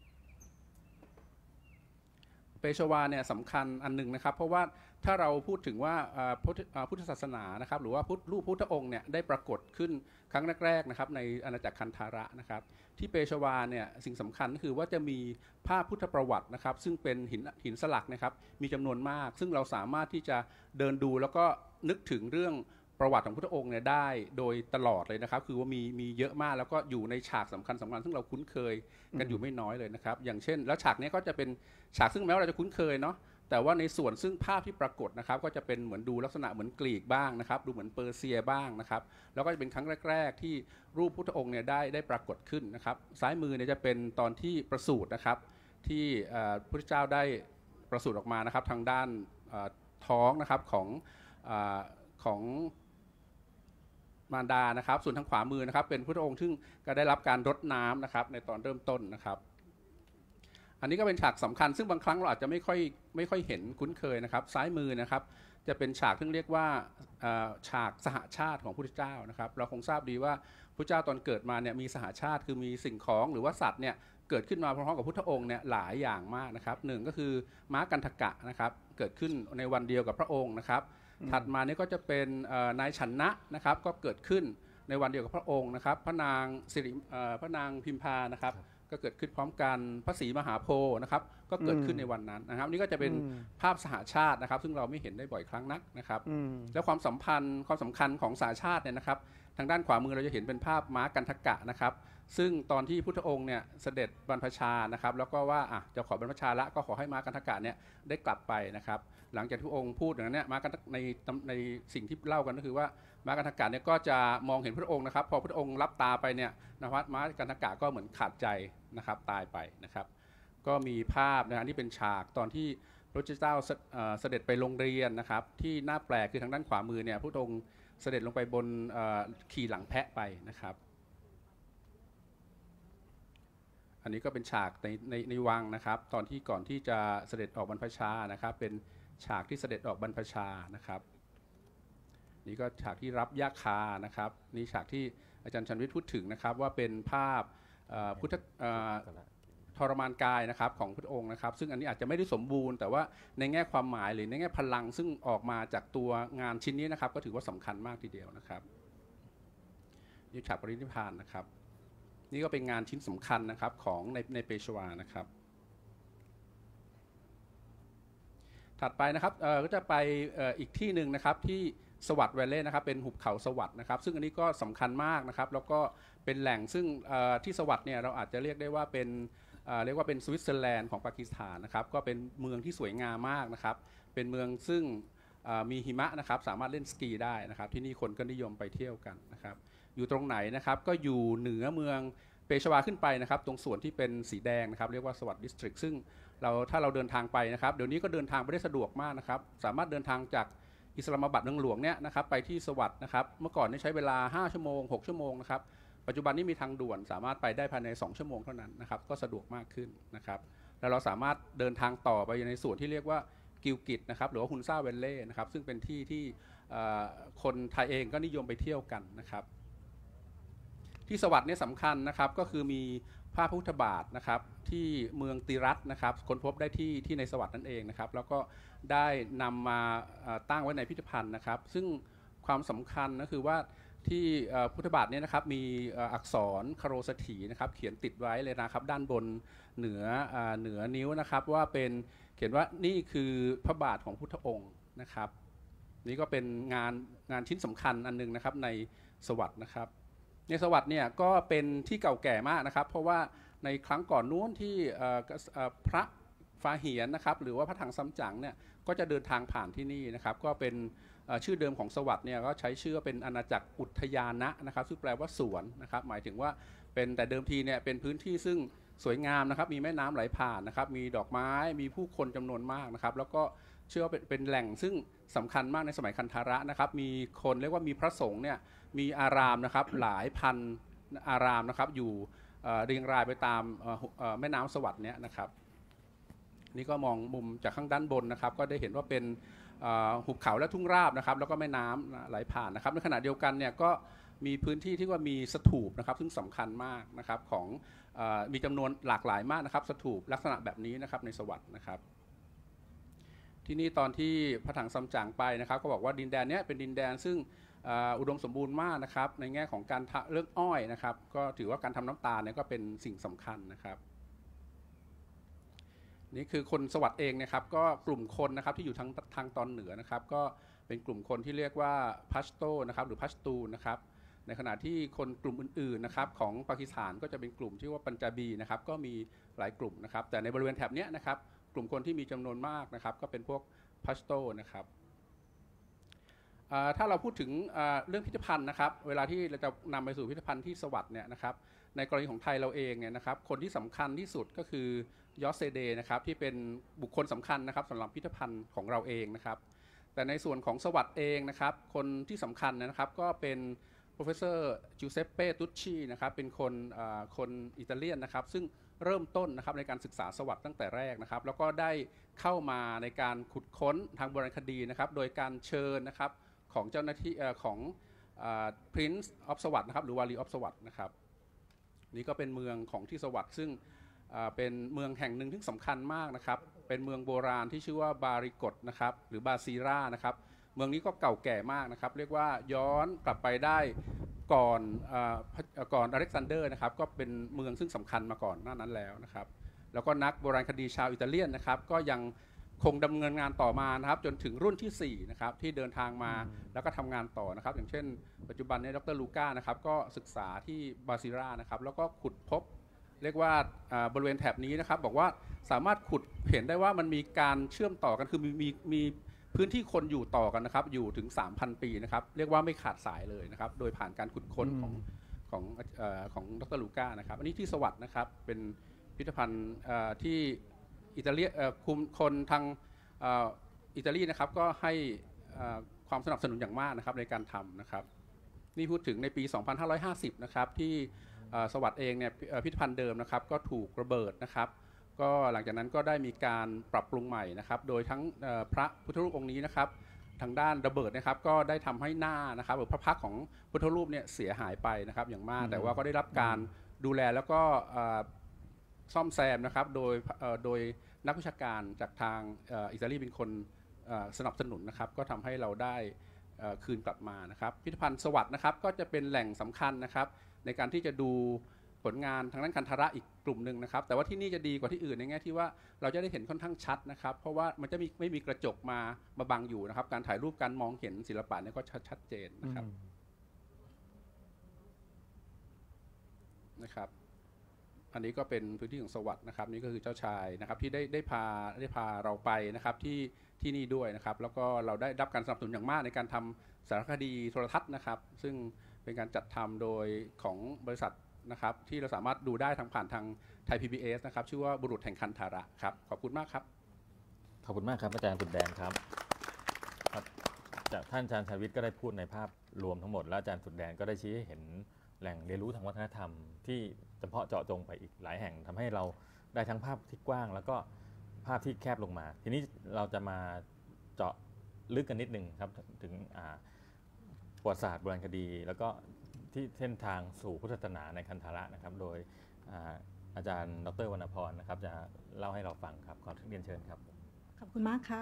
เปชวาเนี่ยสำคัญอันหนึ่งนะครับเพราะว่าถ้าเราพูดถึงว่าพุทธศาสนานะครับหรือว่ารูปพุทธองค์เนี่ยได้ปรากฏขึ้นครั้งแรกๆนะครับในอาณาจักรคันธาระนะครับที่เปชวาเนี่ยสิ่งสำคัญก็คือว่าจะมีภาพพุทธประวัตินะครับซึ่งเป็นหินสลักนะครับมีจำนวนมากซึ่งเราสามารถที่จะเดินดูแล้วก็นึกถึงเรื่องประวัติของพุทธองค์เนี่ยได้โดยตลอดเลยนะครับคือว่ามีเยอะมากแล้วก็อยู่ในฉากสำคัญซึ่งเราคุ้นเคยกันอยู่ไม่น้อยเลยนะครับอย่างเช่นแล้วฉากนี้ก็จะเป็นฉากซึ่งแม้ว่าเราจะคุ้นเคยเนาะแต่ว่าในส่วนซึ่งภาพที่ปรากฏนะครับก็จะเป็นเหมือนดูลักษณะเหมือนกรีกบ้างนะครับดูเหมือนเปอร์เซียบ้างนะครับแล้วก็จะเป็นครั้งแรกๆที่รูปพุทธองค์เนี่ยได้ปรากฏขึ้นนะครับซ้ายมือเนี่ยจะเป็นตอนที่ประสูตินะครับที่พระพุทธเจ้าได้ประสูติออกมานะครับทางด้านท้องนะครับของมารดานะครับส่วนทางขวามือนะครับเป็นพุทธองค์ซึ่งก็ได้รับการรดน้ำนะครับในตอนเริ่มต้นนะครับอันนี้ก็เป็นฉากสำคัญซึ่งบางครั้งเราอาจจะไม่ค่อยเห็นคุ้นเคยนะครับซ้ายมือนะครับจะเป็นฉากที่เรียกว่าฉากสหชาติของพระพุทธเจ้านะครับเราคงทราบดีว่าพระเจ้าตอนเกิดมาเนี่ยมีสหชาติคือมีสิ่งของหรือว่าสัตว์เนี่ยเกิดขึ้นมาพร้อมๆกับพุทธองค์เนี่ยหลายอย่างมากนะครับหนึ่งก็คือม้ากันทกะนะครับเกิดขึ้นในวันเดียวกับพระองค์นะครับถัดมานี่ก็จะเป็นนายฉันนะนะครับก็เกิดขึ้นในวันเดียวกับพระองค์นะครับพระนางพิมพานะครับก็เกิดขึ้นพร้อมกันพระศรีมหาโพธิ์นะครับก็เกิดขึ้นในวันนั้นนะครับนี่ก็จะเป็นภาพสหชาตินะครับซึ่งเราไม่เห็นได้บ่อยครั้งนักนะครับแล้วความสำคัญของสหชาติเนี่ยนะครับทางด้านขวามือเราจะเห็นเป็นภาพม้ากันทกะนะครับซึ่งตอนที่พุทธองค์เนี่ยเสด็จบรรพชานะครับแล้วก็ว่าจะขอบรรพชาละก็ขอให้ม้ากันทกะเนี่ยได้กลับไปนะครับหลังจากที่พระองค์พูดอย่างนั้นเนี่ยม้ากันในสิ่งที่เล่ากันก็คือว่าม้ากันทกะเนี่ยก็จะมองเห็นพระองค์นะครับพอพระองค์รับตาไปเนี่ยนะครับม้ากันทกะก็เหมือนขาดใจนะครับตายไปนะครับก็มีภาพนะฮะนี่เป็นฉากตอนที่พระเจ้าเสด็จไปโรงเรียนนะครับที่น่าแปลกคือทางด้านขวามือเนี่ยพระองค์เสด็จลงไปบนขี่หลังแพะไปนะครับอันนี้ก็เป็นฉากในวังนะครับตอนที่ก่อนที่จะเสด็จออกบรรพชานะครับเป็นฉากที่เสด็จออกบรรพชานะครับนี่ก็ฉากที่รับยาคานะครับนี่ฉากที่อาจารย์ชันวิทย์พูดถึงนะครับว่าเป็นภาพพุทธทรมานกายนะครับของพระองค์นะครับซึ่งอันนี้อาจจะไม่ได้สมบูรณ์แต่ว่าในแง่ความหมายหรือในแง่พลังซึ่งออกมาจากตัวงานชิ้นนี้นะครับก็ถือว่าสำคัญมากทีเดียวนะครับนี่ฉากปรินิพพานนะครับนี่ก็เป็นงานชิ้นสำคัญนะครับของในเปชวานะครับถัดไปนะครับก็จะไปอีกที่หนึ่งนะครับที่สวัสด์แวลเลย์นะครับเป็นหุบเขาสวัสด์นะครับซึ่งอันนี้ก็สำคัญมากนะครับแล้วก็เป็นแหล่งซึ่งที่สวัสด์เนี่ยเราอาจจะเรียกได้ว่าเป็นสวิตเซอร์แลนด์ของปากีสถานนะครับก็เป็นเมืองที่สวยงามมากนะครับเป็นเมืองซึ่งมีหิมะนะครับสามารถเล่นสกีได้นะครับที่นี่คนก็นิยมไปเที่ยวกันนะครับอยู่ตรงไหนนะครับก็อยู่เหนือเมืองเปชวาขึ้นไปนะครับตรงส่วนที่เป็นสีแดงนะครับเรียกว่าสวัสด์ดิสตริกซึ่งถ้าเราเดินทางไปนะครับเดี๋ยวนี้ก็เดินทางไปได้สะดวกมากนะครับสามารถเดินทางจากอิสลามบัดเมืองหลวงเนี่ยนะครับไปที่สวัสด์นะครับเมื่อก่อนนี่ใช้เวลา5ชั่วโมง6ชั่วโมงนะครับปัจจุบันนี้มีทางด่วนสามารถไปได้ภายใน2ชั่วโมงเท่านั้นนะครับก็สะดวกมากขึ้นนะครับแล้วเราสามารถเดินทางต่อไปในส่วนที่เรียกว่ากิลกิตนะครับหรือว่าฮุนซ่าเวลเล่นะครับซึ่งเป็นที่ที่คนไทยเองก็นิยมไปเที่ยวกันนะครับที่สวัสด์เนี่ยสำคัญนะครับก็คือมีพระพุทธบาทนะครับที่เมืองติรัตนะครับค้นพบได้ที่ในสวัสด์นั่นเองนะครับแล้วก็ได้นำมาตั้งไว้ในพิพิธภัณฑ์นะครับซึ่งความสำคัญก็คือว่าที่พุทธบาทเนี่ยนะครับมีอักษรคโรสถีนะครับเขียนติดไว้เลยนะครับด้านบนเหนือนิ้วนะครับว่าเป็นเขียนว่านี่คือพระบาทของพุทธองค์นะครับนี่ก็เป็นงานชิ้นสำคัญอันนึงนะครับในสวัสด์นะครับในสวัสด์เนี่ยก็เป็นที่เก่าแก่มากนะครับเพราะว่าในครั้งก่อนนู้นที่พระฟาเหียนนะครับหรือว่าพระถังซัมจั๋งเนี่ยก็จะเดินทางผ่านที่นี่นะครับก็เป็นชื่อเดิมของสวัสด์เนี่ยก็ใช้ชื่อเป็นอาณาจักรอุทยานะนะครับซึ่งแปลว่าสวนนะครับหมายถึงว่าเป็นแต่เดิมทีเนี่ยเป็นพื้นที่ซึ่งสวยงามนะครับมีแม่น้ำไหลผ่านนะครับมีดอกไม้มีผู้คนจำนวนมากนะครับแล้วก็เชื่อว่าเป็นแหล่งซึ่งสำคัญมากในสมัยคันธาระนะครับมีคนเรียกว่ามีพระสงฆ์เนี่ยมีอารามนะครับหลายพันอารามนะครับอยู่เรียงรายไปตามแม่น้ำสวัสด์เนี่ยนะครับนี่ก็มองมุมจากข้างด้านบนนะครับก็ได้เห็นว่าเป็นหุบเขาและทุ่งราบนะครับแล้วก็แม่น้ำไหลผ่านนะครับในขณะเดียวกันเนี่ยก็มีพื้นที่ที่ว่ามีสถูปนะครับซึ่งสำคัญมากนะครับของมีจำนวนหลากหลายมากนะครับสถูปลักษณะแบบนี้นะครับในสวัสด์นะครับที่นี่ตอนที่พระถังซัมจั๋งไปนะครับก็บอกว่าดินแดนนี้เป็นดินแดนซึ่งอุดมสมบูรณ์มากนะครับในแง่ของการเรื่องอ้อยนะครับก็ถือว่าการทำน้ำตาลเนี่ยก็เป็นสิ่งสำคัญนะครับนี่คือคนสวัสด์เองนะครับก็กลุ่มคนนะครับที่อยู่ทางตอนเหนือนะครับก็เป็นกลุ่มคนที่เรียกว่าพัชโตนะครับหรือพัชตูนะครับในขณะที่คนกลุ่มอื่นๆนะครับของปากีสถานก็จะเป็นกลุ่มที่ว่าปัญจาบีนะครับก็มีหลายกลุ่มนะครับแต่ในบริเวณแถบนี้นะครับกลุ่มคนที่มีจำนวนมากนะครับก็เป็นพวกพัชโตนะครับถ้าเราพูดถึงเรื่องพิพิธภัณฑ์นะครับเวลาที่เราจะนำไปสู่พิพิธภัณฑ์ที่สวัสด์เนี่ยนะครับในกรณีของไทยเราเองเนี่ยนะครับคนที่สำคัญที่สุดก็คือยอสเซเดนะครับที่เป็นบุคคลสำคัญนะครับสำหรับพิพิธภัณฑ์ของเราเองนะครับแต่ในส่วนของสวัสด์เองนะครับคนที่สำคัญนะครับก็เป็น professor Giuseppe Tucci นะครับเป็นคนอิตาเลียนนะครับซึ่งเริ่มต้นนะครับในการศึกษาสวัสด์ตั้งแต่แรกนะครับแล้วก็ได้เข้ามาในการขุดค้นทางโบราณคดีนะครับโดยการเชิญนะครับของเจ้าหน้าที่ของ Prince of สวัสดิ์นะครับหรือ Wali of สวัสดิ์นะครับนี่ก็เป็นเมืองของที่สวัสดิ์ซึ่งเป็นเมืองแห่งหนึ่งที่สำคัญมากนะครับเป็นเมืองโบราณที่ชื่อว่าบาริกตนะครับหรือบาซีรานะครับเมืองนี้ก็เก่าแก่มากนะครับเรียกว่าย้อนกลับไปได้ก่อนอเล็กซานเดอร์นะครับก็เป็นเมืองซึ่งสำคัญมาก่อนหน้านั้นแล้วนะครับแล้วก็นักโบราณคดีชาวอิตาเลียนนะครับก็ยังคงดำเนินงานต่อมานะครับจนถึงรุ่นที่4นะครับที่เดินทางมาแล้วก็ทำงานต่อนะครับอย่างเช่นปัจจุบันนี้ดร.ลูก้านะครับก็ศึกษาที่บาซิรานะครับแล้วก็ขุดพบเรียกว่าบริเวณแถบนี้นะครับบอกว่าสามารถขุดเห็นได้ว่ามันมีการเชื่อมต่อกันคือมีพื้นที่คนอยู่ต่อกันนะครับอยู่ถึง 3,000 ปีนะครับเรียกว่าไม่ขาดสายเลยนะครับโดยผ่านการขุดค้นของดร.ลูก้านะครับอันนี้ที่สวัสดิ์นะครับเป็นพิพิธภัณฑ์ที่อิตาลีคุมคนทางอิตาลีนะครับก็ให้ความสนับสนุนอย่างมากนะครับในการทำนะครับนี่พูดถึงในปี 2550 นะครับที่สวัสดิ์เองเนี่ยพิพิธภัณฑ์เดิมนะครับก็ถูกระเบิดนะครับก็หลังจากนั้นก็ได้มีการปรับปรุงใหม่นะครับโดยทั้งพระพุทธรูปองค์นี้นะครับทางด้านระเบิดนะครับก็ได้ทำให้หน้านะครับหรือพระพักตร์ของพุทธรูปเนี่ยเสียหายไปนะครับอย่างมากแต่ว่าก็ได้รับการดูแลแล้วก็ซ่อมแซมนะครับโดยนักวิชาการจากทางอิตาลีเป็นคนสนับสนุนนะครับก็ทำให้เราได้คืนกลับมานะครับพิพิธภัณฑ์สวัสดิ์นะครับก็จะเป็นแหล่งสำคัญนะครับในการที่จะดูผลงานทางด้านคันธระอีกกลุ่มหนึ่งนะครับแต่ว่าที่นี่จะดีกว่าที่อื่นในแง่ที่ว่าเราจะได้เห็นค่อนข้างชัดนะครับเพราะว่ามันจะไม่มีกระจกมาบังอยู่นะครับการถ่ายรูปการมองเห็นศิลปะเนี่ยก็ชัดเจนนะครับอันนี้ก็เป็นพื้นที่ของสวัสดิ์นะครับนี่ก็คือเจ้าชายนะครับที่ได้พาเราไปนะครับที่นี่ด้วยนะครับแล้วก็เราได้รับการสนับสนุนอย่างมากในการทำสารคดีโทรทัศน์นะครับซึ่งเป็นการจัดทำโดยของบริษัทนะครับที่เราสามารถดูได้ผ่านทางไทย PBS นะครับชื่อว่าบุรุษแห่งคันธาระครับขอบคุณมากครับขอบคุณมากครับอาจารย์สุดแดนครับจากท่านอาจารย์ชัยวิทย์ก็ได้พูดในภาพรวมทั้งหมดแล้วอาจารย์สุดแดนก็ได้ชี้ให้เห็นแหล่งเรียนรู้ทางวัฒนธรรมที่เฉพาะเจาะจงไปอีกหลายแห่งทำให้เราได้ทั้งภาพที่กว้างแล้วก็ภาพที่แคบลงมาทีนี้เราจะมาเจาะลึกกันนิดนึงครับถึงประวัติศาสตร์โบราณคดีแล้วก็ที่เส้นทางสู่พุทธศาสนาในคันธาระนะครับโดยอาจารย์ดร.วรรณพรนะครับจะเล่าให้เราฟังครับขอเรียนเชิญครับขอบคุณมากค่ะ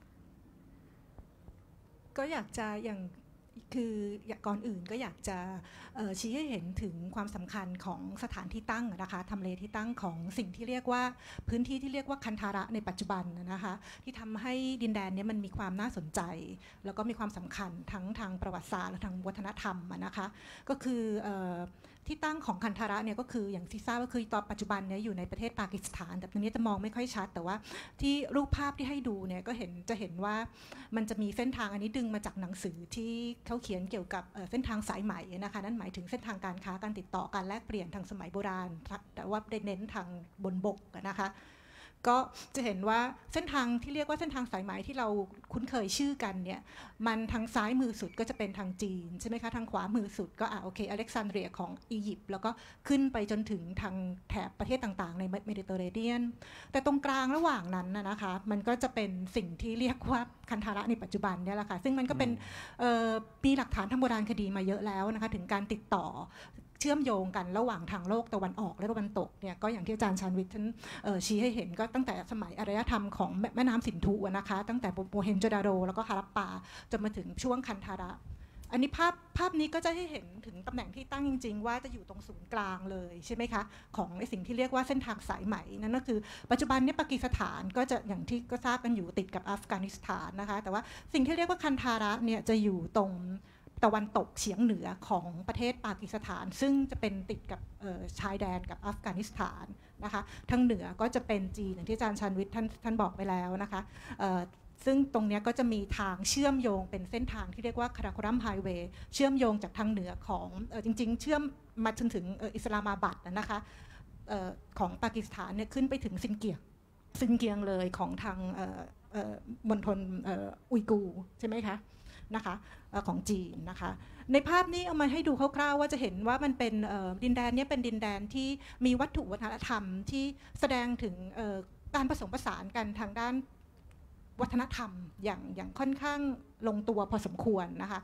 ก็อยากจะคือก่อนอื่นก็อยากจะชี้ให้เห็นถึงความสำคัญของสถานที่ตั้งนะคะทำเลที่ตั้งของสิ่งที่เรียกว่าพื้นที่ที่เรียกว่าคันธาระในปัจจุบันนะคะที่ทำให้ดินแดนนี้มันมีความน่าสนใจแล้วก็มีความสำคัญทั้งทางประวัติศาสตร์และทางวัฒนธรรมนะคะก็คือที่ตั้งของคันธาระเนี่ยก็คืออย่างที่ทราบก็คือตอนปัจจุบันเนี่ยอยู่ในประเทศปากีสถานแต่ตรงนี้จะมองไม่ค่อยชัดแต่ว่าที่รูปภาพที่ให้ดูเนี่ยก็จะเห็นว่ามันจะมีเส้นทางอันนี้ดึงมาจากหนังสือที่เขาเขียนเกี่ยวกับเส้นทางสายไหมนะคะนั่นหมายถึงเส้นทางการค้าการติดต่อการแลกเปลี่ยนทางสมัยโบราณแต่ว่าได้เน้นทางบนบกนะคะก็จะเห็นว่าเส้นทางที่เรียกว่าเส้นทางสายไหมที่เราคุ้นเคยชื่อกันเนี่ยมันทางซ้ายมือสุดก็จะเป็นทางจีนใช่ไหมคะทางขวามือสุดก็โอเคอเล็กซานเดรียของอียิปต์แล้วก็ขึ้นไปจนถึงทางแถบประเทศต่างๆในเมดิเตอร์เรเนียนแต่ตรงกลางระหว่างนั้นนะคะมันก็จะเป็นสิ่งที่เรียกว่าคันธาระในปัจจุบันเนี่ยแหละค่ะซึ่งมันก็เป็นมีหลักฐานทางโบราณคดีมาเยอะแล้วนะคะถึงการติดต่อเชื่อมโยงกันระหว่างทางโลกตะวันออกและตะวันตกเนี่ยก็อย่างที่อาจารย์ชาญวิทย์ท่านชี้ให้เห็นก็ตั้งแต่สมัยอารยธรรมของแม่น้ำสินธุนะคะตั้งแต่โมเฮนโจดาโรแล้วก็ฮารัปปาจนมาถึงช่วงคันธาระอันนี้ภาพนี้ก็จะให้เห็นถึงตำแหน่งที่ตั้งจริงๆว่าจะอยู่ตรงศูนย์กลางเลยใช่ไหมคะของสิ่งที่เรียกว่าเส้นทางสายไหมนั่นก็คือปัจจุบันนี้ปากีสถานก็จะอย่างที่ก็ทราบกันอยู่ติดกับอัฟกานิสถานนะคะแต่ว่าสิ่งที่เรียกว่าคันธาระเนี่ยจะอยู่ตรงตะวันตกเฉียงเหนือของประเทศปากีสถานซึ่งจะเป็นติดกับชายแดนกับอัฟกานิสถานนะคะทางเหนือก็จะเป็นจีนอย่างที่อาจารย์ชาญวิทย์ท่านบอกไปแล้วนะคะซึ่งตรงนี้ก็จะมีทางเชื่อมโยงเป็นเส้นทางที่เรียกว่าคาราโครัมไฮเวย์เชื่อมโยงจากทางเหนือของจริงๆเชื่อมมาจนถึงอิสลามาบัดนะคะของปากีสถานเนี่ยขึ้นไปถึงซินเกียงเลยของทางมณฑลอุยกูร์ใช่ไหมคะนะคะของจีนนะคะในภาพนี้เอามาให้ดูคร่าวๆว่าจะเห็นว่ามันเป็นดินแดนนี้เป็นดินแดนที่มีวัตถุวัฒนธรรมที่แสดงถึงการผสมผสานกันทางด้านวัฒนธรรมอย่างค่อนข้างลงตัวพอสมควรนะคะ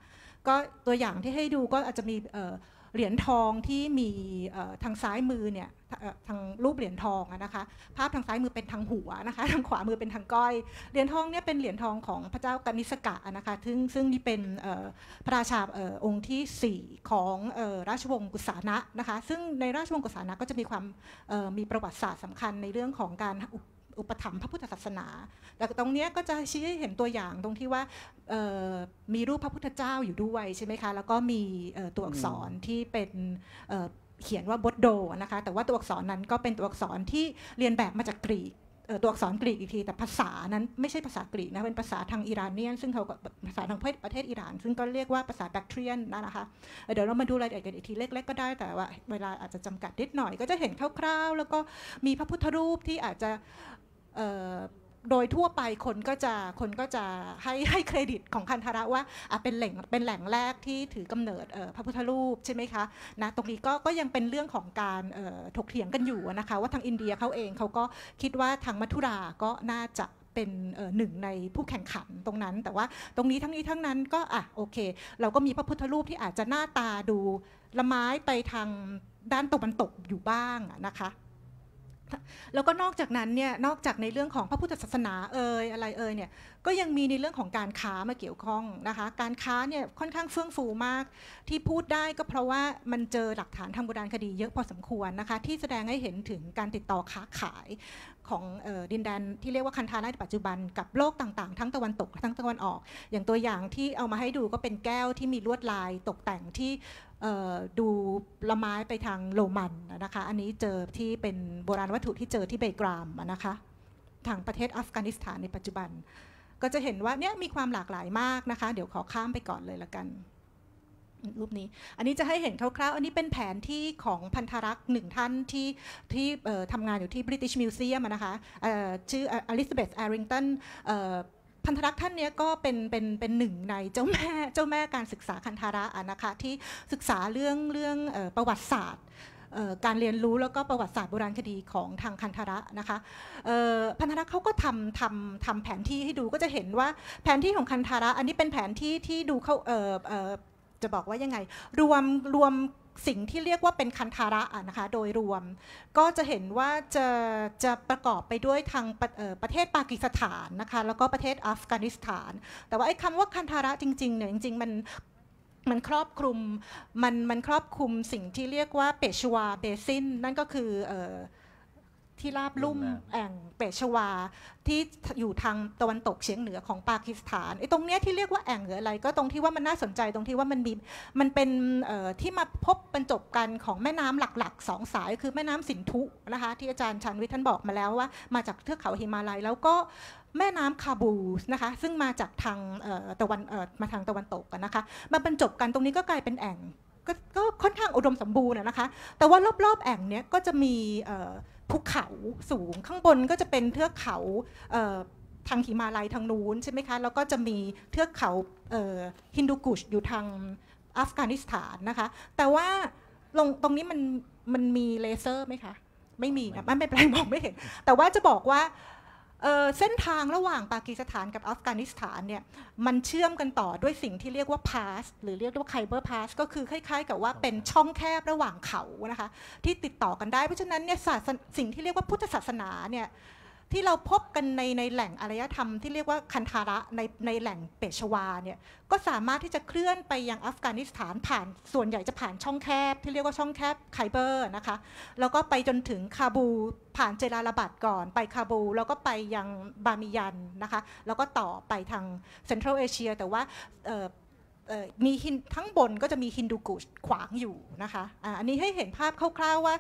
ก็ตัวอย่างที่ให้ดูก็อาจจะมีเหรียญทองที่มีทางซ้ายมือเนี่ยทางรูปเหรียญทองนะคะภาพทางซ้ายมือเป็นทางหัวนะคะทางขวามือเป็นทางก้อยเหรียญทองเนี่ยเป็นเหรียญทองของพระเจ้ากนิษกะนะคะซึ่งนี่เป็นพระราชาองค์ที่4ของราชวงศ์กุสานะนะคะซึ่งในราชวงศ์กุสานะก็จะมีความมีประวัติศาสตร์สำคัญในเรื่องของการอุปถัมภ์พระพุทธศาสนาแต่ตรงนี้ก็จะชี้ให้เห็นตัวอย่างตรงที่ว่ามีรูปพระพุทธเจ้าอยู่ด้วยใช่ไหมคะแล้วก็มีตัวอักษรที่เป็นเขียนว่าบดโดนะคะแต่ว่าตัวอักษรนั้นก็เป็นตัวอักษรที่เรียนแบบมาจากกรีกตัวอักษรกรีกอีกทีแต่ภาษานั้นไม่ใช่ภาษากรีกนะเป็นภาษาทางอิหร่านเนียนซึ่งเขาภาษาทางประเทศอิหร่านซึ่งก็เรียกว่าภาษาแบคทีเรียนนะคะเดี๋ยวเรามาดูรายละเอียดกันอีกทีเล็กๆก็ได้แต่ว่าเวลาอาจจะจำกัดนิดหน่อยก็จะเห็นคร่าวๆแล้วก็มีพระพุทธรูปที่อาจจะโดยทั่วไปคนก็จะให้เครดิตของคันธาระว่าเป็นแหล่งแรกที่ถือกำเนิดพระพุทธรูปใช่ไหมคะนะตรงนี้ก็ยังเป็นเรื่องของการถกเถียงกันอยู่นะคะว่าทางอินเดียเขาเองเขาก็คิดว่าทางมัทุราก็น่าจะเป็นหนึ่งในผู้แข่งขันตรงนั้นแต่ว่าตรงนี้ทั้งนั้นก็โอเคเราก็มีพระพุทธรูปที่อาจจะหน้าตาดูละไม้ไปทางด้านตะวันตกอยู่บ้างนะคะแล้วก็นอกจากนั้นเนี่ยนอกจากในเรื่องของพระพุทธศาสนาอะไรเนี่ยก็ยังมีในเรื่องของการค้ามาเกี่ยวข้องนะคะการค้าเนี่ยค่อนข้างเฟื่องฟูมากที่พูดได้ก็เพราะว่ามันเจอหลักฐานทางโบราณคดีเยอะพอสมควรนะคะที่แสดงให้เห็นถึงการติดต่อค้าขายของดินแดนที่เรียกว่าคันธาระในปัจจุบันกับโลกต่างๆทั้งตะวันตกทั้งตะวันออกอย่างตัวอย่างที่เอามาให้ดูก็เป็นแก้วที่มีลวดลายตกแต่งที่ดูละไม้ไปทางโรมันนะคะอันนี้เจอที่เป็นโบราณวัตถุที่เจอที่เบกรามนะคะทางประเทศอัฟกานิสถานในปัจจุบันก็จะเห็นว่าเนี่ยมีความหลากหลายมากนะคะเดี๋ยวขอข้ามไปก่อนเลยละกันรูปนี้อันนี้จะให้เห็นคร่าวๆอันนี้เป็นแผนที่ของพันธรักษ์หนึ่งท่านที่ทำงานอยู่ที่ British Museum นะคะชื่อ Elizabeth Arringtonพันธรักษ์ท่านนี้ก็เป็นหนึ่งในเจ้าแม่การศึกษาคันธาระนะคะที่ศึกษาเรื่องประวัติศาสตร์การเรียนรู้แล้วก็ประวัติศาสตร์โบราณคดีของทางคันธาระนะคะพันธรักษ์เขาก็ทำแผนที่ให้ดูก็จะเห็นว่าแผนที่ของคันธาระอันนี้เป็นแผนที่ที่ดูเขาจะบอกว่ายังไงรวมสิ่งที่เรียกว่าเป็นคันธาระนะคะโดยรวมก็จะเห็นว่าจะประกอบไปด้วยทางประเทศปากีสถานนะคะแล้วก็ประเทศอัฟกานิสถานแต่ว่าไอ้คำว่าคันธาระจริงๆเนี่ยจริงๆมันครอบคลุมมันครอบคลุมสิ่งที่เรียกว่าเปชวาเบซินนั่นก็คือที่ราบลุ่มแอ่งเปชวาที่อยู่ทางตะวันตกเฉียงเหนือของปากีสถานไอ้ตรงเนี้ยที่เรียกว่าแอ่งหรืออะไรก็ตรงที่ว่ามันน่าสนใจตรงที่ว่ามันเป็นที่มาพบบรรจบกันของแม่น้ำหลักๆ2สายคือแม่น้ำสินธุนะคะที่อาจารย์ชันวิทย์ท่านบอกมาแล้วว่ามาจากเทือกเขาหิมาลัยแล้วก็แม่น้ำคาบูสนะคะซึ่งมาจากทางมาทางตะวันตกกันนะคะมาบรรจบกันตรงนี้ก็กลายเป็นแอ่งก็ค่อนข้างอุดมสมบูรณ์นะคะแต่ว่ารอบๆแอ่งเนี้ยก็จะมีภูเขาสูงข้างบนก็จะเป็นเทือกเขาทางหิมาลัยทางนู้นใช่ไหมคะแล้วก็จะมีเทือกเขาฮินดูกุชอยู่ทางอัฟกานิสถานนะคะแต่ว่าตรงนี้มันมีเลเซอร์ไหมคะไม่มีนะมันเป็นแปลงมองไม่เห็นแต่ว่าจะบอกว่าเส้นทางระหว่างปากีสถานกับอัฟกานิสถานเนี่ยมันเชื่อมกันต่อด้วยสิ่งที่เรียกว่าพาสหรือเรียกว่าไคเบอร์พาสก็คือคล้ายๆกับว่าเป็นช่องแคบระหว่างเขานะคะที่ติดต่อกันได้เพราะฉะนั้นเนี่ยสิ่งที่เรียกว่าพุทธศาสนาเนี่ยที่เราพบกันในแหล่งอารยธรรมที่เรียกว่าคันธาระในแหล่งเปชวาเนี่ยก็สามารถที่จะเคลื่อนไปยังอัฟกานิสถานผ่านส่วนใหญ่จะผ่านช่องแคบที่เรียกว่าช่องแคบไคเบอร์นะคะแล้วก็ไปจนถึงคาบูผ่านเจลาลาบัดก่อนไปคาบูแล้วก็ไปยังบามิยันนะคะแล้วก็ต่อไปทางเซ็นทรัลเอเชียแต่ว่ามีทั้งบนก็จะมีฮินดูกุชขวางอยู่นะคะอันนี้ให้เห็นภาพคร่าวๆว่า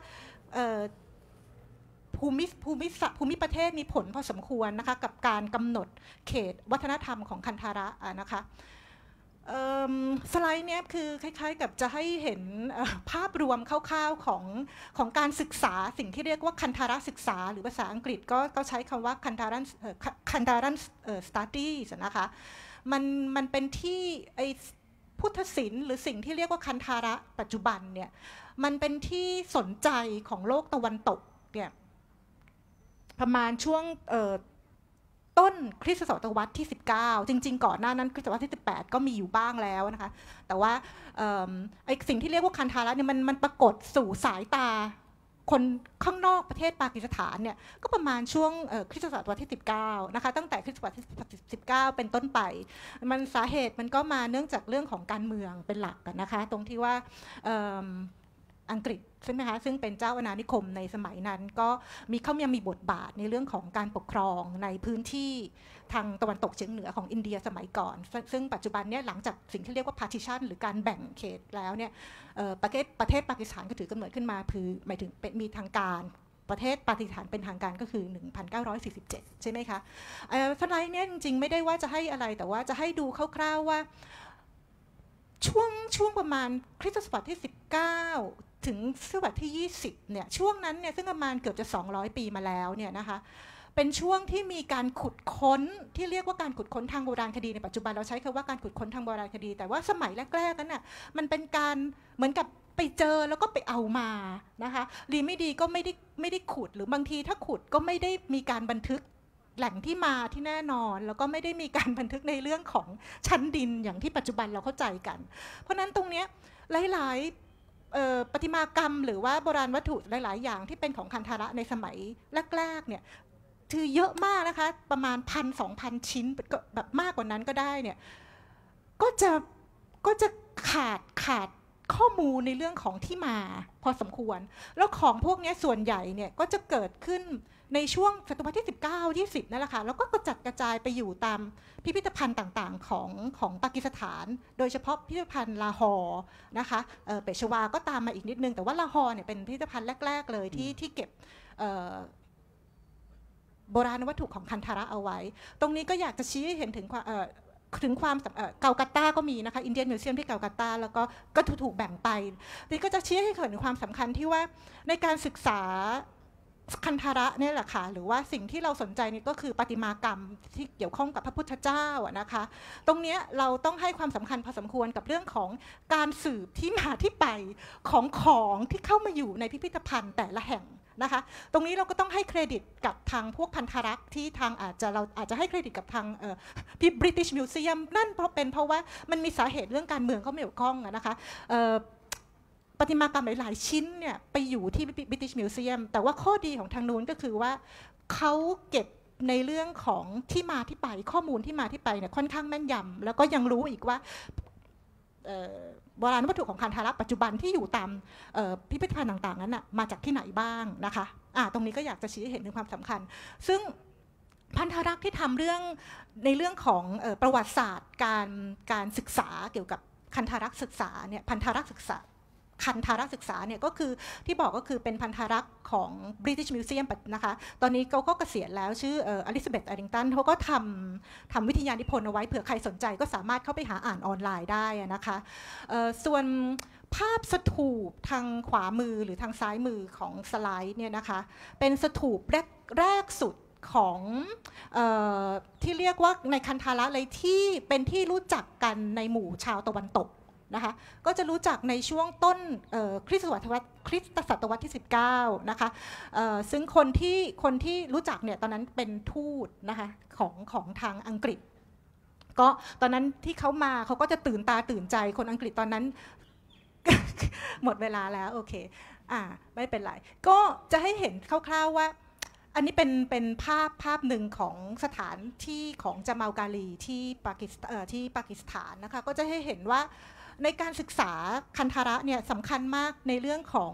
ภูมิประเทศมีผลพอสมควรนะคะกับการกำหนดเขตวัฒนธรรมของคันธาระนะคะสไลด์นี้คือคล้ายๆกับจะให้เห็นภาพรวมคร่าวๆของการศึกษาสิ่งที่เรียกว่าคันธาระศึกษาหรือภาษาอังกฤษก็ใช้คำว่าคันธารันstudies นะคะมันเป็นที่พุทธศิลป์หรือสิ่งที่เรียกว่าคันธาระปัจจุบันเนี่ยมันเป็นที่สนใจของโลกตะวันตกเนี่ยประมาณช่วงต้นคริสตศตวรรษที่ 19 จริงๆก่อนหน้านั้นคริสตศตวรรษที่ 18 ก็มีอยู่บ้างแล้วนะคะแต่ว่าไอ้สิ่งที่เรียกว่าคันธาระเนี่ยมันปรากฏสู่สายตาคนข้างนอกประเทศปากีสถานเนี่ยก็ประมาณช่วงคริสตศตวรรษที่ 19 นะคะตั้งแต่คริสตศตวรรษที่ 19 เป็นต้นไปมันสาเหตุมันก็มาเนื่องจากเรื่องของการเมืองเป็นหลักนะคะตรงที่ว่าอังกฤษใช่ไหมคะซึ่งเป็นเจ้าอาณานิคมในสมัยนั้นก็ยังมีบทบาทในเรื่องของการปกครองในพื้นที่ทางตะวันตกเฉียงเหนือของอินเดียสมัยก่อนซึ่งปัจจุบันเนี่ยหลังจากสิ่งที่เรียกว่า partition หรือการแบ่งเขตแล้วเนี่ยประเทศปากีสถานก็ถือกำเนิดขึ้นมาคือหมายถึงมีทางการประเทศปากีสถานเป็นทางการก็คือ 1947 ใช่ไหมคะสไลด์เนี่ยจริงๆไม่ได้ว่าจะให้อะไรแต่ว่าจะให้ดูคร่าวๆว่าช่วงประมาณคริสตศตวรรษที่ 19 ถึงศตวรรษที่ 20 เนี่ยช่วงนั้นเนี่ยซึ่งประมาณเกือบจะ 200 ปีมาแล้วเนี่ยนะคะเป็นช่วงที่มีการขุดค้นที่เรียกว่าการขุดค้นทางโบราณคดีในปัจจุบันเราใช้คำว่าการขุดค้นทางโบราณคดีแต่ว่าสมัยแรกๆนั้นน่ะมันเป็นการเหมือนกับไปเจอแล้วก็ไปเอามานะคะดีไม่ดีก็ไม่ได้ขุดหรือบางทีถ้าขุดก็ไม่ได้มีการบันทึกแหล่งที่มาที่แน่นอนแล้วก็ไม่ได้มีการบันทึกในเรื่องของชั้นดินอย่างที่ปัจจุบันเราเข้าใจกันเพราะนั้นตรงนี้หลายๆประติมากรรมหรือว่าโบราณวัตถุหลายๆอย่างที่เป็นของคันธาระในสมัยแรกๆเนี่ยคือเยอะมากนะคะประมาณ 1,000-2,000 ชิ้นแบบมากกว่านั้นก็ได้เนี่ยก็จะขาดข้อมูลในเรื่องของที่มาพอสมควรแล้วของพวกนี้ส่วนใหญ่เนี่ยก็จะเกิดขึ้นในช่วงศตวรรษที่ 19-20 นั่นแหละค่ะแล้วก็กระจัดกระจายไปอยู่ตามพิพิธภัณฑ์ต่างๆของปากีสถานโดยเฉพาะพิพิธภัณฑ์ลาฮอร์นะคะเปชวาก็ตามมาอีกนิดนึงแต่ว่าลาฮอร์เนี่ยเป็นพิพิธภัณฑ์แรกๆเลยที่เก็บโบราณวัตถุของคันธาระเอาไว้ตรงนี้ก็อยากจะชี้ให้เห็นถึงความเกากัตตาก็มีนะคะอินเดียนมิวเซียมที่เกากัตตาแล้วก็ถูกแบ่งไปนี่ก็จะชี้ให้เห็นถึงความสำคัญที่ว่าในการศึกษาคันธาระเนี่ยแหละค่ะหรือว่าสิ่งที่เราสนใจนี่ก็คือประติมากรรมที่เกี่ยวข้องกับพระพุทธเจ้านะคะตรงนี้เราต้องให้ความสำคัญพอสมควรกับเรื่องของการสืบที่มาที่ไปของที่เข้ามาอยู่ในพิพิธภัณฑ์แต่ละแห่งนะคะตรงนี้เราก็ต้องให้เครดิตกับทางพวกพันธรักษ์ที่ทางเราอาจจะให้เครดิตกับทางBritish Museum นั่นเพราะว่ามันมีสาเหตุเรื่องการเมืองเข้ามาเกี่ยวข้องนะคะประติมากรรมหลายๆชิ้นเนี่ยไปอยู่ที่ British Museum แต่ว่าข้อดีของทางนู้นก็คือว่าเขาเก็บในเรื่องของที่มาที่ไปข้อมูลที่มาที่ไปเนี่ยค่อนข้างแม่นยำแล้วก็ยังรู้อีกว่าโบราณวัตถุของคันธาระปัจจุบันที่อยู่ตามพิพิธภัณฑ์ต่างๆนั้นมาจากที่ไหนบ้างนะคะตรงนี้ก็อยากจะชี้ให้เห็นถึงความสำคัญซึ่งพันธรักษ์ที่ทำในเรื่องของประวัติศาสตร์การศึกษาเกี่ยวกับคันธารักษ์ศึกษาเนี่ยคันธารักษ์ศึกษาเนี่ยก็คือที่บอกก็คือเป็นพันธรักษ์ของ British Museum นะคะตอนนี้เขาก็เกษียณแล้วชื่ออลิซาเบธ แอริงตันเขาก็ทำวิทยานิพนธ์เอาไว้เผื่อใครสนใจก็สามารถเข้าไปหาอ่านออนไลน์ได้นะคะส่วนภาพสถูปทางขวามือหรือทางซ้ายมือของสไลด์เนี่ยนะคะเป็นสถูปแรกสุดของที่เรียกว่าในคันธาระเลยที่เป็นที่รู้จักกันในหมู่ชาวตะวันตกนะคะก็จะรู้จักในช่วงต้นคริสตศตวรรษที่ 19 นะคะซึ่งคนที่รู้จักเนี่ยตอนนั้นเป็นทูตนะคะของทางอังกฤษก็ตอนนั้นที่เขามาเขาก็จะตื่นตาตื่นใจคนอังกฤษตอนนั้น หมดเวลาแล้วโอเคไม่เป็นไรก็จะให้เห็นคร่าวๆว่าอันนี้เป็นภาพหนึ่งของสถานที่ของจามัลกาลีที่ปากีสถานนะคะก็จะให้เห็นว่าในการศึกษาคันธาระเนี่ยสำคัญมากในเรื่องของ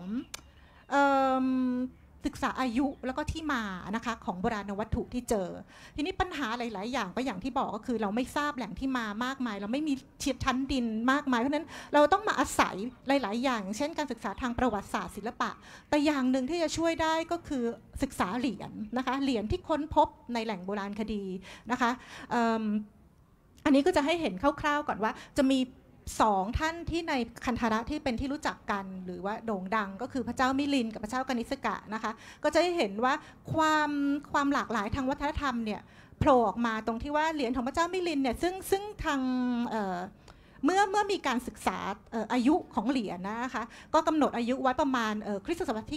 ศึกษาอายุแล้วก็ที่มานะคะของโบราณวัตถุที่เจอทีนี้ปัญหาหลายๆอย่างก็อย่างที่บอกก็คือเราไม่ทราบแหล่งที่มามากมายเราไม่มีชั้นดินมากมายเพราะนั้นเราต้องมาอาศัยหลายๆอย่างเช่นการศึกษาทางประวัติศาสตร์ศิลปะแต่อย่างหนึ่งที่จะช่วยได้ก็คือศึกษาเหรียญนะคะเหรียญที่ค้นพบในแหล่งโบราณคดีนะคะอันนี้ก็จะให้เห็นคร่าวๆก่อนว่าจะมี2ท่านที่ในคันธาระที่เป็นที่รู้จักกันหรือว่าโด่งดังก็คือพระเจ้ามิลินกับพระเจ้ากนิสกะนะคะก็จะได้เห็นว่าความหลากหลายทางวัฒนธรรมเนี่ยโผล่ออกมาตรงที่ว่าเหรียญของพระเจ้ามิลินเนี่ยซึ่งทางเมื่อมีการศึกษาอายุของเหรียญนะคะก็กำหนดอายุไว้ประมาณคริสตศตวรรษที่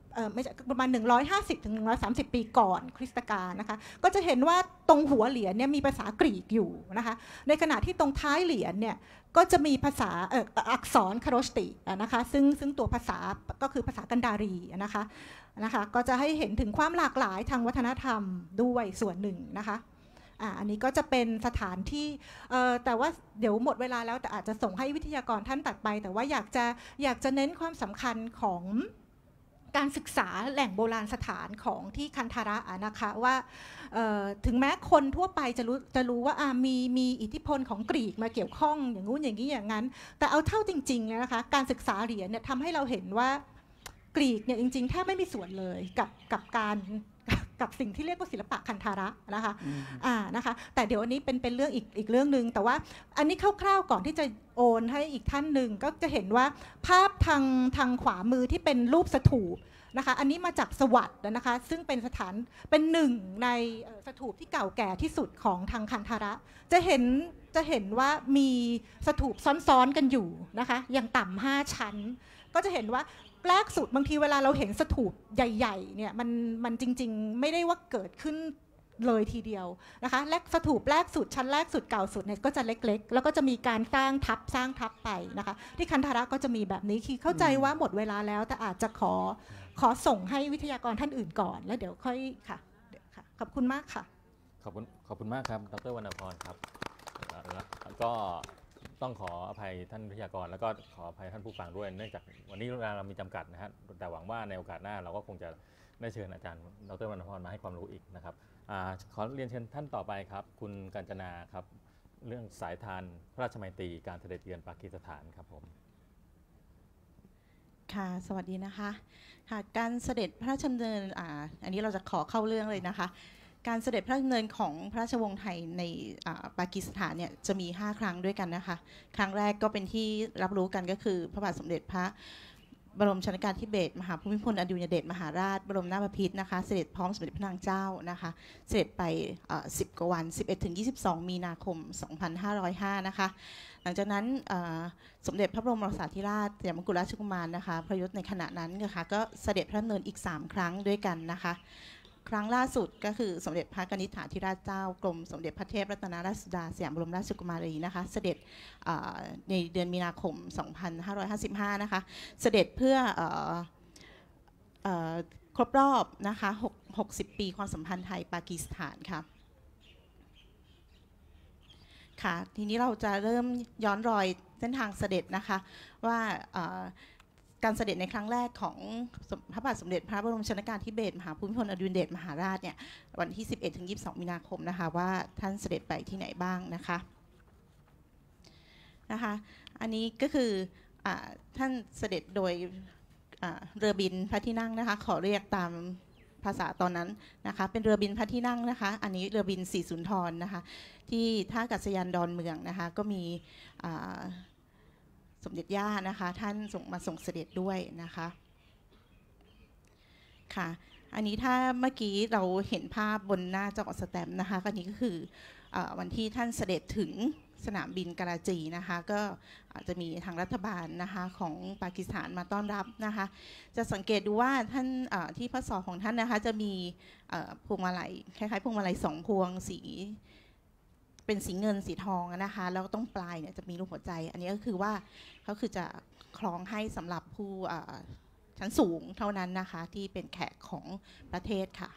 ไม่ใช่ประมาณ150 ถึง 130 ปีก่อนคริสตกาลนะคะก็จะเห็นว่าตรงหัวเหรียญเนี่ยมีภาษากรีกอยู่นะคะในขณะที่ตรงท้ายเหรียญเนี่ยก็จะมีภาษาอักษรคาโรสตินะคะซึ่งตัวภาษาก็คือภาษากันดารีนะคะก็จะให้เห็นถึงความหลากหลายทางวัฒนธรรมด้วยส่วนหนึ่งนะคะอันนี้ก็จะเป็นสถานที่แต่ว่าเดี๋ยวหมดเวลาแล้วแต่อาจจะส่งให้วิทยากรท่านตัดไปแต่ว่าอยากจะเน้นความสำคัญของการศึกษาแหล่งโบราณสถานของที่คันธาระนะคะว่าถึงแม้คนทั่วไปจะรู้ว่ามีอิทธิพลของกรีกมาเกี่ยวข้องอย่างงู้นอย่างนี้อย่างนั้นแต่เอาเท่าจริงๆนะคะการศึกษาเหรียญเนี่ยทำให้เราเห็นว่ากรีกเนี่ยจริงๆแทบไม่มีส่วนเลยกับสิ่งที่เรียกว่าศิลปะคันธาระนะคะแต่เดี๋ยวอันนี้เป็นเรื่องอีกเรื่องนึงแต่ว่าอันนี้คร่าวๆก่อนที่จะโอนให้อีกท่านหนึ่งก็จะเห็นว่าภาพทางขวามือที่เป็นรูปสถูปนะคะอันนี้มาจากสวัสด์นะคะซึ่งเป็นหนึ่งในสถูปที่เก่าแก่ที่สุดของทางคันธาระจะเห็นว่ามีสถูปซ้อนๆกันอยู่นะคะอย่างต่ำ5 ชั้นก็จะเห็นว่าแรกสุดบางทีเวลาเราเห็นสถูปใหญ่ๆเนี่ยมันจริงๆไม่ได้ว่าเกิดขึ้นเลยทีเดียวนะคะและสถูปแรกสุดชั้นแรกสุดเก่าสุดเนี่ยก็จะเล็กๆแล้วก็จะมีการสร้างทับไปนะคะที่คันธาระก็จะมีแบบนี้คือเข้าใจว่าหมดเวลาแล้วแต่อาจจะขอส่งให้วิทยากรท่านอื่นก่อนแล้วเดี๋ยวค่อยค่ะขอบคุณมากค่ะขอบคุณมากครับดร.วรรณพรครับก็ต้องขออภัยท่านวิทยากรแล้วก็ขออภัยท่านผู้ฟังด้วยเนื่องจากวันนี้เรามีจำกัดนะฮะแต่หวังว่าในโอกาสหน้าเราก็คงจะได้เชิญอาจารย์ดร.วรรณพรมาให้ความรู้อีกนะครับขอเรียนเชิญท่านต่อไปครับคุณกาญจนาครับเรื่องสายทานพระราชมัยตรีการเสด็จเยือนปากีสถานครับผมค่ะสวัสดีนะคะค่ะการเสด็จพระราชดำเนินอันนี้เราจะขอเข้าเรื่องเลยนะคะการเสด็จพระราชดำเนินของพระราชวงศ์ไทยในปากีสถานเนี่ยจะมี5 ครั้งด้วยกันนะคะครั้งแรกก็เป็นที่รับรู้กันก็คือพระบาทสมเด็จพระบรมชนกาธิเบศรมหาภูมิพลอดุลยเดชมหาราชบรมนาถบพิตรนะคะเสด็จพร้อมสมเด็จพระนางเจ้านะคะเสด็จไป10 กว่าวัน 11-22 มีนาคม 2505นะคะหลังจากนั้นสมเด็จพระบรมโอรสาธิราชสยามกุฎราชกุมารนะคะพระยศในขณะนั้นนะคะก็เสด็จพระดำเนินอีก3 ครั้งด้วยกันนะคะครั้งล่าสุดก็คือสมเด็จพระกนิษฐาธิราชเจ้ากรมสมเด็จพระเทพรัตนราชสุดาสยามบรมราชกุมารีนะคะเสด็จในเดือนมีนาคม 2555นะคะเสด็จเพื่อครบรอบนะคะ60 ปีความสัมพันธ์ไทยปากีสถานค่ะค่ะทีนี้เราจะเริ่มย้อนรอยเส้นทางเสด็จนะคะว่าการเสด็จในครั้งแรกของพระบาทสมเด็จพระบรมชนกาธิเบศรมหาภูมิพลอดุลยเดชมหาราชเนี่ยวันที่ 11-22 มีนาคมนะคะว่าท่านเสด็จไปที่ไหนบ้างนะคะอันนี้ก็คือท่านเสด็จโดยเรือบินพระที่นั่งนะคะขอเรียกตามภาษาตอนนั้นนะคะเป็นเรือบินพระที่นั่งนะคะอันนี้เรือบิน4 สุนทรนะคะที่ท่าอากาศยานดอนเมืองนะคะก็มีสมเด็จย่านะคะท่านส่งเสด็จด้วยนะคะค่ะอันนี้ถ้าเมื่อกี้เราเห็นภาพบนหน้าจอสแตมป์นะคะอันนี้ก็คือวันที่ท่านเสด็จถึงสนามบินกราจีนะคะก็จะมีทางรัฐบาลนะคะของปากีสถานมาต้อนรับนะคะจะสังเกตดูว่าท่านที่พระศอกของท่านนะคะจะมีพวงมาลัยคล้ายๆพวงมาลัย2 พวงสีเป็นสีเงินสีทองนะคะแล้วตรงปลายเนี่ยจะมีรูปหัวใจอันนี้ก็คือว่าเขาคือจะคล้องให้สำหรับผู้ชั้นสูงเท่านั้นนะคะที่เป็นแขกของประเทศค่ะ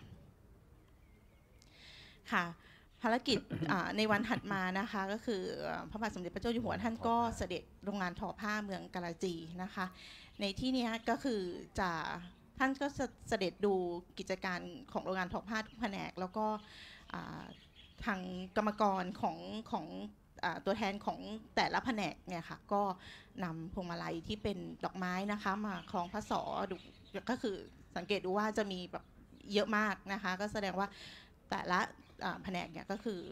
ค่ะภารกิจในวันถัดมานะคะก็คือพระบาทสมเด็จพระเจ้าอยู่หัวท่านก็เสด็จโรงงานทอผ้าเมืองกาลาจีนะคะในที่นี้ก็คือท่านก็เสด็จดูกิจการของโรงงานทอผ้าทุกแผนกแล้วก็ทางกรรมกรของตัวแทนของแต่ละแผนกเนี่ยค่ะก็นำพวงมาลัยที่เป็นดอกไม้นะคะมาคล้องพระศดูก็คือสังเกตดูว่าจะมีแบบเยอะมากนะคะก็แสดงว่าแต่ละแผนกเนี่ยก็คือ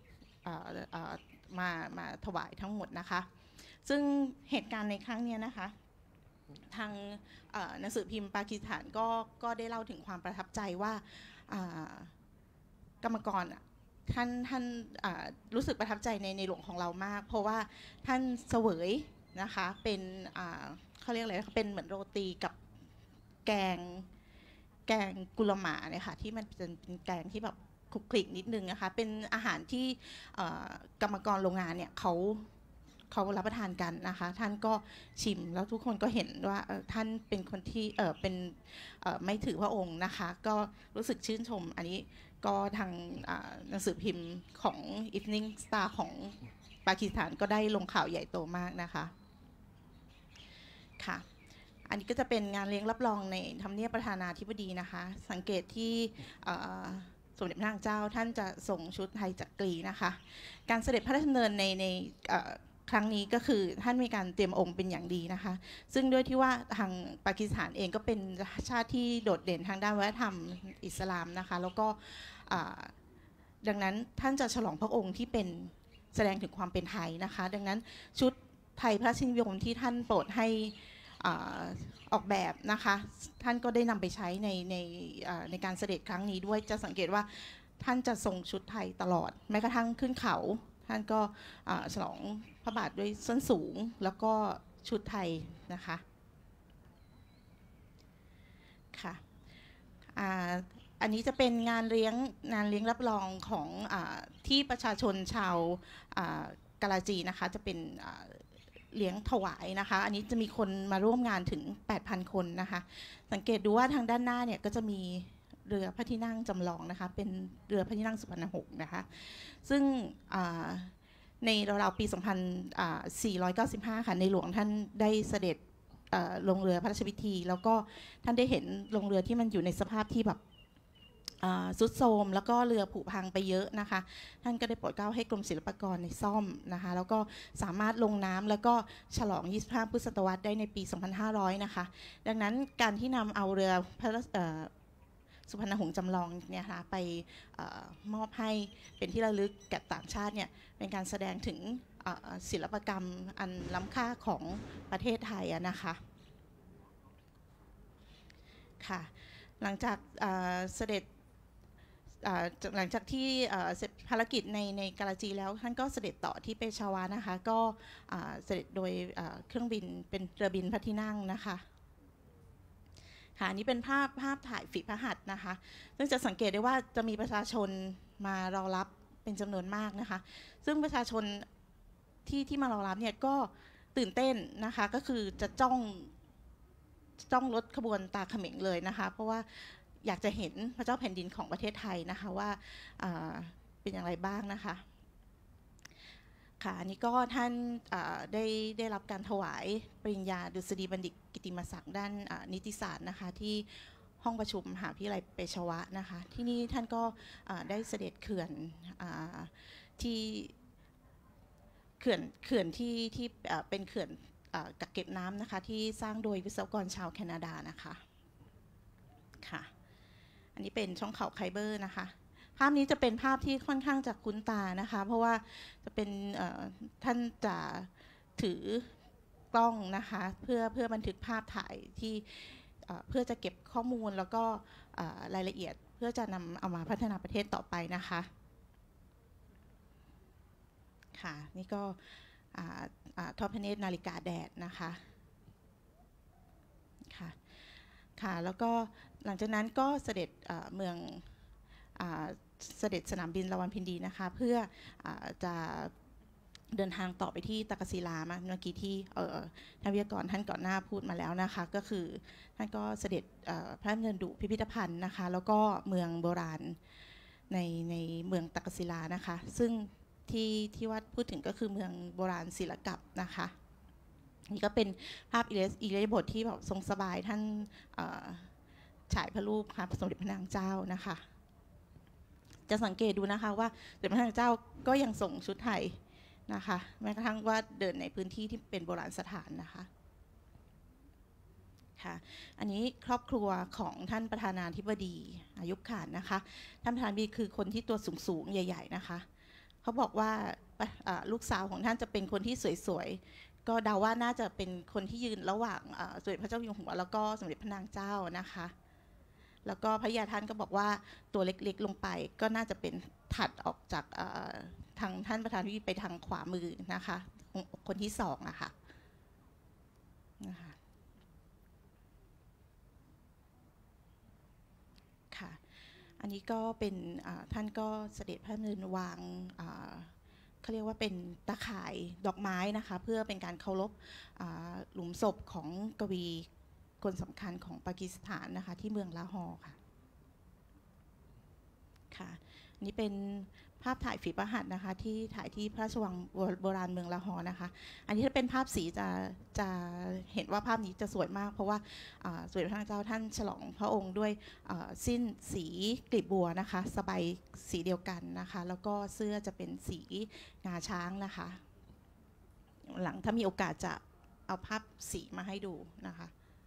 มาถวายทั้งหมดนะคะซึ่งเหตุการณ์ในครั้งนี้นะคะทางหนังสือพิมพ์ปากีสถานก็ได้เล่าถึงความประทับใจว่ากรรมกรท่านรู้สึกประทับใจในหลวงของเรามากเพราะว่าท่านเสวยนะคะเป็นเขาเรียกอะไรเป็นเหมือนโรตีกับแกงแกงกุลหม่าเนี่ยค่ะที่มันเป็นแกงที่แบบคลุกคลิกนิดนึงนะคะเป็นอาหารที่กรรมกรโรงงานเนี่ยเขารับประทานกันนะคะท่านก็ชิมแล้วทุกคนก็เห็นว่าท่านเป็นคนที่เป็นไม่ถือพระองค์นะคะก็รู้สึกชื่นชมอันนี้ก็ทางหนังสือพิมพ์ของ Evening Star ของปากีสถานก็ได้ลงข่าวใหญ่โตมากนะคะค่ะอันนี้ก็จะเป็นงานเลี้ยงรับรองในทำเนียบประธานาธิบดีนะคะสังเกตที่สมเด็จพระนางเจ้าท่านจะส่งชุดไทยจักรีนะคะการเสด็จพระราชดำเนินในครั้งนี้ก็คือท่านมีการเตรียมองค์เป็นอย่างดีนะคะซึ่งด้วยที่ว่าทางปากีสถานเองก็เป็นชาติที่โดดเด่นทางด้านวัฒนธรรมอิสลามนะคะแล้วก็ดังนั้นท่านจะฉลองพระองค์ที่เป็นแสดงถึงความเป็นไทยนะคะดังนั้นชุดไทยพระราชนิยมที่ท่านโปรดให้ออกแบบนะคะท่านก็ได้นำไปใช้ในการเสด็จครั้งนี้ด้วยจะสังเกตว่าท่านจะทรงชุดไทยตลอดแม้กระทั่งขึ้นเขาท่านก็ฉลองพระบาทด้วยส้นสูงแล้วก็ชุดไทยนะคะค่ะอันนี้จะเป็นงานเลี้ยงรับรองของที่ประชาชนชาวกาลาจีนะคะจะเป็นเลี้ยงถวายนะคะอันนี้จะมีคนมาร่วมงานถึง 8,000 คนนะคะสังเกตดูว่าทางด้านหน้าเนี่ยก็จะมีเรือพระที่นั่งจำลองนะคะเป็นเรือพระที่นั่งสุพรรณหงส์นะคะซึ่งในราวๆปี 2495 ค่ะในหลวงท่านได้เสด็จลงเรือพระราชพิธีแล้วก็ท่านได้เห็นลงเรือที่มันอยู่ในสภาพที่แบบสุดโทรมแล้วก็เรือผุพังไปเยอะนะคะท่านก็ได้โปรดเกล้าให้กรมศิลปากรในซ่อมนะคะแล้วก็สามารถลงน้ำแล้วก็ฉลอง25 พุทธศตวรรษได้ในปี 2500 นะคะดังนั้นการที่นำเอาเรือพระสุพรรณหงส์จำลองเนี่ยค่ะไปมอบให้เป็นที่ระลึกแก่ต่างชาติเนี่ยเป็นการแสดงถึงศิลปกรรมอันล้ำค่าของประเทศไทยนะคะค่ะหลังจากเสด็จหลังจากที่เสร็จภารกิจในกาลาจีแล้วท่านก็เสด็จต่อที่เปชาวานะคะก็เสด็จโดยเครื่องบินเป็นเรือบินพระที่นั่งนะคะค่ะอันนี้เป็นภาพถ่ายฝีพระหัตถ์นะคะซึ่งจะสังเกตได้ว่าจะมีประชาชนมารอรับเป็นจำนวนมากนะคะซึ่งประชาชนที่มารอรับเนี่ยก็ตื่นเต้นนะคะก็คือจะจ้องรถขบวนตาเขม็งเลยนะคะเพราะว่าอยากจะเห็นพระเจ้าแผ่นดินของประเทศไทยนะคะว่าเป็นอย่างไรบ้างนะคะค่ะอันนี้ก็ท่านได้รับการถวายปริญญาดุษฎีบัณฑิตกิตติมศักดิ์ด้านนิติศาสตร์นะคะที่ห้องประชุมมหาวิทยาลัยเปชาวะนะคะที่นี่ท่านก็ได้เสด็จเขื่อนที่เป็นเขื่อนกักเก็บน้ำนะคะที่สร้างโดยวิศวกรชาวแคนาดานะคะค่ะอันนี้เป็นช่องเขาไคเบอร์นะคะภาพนี้จะเป็นภาพที่ค่อนข้างจะคุ้นตานะคะเพราะว่าจะเป็นท่านจะถือกล้องนะคะเพื่อบันทึกภาพถ่ายที่เพื่อจะเก็บข้อมูลแล้วก็รายละเอียดเพื่อจะนำเอามาพัฒนาประเทศต่อไปนะคะค่ะนี่ก็ทอดพระเนตรนาฬิกาแดดนะคะค่ะแล้วก็หลังจากนั้นก็เสด็จเมืองเสด็จสนามบินราวัลพินดีนะคะเพื่อจะเดินทางต่อไปที่ตากศิลาเมื่อกี้ที่ท่านวิทยากรท่านก่อนหน้าพูดมาแล้วนะคะก็คือท่านก็เสด็จพระดำเนินดุพิพิธภัณฑ์นะคะแล้วก็เมืองโบราณในเมืองตากศิลานะคะซึ่งที่วัดพูดถึงก็คือเมืองโบราณศิลกัปนะคะนี่ก็เป็นภาพอิเลียบทที่แบบทรงสบายท่านฉายพระรูปค่ะสมเด็จพระนางเจ้านะคะจะสังเกตดูนะคะว่าสมเด็จพระนางเจ้าก็ยังส่งชุดไทยนะคะแม้กระทั่งว่าเดินในพื้นที่ที่เป็นโบราณสถานนะคะค่ะอันนี้ครอบครัวของท่านประธานาธิบดีอายุขานนะคะท่านประธานาธิบดีคือคนที่ตัวสูงๆใหญ่ๆนะคะเขาบอกว่าลูกสาวของท่านจะเป็นคนที่สวยๆก็เดาว่าน่าจะเป็นคนที่ยืนระหว่างสมเด็จพระเจ้าอยู่หัวแล้วก็สมเด็จพระนางเจ้านะคะแล้วก็พระยาท่านก็บอกว่าตัวเล็กๆลงไปก็น่าจะเป็นถัดออกจากทางท่านประธานาธิบดีไปทางขวามือนะคะคนที่สองนะคะอันนี้ก็เป็นท่านก็เสด็จพระดำเนินวางเขาเรียกว่าเป็นตะข่ายดอกไม้นะคะเพื่อเป็นการเคารพหลุมศพของกวีคนสำคัญของปากีสถานนะคะที่เมืองลาฮอร์ค่ะค่ะนี่เป็นภาพถ่ายฝีพระหัตถ์นะคะที่ถ่ายที่พระราชวังโบราณเมืองลาฮอร์นะคะอันนี้ถ้าเป็นภาพสีจะเห็นว่าภาพนี้จะสวยมากเพราะว่าสมเด็จพระนางเจ้าท่านฉลองพระองค์ด้วยสิ้นสีกลีบบัวนะคะสบายสีเดียวกันนะคะแล้วก็เสื้อจะเป็นสีงาช้างนะคะหลังถ้ามีโอกาสจะเอาภาพสีมาให้ดูนะคะ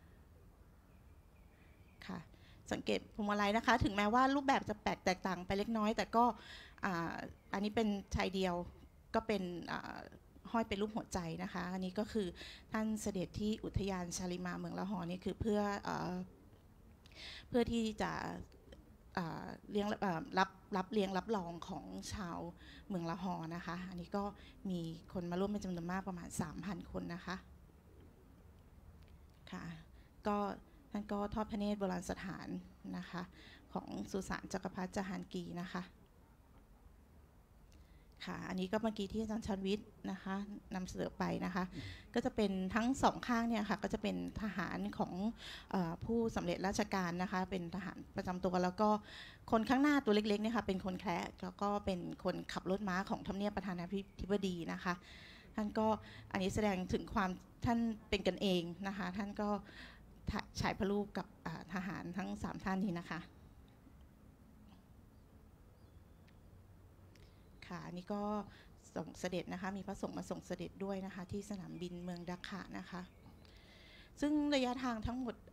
ค่ะสังเกตพวงมาลัยนะคะถึงแม้ว่ารูปแบบจะแตกต่างไปเล็กน้อยแต่ก็อันนี้เป็นชายเดียวก็เป็นห้อยเป็นรูปหัวใจนะคะอันนี้ก็คือท่านเสด็จที่อุทยานชาลิมาเมืองละหอนี่คือเพื่อที่จะเลี้ยงรับเลี้ยงรับรองของชาวเมืองละหอนะคะอันนี้ก็มีคนมาร่วมเป็นจำนวนมากประมาณ 3,000 คนนะคะค่ะก็ท่านก็ทอดพระเนตรโบราณสถานนะคะของสุสานจักรพรรดิจาฮานกีนะคะค่ะอันนี้ก็เมื่อกี้ที่อาจารย์ชันวิทย์นะคะนำเสนอไปนะคะก็จะเป็นทั้งสองข้างเนี่ยค่ะก็จะเป็นทหารของผู้สำเร็จราชการนะคะเป็นทหารประจำตัวแล้วก็คนข้างหน้าตัวเล็กๆเนี่ยค่ะเป็นคนแคระแล้วก็เป็นคนขับรถม้าของทำเนียบประธานาธิบดีนะคะท่านก็อันนี้แสดงถึงความท่านเป็นกันเองนะคะท่านก็ฉายพระรูปกับทหารทั้ง3ท่านนี้นะคะค่ะอันนี้ก็ส่งเสด็จนะคะมีพระสงฆ์มาส่งเสด็จด้วยนะคะที่สนามบินเมืองดักกะนะคะซึ่งระยะทางทั้งหมด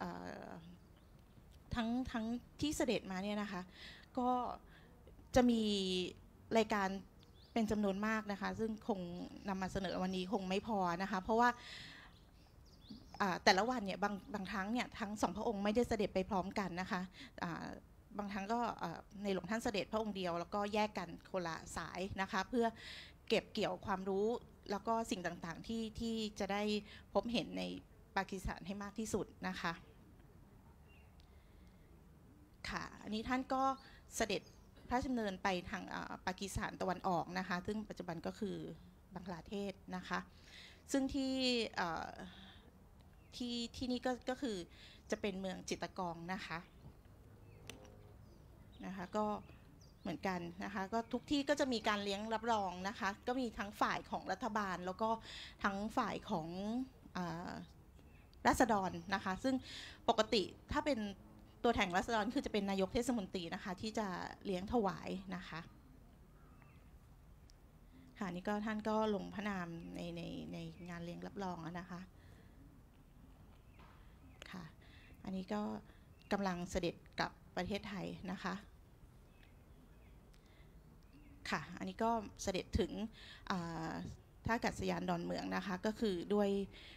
ทั้งที่เสด็จมาเนี่ยนะคะก็จะมีรายการเป็นจำนวนมากนะคะซึ่งคงนำมาเสนอวันนี้คงไม่พอนะคะเพราะว่าแต่ละวันเนี่ยบางครั้งเนี่ยทั้งสองพระองค์ไม่ได้เสด็จไปพร้อมกันนะคะบางครั้งก็ในหลวงท่านเสด็จพระองค์เดียวแล้วก็แยกกันคนละสายนะคะเพื่อเก็บเกี่ยวความรู้แล้วก็สิ่งต่างๆที่จะได้พบเห็นในปากีสถานให้มากที่สุดนะคะค่ะอันนี้ท่านก็เสด็จพระราชดำเนินไปทางปากีสถานตะวันออกนะคะซึ่งปัจจุบันก็คือบังกลาเทศนะคะซึ่งที่นี่ก็คือจะเป็นเมืองจิตรกองนะคะก็เหมือนกันนะคะก็ทุกที่ก็จะมีการเลี้ยงรับรองนะคะก็มีทั้งฝ่ายของรัฐบาลแล้วก็ทั้งฝ่ายของราษฎรนะคะซึ่งปกติถ้าเป็นตัวแทนราษฎรคือจะเป็นนายกเทศมนตรีนะคะที่จะเลี้ยงถวายนะคะค่ะนี่ก็ท่านก็ลงพระนามในงานเลี้ยงรับรองนะคะค่ะอันนี้ก็กำลังเสด็จกลับประเทศไทยนะคะค่ะอันนี้ก็เสด็จถึงท่าอากาศยานดอนเมืองนะคะก็คือด้วย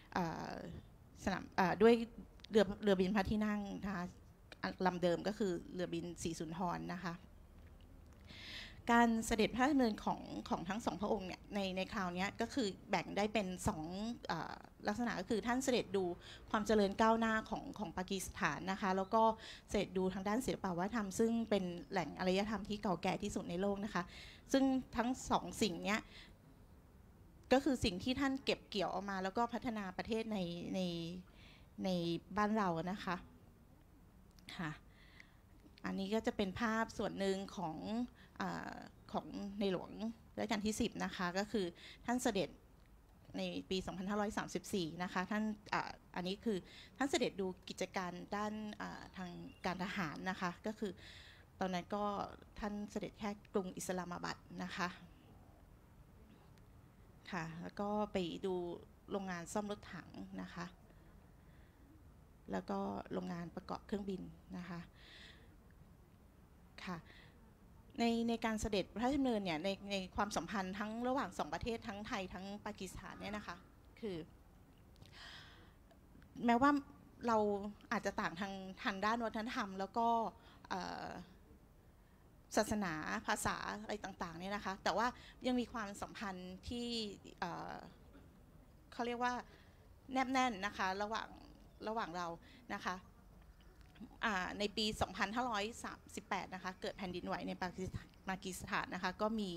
ด้วยเรือบินพระที่นั่งนะคะลำเดิมก็คือเรือบินศรีสุนทรนะคะการเสด็จพระดำเนินของทั้งสองพระองค์เนี่ยในคราวนี้ก็คือแบ่งได้เป็น2ลักษณะก็คือท่านเสด็จดูความเจริญก้าวหน้าของปากีสถานนะคะแล้วก็เสด็จดูทางด้านศิลปวัฒนธรรมซึ่งเป็นแหล่งอารยธรรมที่เก่าแก่ที่สุดในโลกนะคะซึ่งทั้ง2สิ่งนี้ก็คือสิ่งที่ท่านเก็บเกี่ยวออกมาแล้วก็พัฒนาประเทศในบ้านเรานะคะค่ะอันนี้ก็จะเป็นภาพส่วนหนึ่งของในหลวงรัชกาลที่10นะคะก็คือท่านเสด็จในปี 2534 นะคะท่านอันนี้คือท่านเสด็จดูกิจการด้านทางการทหารนะคะก็คือตอนนั้นก็ท่านเสด็จแค่กรุงอิสลามาบัดนะคะค่ะแล้วก็ไปดูโรงงานซ่อมรถถังนะคะแล้วก็โรงงานประกอบเครื่องบินนะคะค่ะในการเสด็จพระราชดำเนินเนี่ยในความสัมพันธ์ทั้งระหว่าง2ประเทศทั้งไทยทั้งปากีสถานเนี่ยนะคะคือแม้ว่าเราอาจจะต่างทางด้านวัฒนธรรมแล้วก็ศาสนาภาษาอะไรต่างๆเนี่ยนะคะแต่ว่ายังมีความสัมพันธ์ที่เขาเรียกว่าแนบแน่นนะคะระหว่างเรานะคะในปี 2538 นะคะเกิดแผ่นดินไหวในปากีสถานนะคะก็มี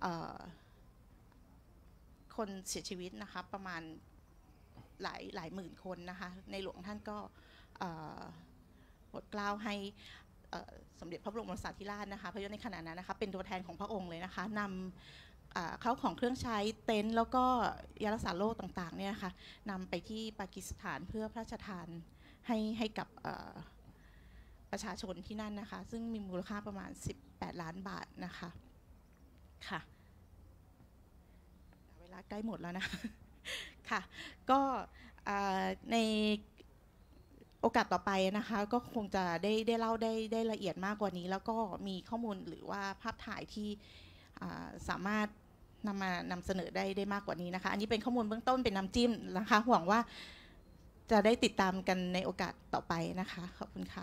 คนเสียชีวิตนะคะประมาณหลายหมื่นคนนะคะในหลวงท่านก็โปรดเกล้าให้สมเด็จพระบรมโอรสาธิราชนะคะพระยศในขณะนั้นนะคะเป็นตัวแทนของพระองค์เลยนะคะนำเข้าของเครื่องใช้เต็นท์แล้วก็ยารักษาโรคต่างๆเนี่ยนะคะนำไปที่ปากีสถานเพื่อพระราชทานให้กับประชาชนที่นั่นนะคะซึ่งมีมูลค่าประมาณ18 ล้านบาทนะคะค่ะเวลาใกล้หมดแล้วนะค่ะก็ในโอกาสต่อไปนะคะก็คงจะได้เล่าได้ละเอียดมากกว่านี้แล้วก็มีข้อมูลหรือว่าภาพถ่ายที่สามารถนำเสนอได้มากกว่านี้นะคะอันนี้เป็นข้อมูลเบื้องต้นเป็นน้ำจิ้มนะคะหวังว่าจะได้ติดตามกันในโอกาสต่อไปนะคะขอบคุณค่ะ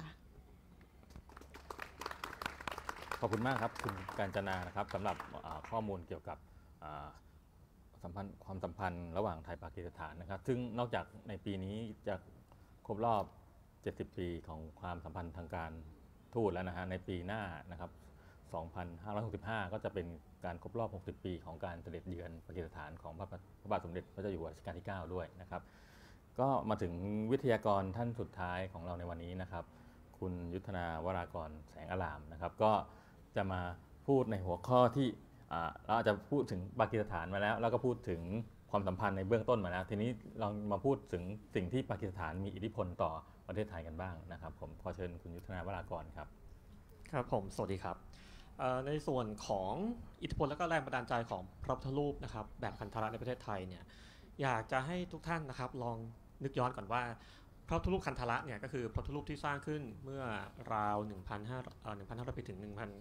ขอบคุณมากครับคุณกาญจนานะครับสำหรับข้อมูลเกี่ยวกับความสัมพันธ์ระหว่างไทยปากีสถานนะครับซึ่งนอกจากในปีนี้จะครบรอบ70 ปีของความสัมพันธ์ทางการทูตแล้วนะฮะในปีหน้านะครับ2565ก็จะเป็นการครบรอบ60 ปีของการเสด็จเยือนปากีสถานของพระบาทสมเด็จพระเจ้าอยู่หัวรัชกาลที่9ด้วยนะครับก็มาถึงวิทยากรท่านสุดท้ายของเราในวันนี้นะครับคุณยุทธนาวรากรแสงอารามนะครับก็จะมาพูดในหัวข้อที่เราอาจจะพูดถึงปากีสถานมาแล้วแล้วก็พูดถึงความสัมพันธ์ในเบื้องต้นมาแล้วทีนี้เรามาพูดถึงสิ่งที่ปากีสถานมีอิทธิพลต่อประเทศไทยกันบ้างนะครับผมขอเชิญคุณยุทธนาวรากรครับครับผมสวัสดีครับในส่วนของอิทธิพลและก็แรงบันดาลใจของพระพุทธรูปนะครับแบบคันธารในประเทศไทยเนี่ยอยากจะให้ทุกท่านนะครับลองนึกย้อนก่อนว่าพระพุทธรูปคันธารเนี่ยก็คือพระพุทธรูปที่สร้างขึ้นเมื่อราว 1,500 ปีถึง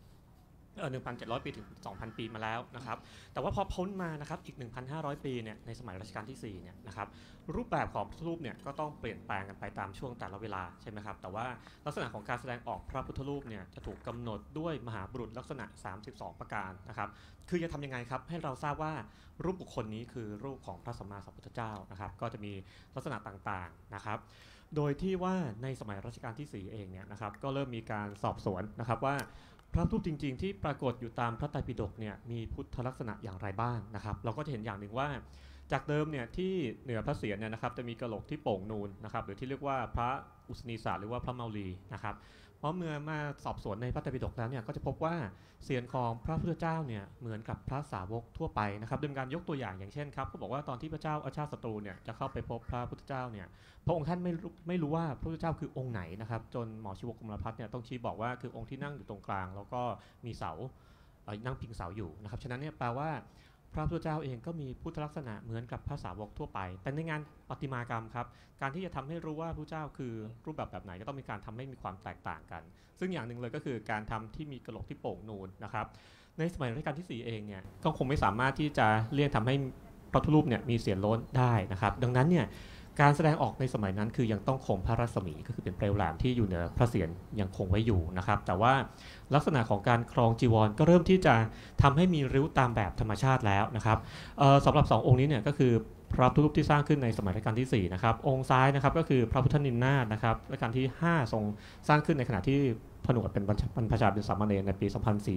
1,700 ปีถึง 2,000 ปีมาแล้วนะครับแต่ว่าพอพ้นมานะครับอีก 1,500 ปีเนี่ยในสมัยรัชกาลที่4เนี่ยนะครับรูปแบบของพระพุทธรูปเนี่ยก็ต้องเปลี่ยนแปลงกันไปตามช่วงแต่ละเวลาใช่ไหมครับแต่ว่าลักษณะของการแสดงออกพระพุทธรูปเนี่ยจะถูกกำหนดด้วยมหาบุรุษลักษณะ32ประการนะครับคือจะทำยังไงครับให้เราทราบว่ารูปบุคคลนี้คือรูปของพระสัมมาสัมพุทธเจ้านะครับก็จะมีลักษณะต่างๆนะครับโดยที่ว่าในสมัยรัชกาลที่4เองเนี่ยนะครับก็เริ่มมีการสอบสวนนะครับว่าพระรูปจริงๆที่ปรากฏอยู่ตามพระไตรปิฎกเนี่ยมีพุทธลักษณะอย่างไรบ้างนะครับเราก็จะเห็นอย่างหนึ่งว่าจากเดิมเนี่ยที่เหนือพระเศียรเนี่ยนะครับจะมีกะโหลกที่โป่งนูนนะครับหรือที่เรียกว่าพระอุสนีสาหรือว่าพระเมาลีนะครับเพราะเมื่อมาสอบสวนในพระไตรปิฎกแล้วเนี่ยก็จะพบว่าเศียรของพระพุทธเจ้าเนี่ยเหมือนกับพระสาวกทั่วไปนะครับโดยการยกตัวอย่างเช่นครับเขาบอกว่าตอนที่พระเจ้าอาชาติศัตรูเนี่ยจะเข้าไปพบพระพุทธเจ้าเนี่ยพระองค์ท่านไม่รู้ว่าพระพุทธเจ้าคือองค์ไหนนะครับจนหมอชีวกกมลพัฒน์เนี่ยต้องชี้บอกว่าคือองค์ที่นั่งอยู่ตรงกลางแล้วก็มีเสานั่งพิงเสาอยู่นะครับฉะนั้นเนี่ยแปลว่าพระพุทธเจ้าเองก็มีพุทธลักษณะเหมือนกับพระสาวกทั่วไปแต่ในงานประติมากรรมครับการที่จะทำให้รู้ว่าพระเจ้าคือรูปแบบไหนก็ต้องมีการทำให้มีความแตกต่างกันซึ่งอย่างหนึ่งเลยก็คือการทำที่มีกะโหลกที่โป่งนูนนะครับในสมัยรัชกาลที่4เองเนี่ยก็คงไม่สามารถที่จะเลี่ยงทำให้พระพุทธรูปเนี่ยมีเสียงโล้นได้นะครับดังนั้นเนี่ยการแสดงออกในสมัยนั้นคือยังต้องคงพระรัศมีก็คือเป็นเปลวแหลมที่อยู่เหนือพระเศียรยังคงไว้อยู่นะครับแต่ว่าลักษณะของการครองจีวรก็เริ่มที่จะทำให้มีริ้วตามแบบธรรมชาติแล้วนะครับสำหรับ2องค์นี้เนี่ยก็คือพระพุทธรูปที่สร้างขึ้นในสมัยรัชกาลที่4นะครับองค์ซ้ายนะครับก็คือพระพุทธนินนาถนะครับรัชกาลที่5ทรงสร้างขึ้นในขณะที่ผนวดเป็นบรรพชาเป็นสามเณรในปี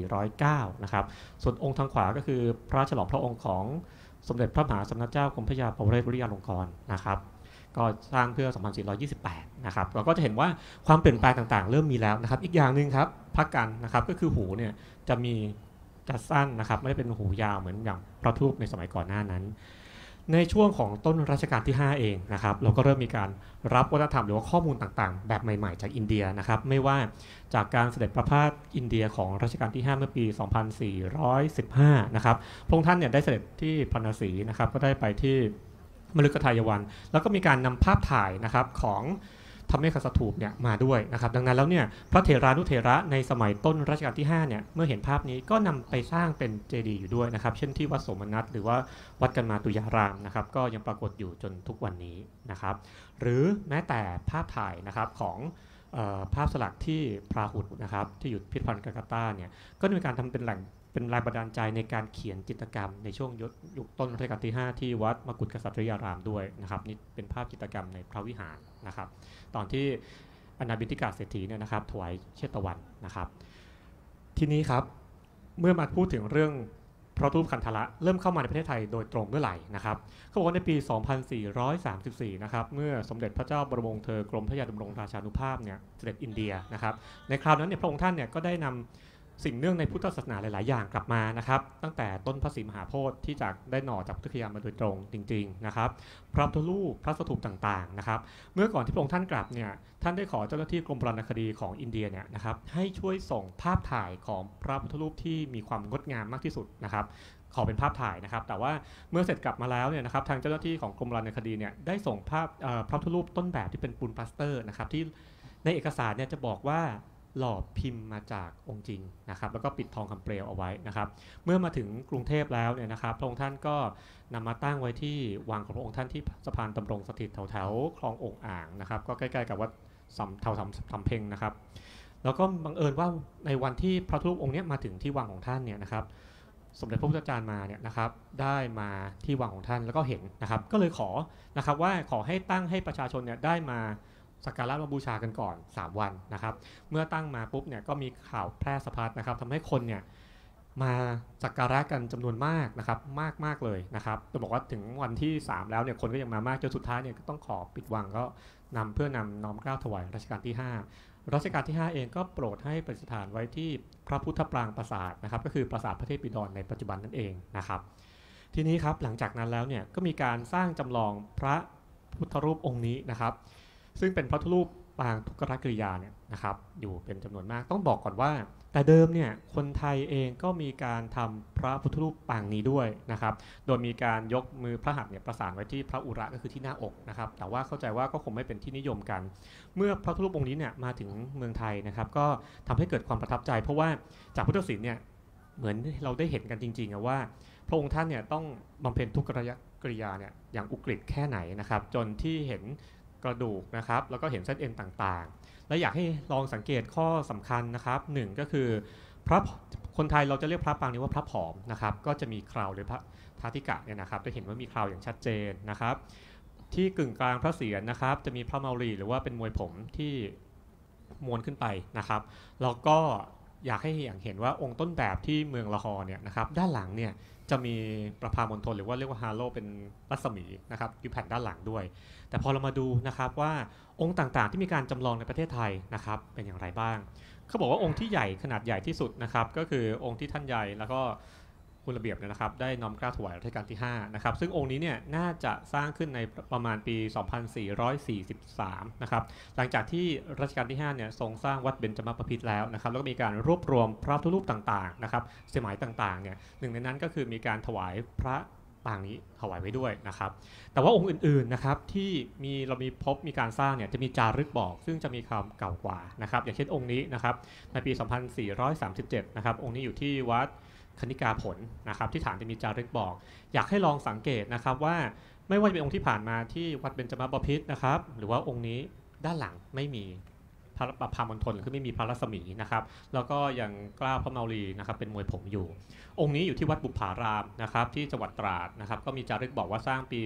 2409 นะครับส่วนองค์ทางขวาก็คือพระฉลองพระองค์ของสมเด็จพระมหาสมณเจ้ากรมพระยาปวเรศวริยาลงกรณ์นะครับก็สร้างเพื่อ 2428 นะครับเราก็จะเห็นว่าความเปลี่ยนแปลงต่างๆเริ่มมีแล้วนะครับอีกอย่างหนึ่งครับพักกันนะครับก็คือหูเนี่ยจะสั้นนะครับไม่ได้เป็นหูยาวเหมือนอย่างพระพุทธรูปในสมัยก่อนหน้านั้นในช่วงของต้นรัชกาลที่5เองนะครับเราก็เริ่มมีการรับวัฒนธรรมหรือว่าข้อมูลต่างๆแบบใหม่ๆจากอินเดียนะครับไม่ว่าจากการเสด็จประพาสอินเดียของรัชกาลที่5เมื่อปี 2415 นะครับพระองค์ท่านเนี่ยได้เสด็จที่พาราณสีนะครับก็ได้ไปที่มฤคทายวันแล้วก็มีการนำภาพถ่ายนะครับของธรรมเนคสถูปเนี่ยมาด้วยนะครับดังนั้นแล้วเนี่ยพระเถรานุเถระในสมัยต้นรัชกาลที่5เนี่ยเมื่อเห็นภาพนี้ก็นำไปสร้างเป็นเจดีย์อยู่ด้วยนะครับเช่นที่วัดโสมนัสหรือว่าวัดกันมาตุยารามนะครับก็ยังปรากฏอยู่จนทุกวันนี้นะครับหรือแม้แต่ภาพถ่ายนะครับของภาพสลักที่พราหุตนะครับที่อยู่พิพิธภัณฑ์กัลกัตตาเนี่ยก็มีการทำเป็นแหล่งเป็นแรงบันดาลใจในการเขียนจิตรกรรมในช่วงยุคต้นรัชกาลที่5ที่วัดมกุฏกษัตริยารามด้วยนะครับนี่เป็นภาพจิตรกรรมในพระวิหารนะครับตอนที่อนาบินทิกาเศรษฐีเนี่ยนะครับถวายเชตวันนะครับทีนี้ครับเมื่อมาพูดถึงเรื่องพระรูปคันธละเริ่มเข้ามาในประเทศไทยโดยตรงเมื่อไหร่นะครับเขาบอกว่าในปี 2434 นะครับเมื่อสมเด็จพระเจ้าบรมวงศ์เธอกรมพระยาดำรงราชานุภาพเนี่ยเสด็จอินเดียนะครับในคราวนั้นเนี่ยพระองค์ท่านเนี่ยก็ได้นำสิ่งเนื่องในพุทธศาสนาหลายๆอย่างกลับมานะครับตั้งแต่ต้นพระศรีมหาโพธิ์ที่จากได้หน่อจากพุทธคยามาโดยตรงจริงๆนะครับพระพุทธรูปพระสถูปต่างๆนะครับเมื่อก่อนที่พระองค์ท่านกลับเนี่ยท่านได้ขอเจ้าหน้าที่กรมโบราณคดีของอินเดียเนี่ยนะครับให้ช่วยส่งภาพถ่ายของพระพุทธรูปที่มีความงดงามมากที่สุดนะครับขอเป็นภาพถ่ายนะครับแต่ว่าเมื่อเสร็จกลับมาแล้วเนี่ยนะครับทางเจ้าหน้าที่ของกรมโบราณคดีเนี่ยได้ส่งภาพพระพุทธรูปต้นแบบที่เป็นปูนปลาสเตอร์นะครับที่ในเอกสารเนี่ยจะบอกว่าหล่อพิมพ์มาจากองค์จริงนะครับแล้วก็ปิดทองคำเปลวเอาไว้นะครับเมื่อมาถึงกรุงเทพแล้วเนี่ยนะครับพระองค์ท่านก็นำมาตั้งไว้ที่วังของพระองค์ท่านที่สะพานดำรงสถิตแถวๆคลององอ่างนะครับก็ใกล้ๆกับวัดสำเพ็งนะครับแล้วก็บังเอิญว่าในวันที่พระพุทธรูปองค์นี้มาถึงที่วังของท่านเนี่ยนะครับสมเด็จพระพุทธจารย์มาเนี่ยนะครับได้มาที่วังของท่านแล้วก็เห็นนะครับก็เลยขอนะครับว่าขอให้ตั้งให้ประชาชนเนี่ยได้มาสักการะบูชากันก่อน3วันนะครับเมื่อตั้งมาปุ๊บเนี่ยก็มีข่าวแพร่สะพัดนะครับทำให้คนเนี่ยมาสักการะกันจำนวนมากนะครับมากเลยนะครับจะบอกว่าถึงวันที่3แล้วเนี่ยคนก็ยังมามากจนสุดท้ายเนี่ยก็ต้องขอปิดวังก็เพื่อนำน้อมเกล้าถวายรัชกาลที่5รัชกาลที่5เองก็โปรดให้ประดิษฐานไว้ที่พระพุทธปรางปราสาทนะครับก็คือปราสาทพระเทพบิดรในปัจจุบันนั่นเองนะครับทีนี้ครับหลังจากนั้นแล้วเนี่ยก็มีการสร้างจำลองพระพุทธรูปองค์นี้นะครับซึ่งเป็นพระพุทธรูปปางทุกขกริยาเนี่ยนะครับอยู่เป็นจำนวนมากต้องบอกก่อนว่าแต่เดิมเนี่ยคนไทยเองก็มีการทำพระพุทธรูปปางนี้ด้วยนะครับโดยมีการยกมือพระหัตถ์เนี่ยประสานไว้ที่พระอุระก็คือที่หน้าอกนะครับแต่ว่าเข้าใจว่าก็คงไม่เป็นที่นิยมกันเมื่อพระพุทธรูปองค์นี้เนี่ยมาถึงเมืองไทยนะครับก็ทำให้เกิดความประทับใจเพราะว่าจากพุทธศิลป์เนี่ยเหมือนเราได้เห็นกันจริงๆว่าพระองค์ท่านเนี่ยต้องบำเพ็ญทุกขกริยาเนี่ยอย่างอุกฤษแค่ไหนนะครับจนที่เห็นกระดูกนะครับแล้วก็เห็นเส้นเอ็นต่างๆและอยากให้ลองสังเกตข้อสำคัญนะครับหนึ่งก็คือพระคนไทยเราจะเรียกพระปางนี้ว่าพระผอมนะครับก็จะมีเคราหรือพระทาธิกะเนี่ยนะครับจะเห็นว่ามีเคราอย่างชัดเจนนะครับที่กึ่งกลางพระเศียรนะครับจะมีพระเมารีหรือว่าเป็นมวยผมที่ม้วนขึ้นไปนะครับแล้วก็อยากให้เห็นว่าองค์ต้นแบบที่เมืองละครเนี่ยนะครับด้านหลังเนี่ยจะมีประภามณฑลหรือว่าเรียกว่าฮาโลเป็นรัศมีนะครับอยู่แผ่นด้านหลังด้วยแต่พอเรามาดูนะครับว่าองค์ต่างๆที่มีการจำลองในประเทศไทยนะครับเป็นอย่างไรบ้างเขาบอกว่าองค์ที่ใหญ่ขนาดใหญ่ที่สุดนะครับก็คือองค์ที่ท่านใหญ่แล้วก็คุณระเบียบเนี่ยนะครับได้น้อมเกล้าถวายรัชกาลที่5นะครับซึ่งองค์นี้เนี่ยน่าจะสร้างขึ้นในประมาณปี 2443 นะครับหลังจากที่รัชกาลที่5เนี่ยทรงสร้างวัดเบญจมบพิตรแล้วนะครับแล้วก็มีการรวบรวมพระพุทธรูปต่างๆนะครับสมัยต่างๆเนี่ยหนึ่งในนั้นก็คือมีการถวายพระปางนี้ถวายไว้ด้วยนะครับแต่ว่าองค์อื่นๆนะครับที่เรามีการสร้างเนี่ยจะมีจารึกบอกซึ่งจะมีความเก่ากว่านะครับอย่างเช่นองค์นี้นะครับในปี 2437 นะครับองค์นี้อยู่ที่วัดคณิกาผลนะครับที่ฐานจะมีจารึกบอกอยากให้ลองสังเกตนะครับว่าไม่ว่าจะเป็นองค์ที่ผ่านมาที่วัดเบญจมบพิตรนะครับหรือว่าองค์นี้ด้านหลังไม่มีพระประภามณฑลคือไม่มีพระรัศมีนะครับแล้วก็ยังกล้าพระเมารีนะครับเป็นมวยผมอยู่องค์นี้อยู่ที่วัดบุพารามนะครับที่จังหวัดตราดนะครับก็มีจารึกบอกว่าสร้างปี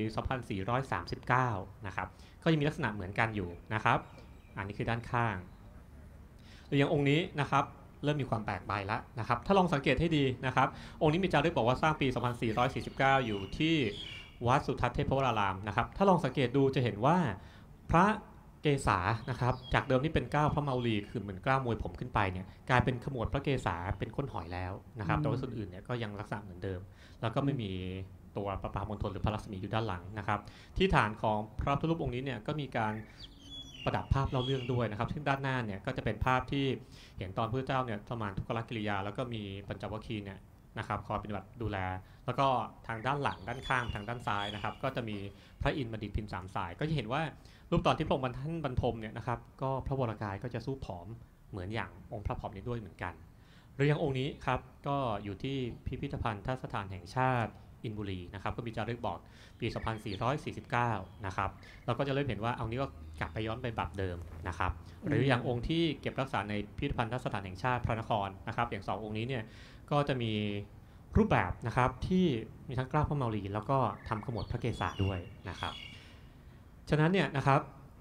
2439 นะครับก็ยังมีลักษณะเหมือนกันอยู่นะครับอันนี้คือด้านข้างหรืออย่างองค์นี้นะครับเริ่มมีความแปลกไปแล้วนะครับถ้าลองสังเกตให้ดีนะครับองค์นี้มีจารึกบอกว่าสร้างปี 2449 อยู่ที่วัดสุทัศน์เทพวรารามนะครับถ้าลองสังเกตดูจะเห็นว่าพระเกศานะครับจากเดิมที่เป็นเกล้าพระเมารีคือเหมือนเกล้ามวยผมขึ้นไปเนี่ยกลายเป็นขมวดพระเกศาเป็นก้นหอยแล้วนะครับแต่ว่าส่วนอื่นเนี่ยก็ยังลักษณะเหมือนเดิมแล้วก็ไม่มีตัวประภามณฑลหรือพระรัศมีอยู่ด้านหลังนะครับที่ฐานของพระพุทธรูปองค์นี้เนี่ยก็มีการประดับภาพเล่าเรื่องด้วยนะครับซึ่งด้านหน้าเนี่ยก็จะเป็นภาพที่เห็นตอนพระเจ้าเนี่ยสมานทุกขกิริยาแล้วก็มีปัญจวัคคีย์เนี่ยนะครับคอยปฏิบัติดูแลแล้วก็ทางด้านหลังด้านข้างทางด้านซ้ายนะครับก็จะมีพระอินทร์บดิษฐ์พิมพ์3 สายก็จะเห็นว่ารูปตอนที่พระองค์ท่านบรรทมเนี่ยนะครับก็พระวรกายก็จะสู้ผอมเหมือนอย่างองค์พระผอมนี้ด้วยเหมือนกันหรืออย่างองค์นี้ครับก็อยู่ที่พิพิธภัณฑ์สถานแห่งชาติอินบุรีนะครับก็มีจารึกบอกปี 2449 นะครับเราก็จะเริ่มเห็นว่าเอานี้ก็กลับไปย้อนไปแบบเดิมนะครับหรืออย่างองค์ที่เก็บรักษาในพิพิธภัณฑ์สถานแห่งชาติพระนครนะครับอย่าง2 องค์นี้เนี่ยก็จะมีรูปแบบนะครับที่มีทั้งเกล้าพระเมารีแล้วก็ทำขมวดพระเกศาด้วยนะครับฉะนั้นเนี่ยนะครับ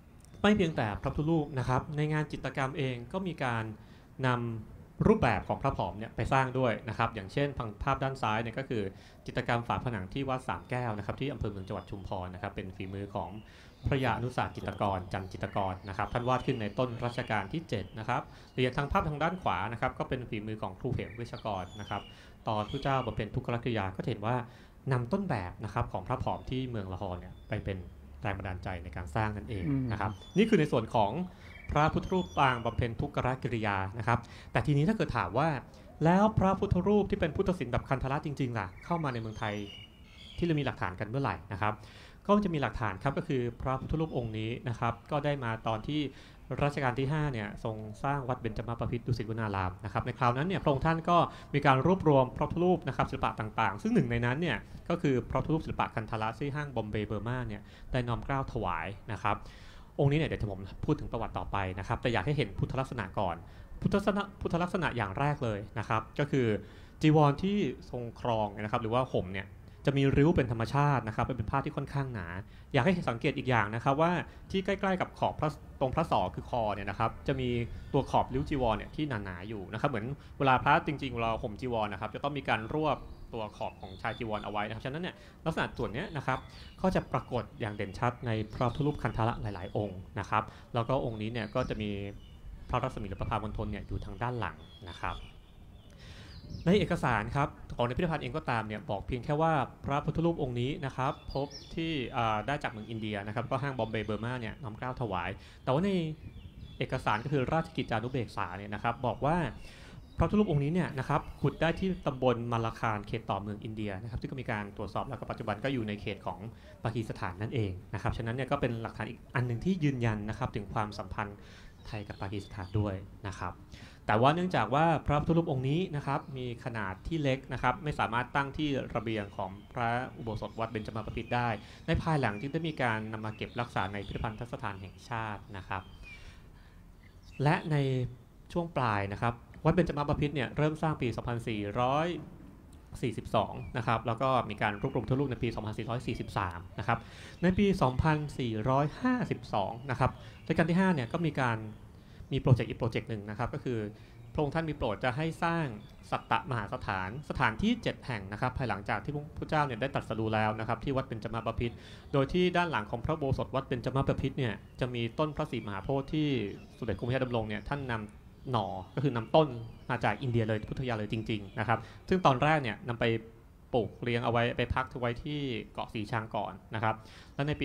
ไม่เพียงแต่พระพุทธรูปนะครับในงานจิตรกรรมเองก็มีการนำรูปแบบของพระผอมเนี่ยไปสร้างด้วยนะครับอย่างเช่นภาพด้านซ้ายเนี่ยก็คือจิตรกรรมฝาผนังที่วัดสามแก้วนะครับที่อำเภอเมืองจังหวัดชุมพรนะครับเป็นฝีมือของพระยาอนุสาสจิตรกรจันทร์จิตรกรนะครับท่านวาดขึ้นในต้นรัชกาลที่7นะครับเหรียญทางภาพทางด้านขวานะครับก็เป็นฝีมือของครูเหมเวชกรนะครับตอนพระเจ้าบำเพ็ญทุกขกิริยาก็เห็นว่านำต้นแบบนะครับของพระผอมที่เมืองละหรเนี่ยไปเป็นแรงบันดาลใจในการสร้างนั่นเองนะครับนี่คือในส่วนของพระพุทธรูปปางบำเพ็ญทุกขกิริยานะครับแต่ทีนี้ถ้าเกิดถามว่าแล้วพระพุทธรูปที่เป็นพุทธศิลป์แบบคันธารจริงๆล่ะเข้ามาในเมืองไทยที่เรามีหลักฐานกันเมื่อไหร่นะครับก็จะมีหลักฐานครับก็คือพระพุทธรูปองค์นี้นะครับก็ได้มาตอนที่รัชกาลที่5เนี่ยทรงสร้างวัดเบญจมาบพิตรดุสิตวนารามนะครับในคราวนั้นเนี่ยพระองค์ท่านก็มีการรวบรวมพระพุทธรูปนะครับศิลปะต่างๆซึ่งหนึ่งในนั้นเนี่ยก็คือพระพุทธรูปศิลปะคันธารที่ห้างบอมเบย์เบอร์มาเนี่ยได้น้อมเกล้าถวายนะครับองค์นี้เนี่ยเดี๋ยวผมพูดถึงประวัติต่อไปนะครับแต่อยากให้เห็นพุทธลักษณะก่อนพุทธลักษณะอย่างแรกเลยนะครับก็คือจีวรที่ทรงครองนะครับหรือว่าห่มเนี่ยจะมีริ้วเป็นธรรมชาตินะครับเป็นผ้าที่ค่อนข้างหนาอยากให้สังเกตอีกอย่างนะครับว่าที่ใกล้ๆกับขอบตรงพระศอกคือคอเนี่ยนะครับจะมีตัวขอบริ้วจีวรเนี่ยที่หนาๆอยู่นะครับเหมือนเวลาพระจริงๆเราห่มจีวรนะครับจะต้องมีการรวบตัวขอบของชายจีวรเอาไว้นะครับฉะนั้นเนี่ยลักษณะส่วนนี้นะครับก็จะปรากฏอย่างเด่นชัดในพระพุทธรูปคันธารหลายๆองค์นะครับแล้วก็องค์นี้เนี่ยก็จะมีพระรัศมีหรือประภามณฑลเนี่ยอยู่ทางด้านหลังนะครับในเอกสารครับของในพิพิธภัณฑ์เองก็ตามเนี่ยบอกเพียงแค่ว่าพระพุทธรูปองค์นี้นะครับพบที่ได้จากเมืองอินเดียนะครับก็ห้างบอมเบย์เบอร์มาเนี่ยน้อมเกล้าถวายแต่ว่าในเอกสารก็คือราชกิจจานุเบกษาเนี่ยนะครับบอกว่าพระพุทธรูปองค์นี้เนี่ยนะครับขุดได้ที่ตำบลมาลาคารเขตต่อเมืองอินเดียนะครับซึ่งก็มีการตรวจสอบแล้วก็ปัจจุบันก็อยู่ในเขตของปากีสถานนั่นเองนะครับฉะนั้นเนี่ยก็เป็นหลักฐานอีกอันหนึ่งที่ยืนยันนะครับถึงความสัมพันธ์ไทยกับปากีสถานด้วยนะครับแต่ว่าเนื่องจากว่าพระพุทธรูปองค์นี้นะครับมีขนาดที่เล็กนะครับไม่สามารถตั้งที่ระเบียงของพระอุโบสถวัดเบญจมาบพิตรได้ในภายหลังที่ได้มีการนำมาเก็บรักษาในพิพิธภัณฑสถานแห่งชาตินะครับและในช่วงปลายนะครับวัดเบญจมาบพิตรเนี่ยเริ่มสร้างปี 2442 นะครับแล้วก็มีการรวบรวมพระพุทธรูปในปี 2443 นะครับในปี 2452 นะครับรัชกาลที่5เนี่ยก็มีโปรเจกต์อีกโปรเจกต์หนึ่งนะครับก็คือพระองค์ท่านมีโปรดจะให้สร้างสัตตมหาสถานที่7แห่งนะครับภายหลังจากที่พระพุทธเจ้าเนี่ยได้ตรัสรู้แล้วนะครับที่วัดเบญจมาบพิตรโดยที่ด้านหลังของพระอุโบสถวัดเบญจมาบพิตรเนี่ยจะมีต้นพระศรีมหาโพธิ์ที่สมเด็จกรมพระยาดำรงเนี่ยท่านนำหน่อก็คือนำต้นมาจากอินเดียเลยพุทธยาเลยจริงๆนะครับซึ่งตอนแรกเนี่ยนำไปปลูกเลี้ยงเอาไว้ไปพักไว้ที่เกาะสีชังก่อนนะครับและในปี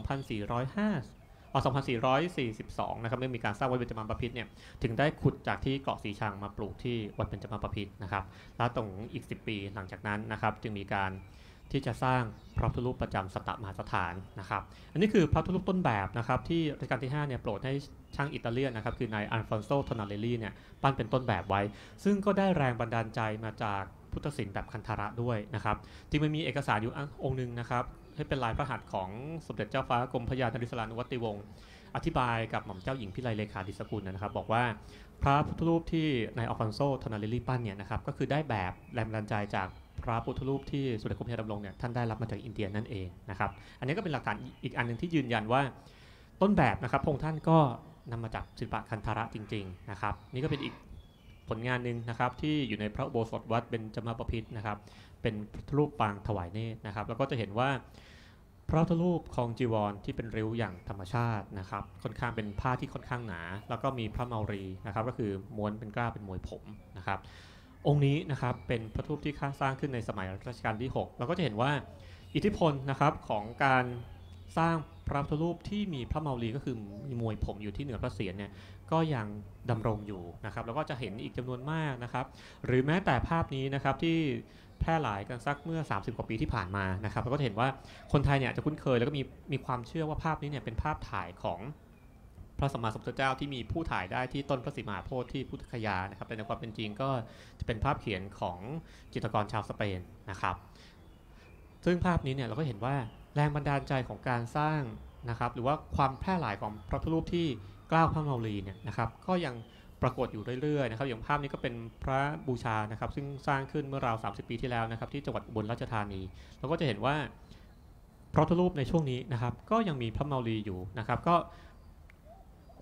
2442 นะครับเมื่อมีการสร้างวัดเบญจมาบพิตรเนี่ยถึงได้ขุดจากที่เกาะสีชังมาปลูกที่วัดเบญจมาบพิตรนะครับแล้วตรงอีก10 ปีหลังจากนั้นนะครับจึงมีการที่จะสร้างพระพุทธรูปประจำสัตตมหาสถานนะครับอันนี้คือพระพุทธรูปต้นแบบนะครับที่รัชกาลที่5เนี่ยโปรดให้ช่างอิตาเลียนนะครับคือนายอัลฟอนโซ โทนาเลลี่เนี่ยปั้นเป็นต้นแบบไว้ซึ่งก็ได้แรงบันดาลใจมาจากพุทธศิลป์แบบคันธารด้วยนะครับจริงมันมีเอกสารอยู่องค์นึงนะครับให้เป็นลายพระหัตถ์ของสมเด็จเจ้าฟ้ากรมพระยานริศรานุวัติวงศ์อธิบายกับหม่อมเจ้าหญิงพิไลเลขาดิษกุลนะครับบอกว่าพระพุทธรูปที่นายอัลฟอนโซ โทนาเลลี่ปั้นเนี่ยนะครับก็คือได้แบบแรงบันดาลใจจากพระพุทธรูปที่สมเด็จกรมพระยาดำรงเนี่ยท่านได้รับมาจากอินเดียนั่นเองนะครับอันนี้ก็เป็นหลักฐานอีกอันนึงที่ยืนยันว่าต้นแบบนะครับพระองค์ท่านก็นำมาจากศิลปะคันธารจริงๆนะครับนี่ก็เป็นอีกผลงานหนึ่งนะครับที่อยู่ในพระอุโบสถวัดเบญจมาบพิตรนะครับเป็นพุทธรูปปางถวายเนตรนะครับแล้วก็จะเห็นว่าพระพุทธรูปครองจีวรที่เป็นริ้วอย่างธรรมชาตินะครับค่อนข้างเป็นผ้าที่ค่อนข้างหนาแล้วก็มีพระเมารีนะครับก็คือม้วนเป็นกล้าเป็นมวยผมนะครับองค์นี้นะครับเป็นพระรูปที่สร้างขึ้นในสมัยรัชกาลที่6เราก็จะเห็นว่าอิทธิพลนะครับของการสร้างพระพุทธรูปที่มีพระเมารีก็คือมีมวยผมอยู่ที่เหนือพระเศียรเนี่ยก็ยังดำรงอยู่นะครับแล้วก็จะเห็นอีกจำนวนมากนะครับหรือแม้แต่ภาพนี้นะครับที่แพร่หลายกันสักเมื่อ30 กว่าปีที่ผ่านมานะครับเราก็เห็นว่าคนไทยเนี่ยจะคุ้นเคยแล้วก็มีความเชื่อว่าภาพนี้เนี่ยเป็นภาพถ่ายของพระสัมมาสัมพุทธเจ้าที่มีผู้ถ่ายได้ที่ต้นพระศรีมหาโพธิ์ที่พุทธคยานะครับแต่ในความเป็นจริงก็จะเป็นภาพเขียนของจิตรกรชาวสเปนนะครับซึ่งภาพนี้เนี่ยเราก็เห็นว่าแรงบันดาลใจของการสร้างนะครับหรือว่าความแพร่หลายของพระพุทธรูปที่เกล้าพระเมารีเนี่ยนะครับก็ยังปรากฏอยู่เรื่อยๆนะครับอย่างภาพนี้ก็เป็นพระบูชานะครับซึ่งสร้างขึ้นเมื่อราว30 ปีที่แล้วนะครับที่จังหวัดอุบลราชธานีเราก็จะเห็นว่าพระพุทธรูปในช่วงนี้นะครับก็ยังมีพระเมารีอยู่นะครับก็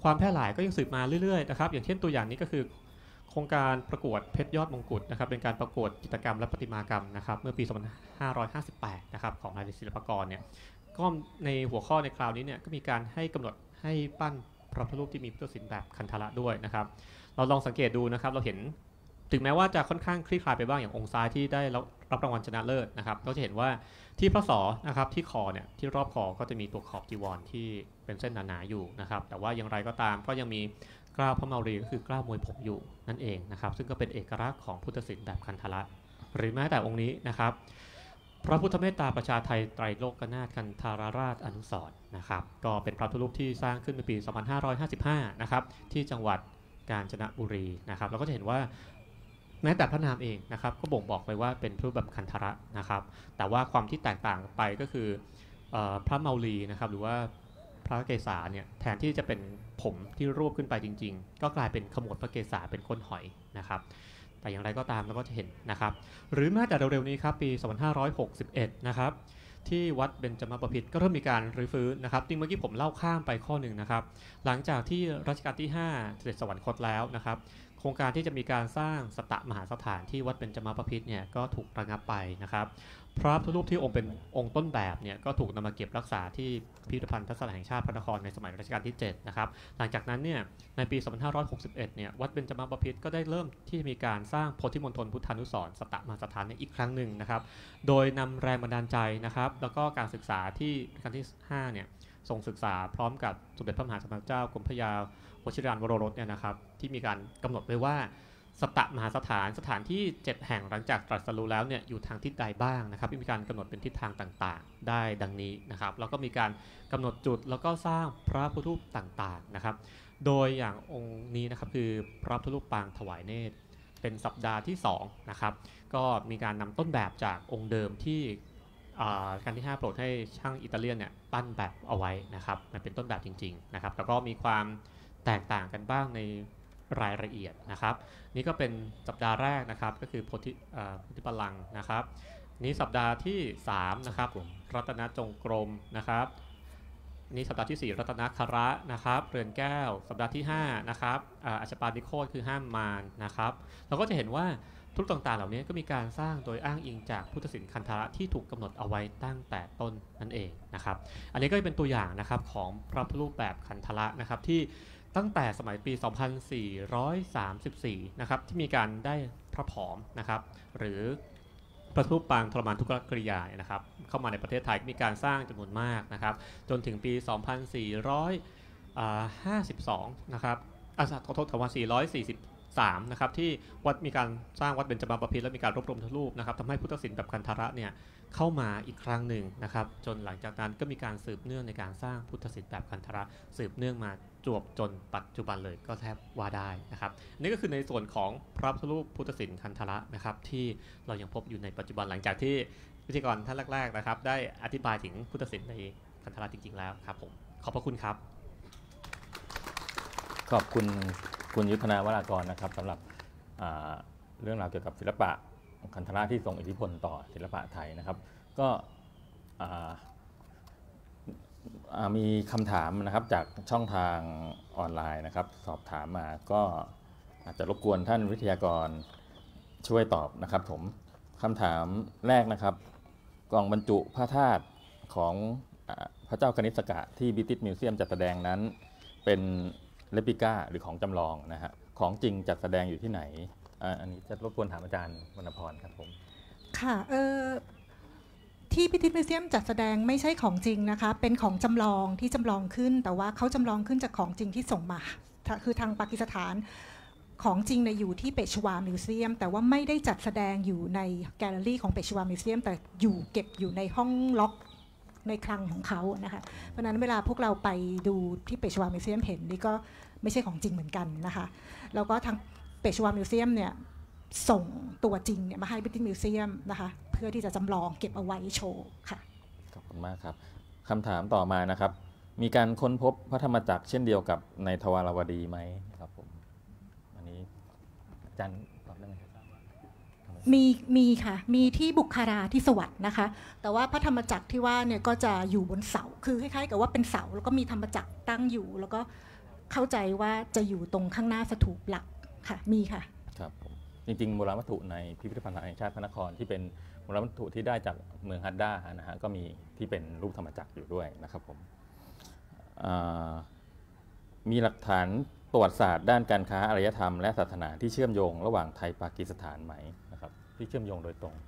ความแพร่หลายก็ยังสืบมาเรื่อยๆนะครับอย่างเช่นตัวอย่างนี้ก็คือโครงการประกวดเพชรยอดมงกุฎนะครับเป็นการประกวดจิตรกรรมและประติมากรรมนะครับเมื่อปี 2558 นะครับของนายศิลปากรเนี่ยก็ในหัวข้อในคราวนี้เนี่ยก็มีการให้กำหนดให้ปั้นพระพุทธรูปที่มีพุทธศิลป์แบบคันธระด้วยนะครับเราลองสังเกตดูนะครับเราเห็นถึงแม้ว่าจะค่อนข้างคลี่คลายไปบ้างอย่างองค์ซ้ายที่ได้รับรางวัลชนะเลิศนะครับเราจะเห็นว่าที่พระศรนะครับที่คอเนี่ยที่รอบคอก็จะมีตัวขอบจีวรที่เป็นเส้นหนาๆอยู่นะครับแต่ว่าอย่างไรก็ตามก็ยังมีกล้าวพระเมารีก็คือกล้าวมวยผมอยู่นั่นเองนะครับซึ่งก็เป็นเอกลักษณ์ของพุทธศิลป์แบบคันธระหรือแม้แต่องค์นี้นะครับพระพุทธเมตตาประชาไทยไตรโลกนาถคันธารราชอนุสรณ์นะครับก็เป็นพระพุทธรูปที่สร้างขึ้นในปี 2555 นะครับที่จังหวัดกาญจนบุรีนะครับเราก็จะเห็นว่าแม้แต่พระนามเองนะครับก็บ่งบอกไปว่าเป็นรูปแบบคันธระนะครับแต่ว่าความที่แตกต่างไปก็คือพระเมาลีนะครับหรือว่าพระเกศาเนี่ยแทนที่จะเป็นผมที่รวบขึ้นไปจริงๆก็กลายเป็นขมวดพระเกศาเป็นก้นหอยนะครับแต่อย่างไรก็ตามเราก็จะเห็นนะครับหรือแม้แต่เร็วๆนี้ครับปี 2561 นะครับที่วัดเบญจมบพิตรก็เริ่มมีการรื้อฟื้นนะครับจริงเมื่อกี้ผมเล่าข้ามไปข้อหนึ่งนะครับหลังจากที่รัชกาลที่ 5 เสด็จสวรรคตแล้วนะครับโครงการที่จะมีการสร้างสตมหาสถานที่วัดเบญจมบพิตรเนี่ยก็ถูกระงับไปนะครับพระพุทธรูปที่เป็นองค์ต้นแบบเนี่ยก็ถูกนำมาเก็บรักษาที่พิพิธภัณฑ์ทัศนแห่งชาติพระนครในสมัยรัชกาลที่ 7 นะครับหลังจากนั้นเนี่ยในปี 2561 เนี่ยวัดเบญจมบพิตรก็ได้เริ่มที่จะมีการสร้างโพธิมณฑลพุทธานุสรณ์สตมหาสถานอีกครั้งหนึ่งนะครับโดยนำแรงบันดาลใจนะครับแล้วก็การศึกษาที่รัชกาลที่ 5 เนี่ยส่งศึกษาพร้อมกับสมเด็จพระมหาสัมมาสัมพุทธเจ้ากรมพระยาวชิรานวโรรสเนี่ยนะครับที่มีการกำหนดไว้ว่าสตมหาสถานที่ 7 แห่งหลังจากตรัสรู้แล้วเนี่ยอยู่ทางทิศใดบ้างนะครับมีการกำหนดเป็นทิศทางต่างๆได้ดังนี้นะครับแล้วก็มีการกำหนดจุดแล้วก็สร้างพระพุทธรูปต่างๆนะครับโดยอย่างองค์นี้นะครับคือพระพุทธรูปปางถวายเนตรเป็นสัปดาห์ที่2นะครับก็มีการนำต้นแบบจากองค์เดิมที่รัชกาลที่ 5 โปรดให้ช่างอิตาเลียนเนี่ยปั้นแบบเอาไว้นะครับมันเป็นต้นแบบจริงๆนะครับแล้วก็มีความแตกต่างกันบ้างในรายละเอียดนะครับนี่ก็เป็นสัปดาห์แรกนะครับก็คือโพธิบัลลังก์นะครับนี้สัปดาห์ที่3นะครับรัตนจงกรมนะครับนี่สัปดาห์ที่4รัตนคระนะครับเรือนแก้วสัปดาห์ที่5นะครับอัชฌปานิโคตคือห้ามมารนะครับเราก็จะเห็นว่าทุกต่างๆเหล่านี้ก็มีการสร้างโดยอ้างอิงจากพุทธศิลป์คันธระที่ถูกกำหนดเอาไว้ตั้งแต่ต้นนั่นเองนะครับอันนี้ก็เป็นตัวอย่างนะครับของพระพุทธรูปแบบคันธระนะครับที่ตั้งแต่สมัยปี 2434 นะครับที่มีการได้พระผอมนะครับหรือพระพุทธรูปปางทรมานทุกขกริยานะครับเข้ามาในประเทศไทยมีการสร้างจำนวนมากนะครับจนถึงปี 2452 นะครับขอโทษคำว่า 443 นะครับที่วัดมีการสร้างวัดเบญจมบพิตรและมีการรวบรวมพระรูปนะครับทำให้พุทธศิลป์แบบคันธระเนี่ยเข้ามาอีกครั้งหนึ่งนะครับจนหลังจากนั้นก็มีการสืบเนื่องในการสร้างพุทธศิลป์แบบคันธระสืบเนื่องมาจวบจนปัจจุบันเลยก็แทบว่าได้นะครับนี่ก็คือในส่วนของพระพุทธรูปพุทธศิลป์คันธระนะครับที่เรายังพบอยู่ในปัจจุบันหลังจากที่พิธีกรท่านแรกๆนะครับได้อธิบายถึงพุทธศิลป์ในคันธระจริงๆแล้วครับผมขอบพระคุณครับขอบคุณคุณยุทธนาวรากรนะครับสำหรับเรื่องราวเกี่ยวกับศิลปะคันธระที่ส่งอิทธิพลต่อศิลปะไทยนะครับก็มีคำถามนะครับจากช่องทางออนไลน์นะครับสอบถามมาก็อาจจะรบกวนท่านวิทยากรช่วยตอบนะครับผมคำถามแรกนะครับกล่องบรรจุพระธาตุของพระเจ้ากนิษกะที่บริติชมิวเซียมจัดแสดงนั้นเป็นเรปลิก้าหรือของจำลองนะฮะของจริงจัดแสดงอยู่ที่ไหนอันนี้จะรบกวนถามอาจารย์วรรณพรครับผมค่ะที่พิพิธมิวเซียมจัดแสดงไม่ใช่ของจริงนะคะเป็นของจำลองที่จำลองขึ้นแต่ว่าเขาจำลองขึ้นจากของจริงที่ส่งมาคือทางปากีสถานของจริงอยู่ที่เปชวามิวเซียมแต่ว่าไม่ได้จัดแสดงอยู่ในแกลเลอรี่ของเปชวามิวเซียมแต่เก็บอยู่ในห้องล็อกในคลังของเขานะคะเพราะนั้นเวลาพวกเราไปดูที่เปชวามิวเซียมเห็นนี่ก็ไม่ใช่ของจริงเหมือนกันนะคะแล้วก็ทางเปชวามิวเซียมเนี่ยส่งตัวจริงเนี่ยมาให้พิพิธมิวเซียมนะคะเพื่อที่จะจำลองเก็บเอาไว้โชว์ค่ะขอบคุณมากครับคำถามต่อมานะครับมีการค้นพบพระธรรมจักรเช่นเดียวกับในทวารวดีไหมครับผมอันนี้อาจารย์ตอบได้ไหมครับมีค่ะมีที่บุคาราที่สวัสด์นะคะแต่ว่าพระธรรมจักรที่ว่าเนี่ยก็จะอยู่บนเสาคือคล้ายๆกับว่าเป็นเสาแล้วก็มีธรรมจักรตั้งอยู่แล้วก็เข้าใจว่าจะอยู่ตรงข้างหน้าสถูปหลักค่ะมีค่ะครับผมจริงๆโบราณวัตถุในพิพิธภัณฑ์แห่งชาติพระนครที่เป็นโบราณวัตถุที่ได้จากเมืองฮัดด้านะฮะก็มีที่เป็นรูปธรรมจักรอยู่ด้วยนะครับผมมีหลักฐานประวัติศาสตร์ด้านการค้าอารยธรรมและศาสนาที่เชื่อมโยงระหว่างไทยปากีสถานไหมนะครับที่เชื่อมโยงโดยตรง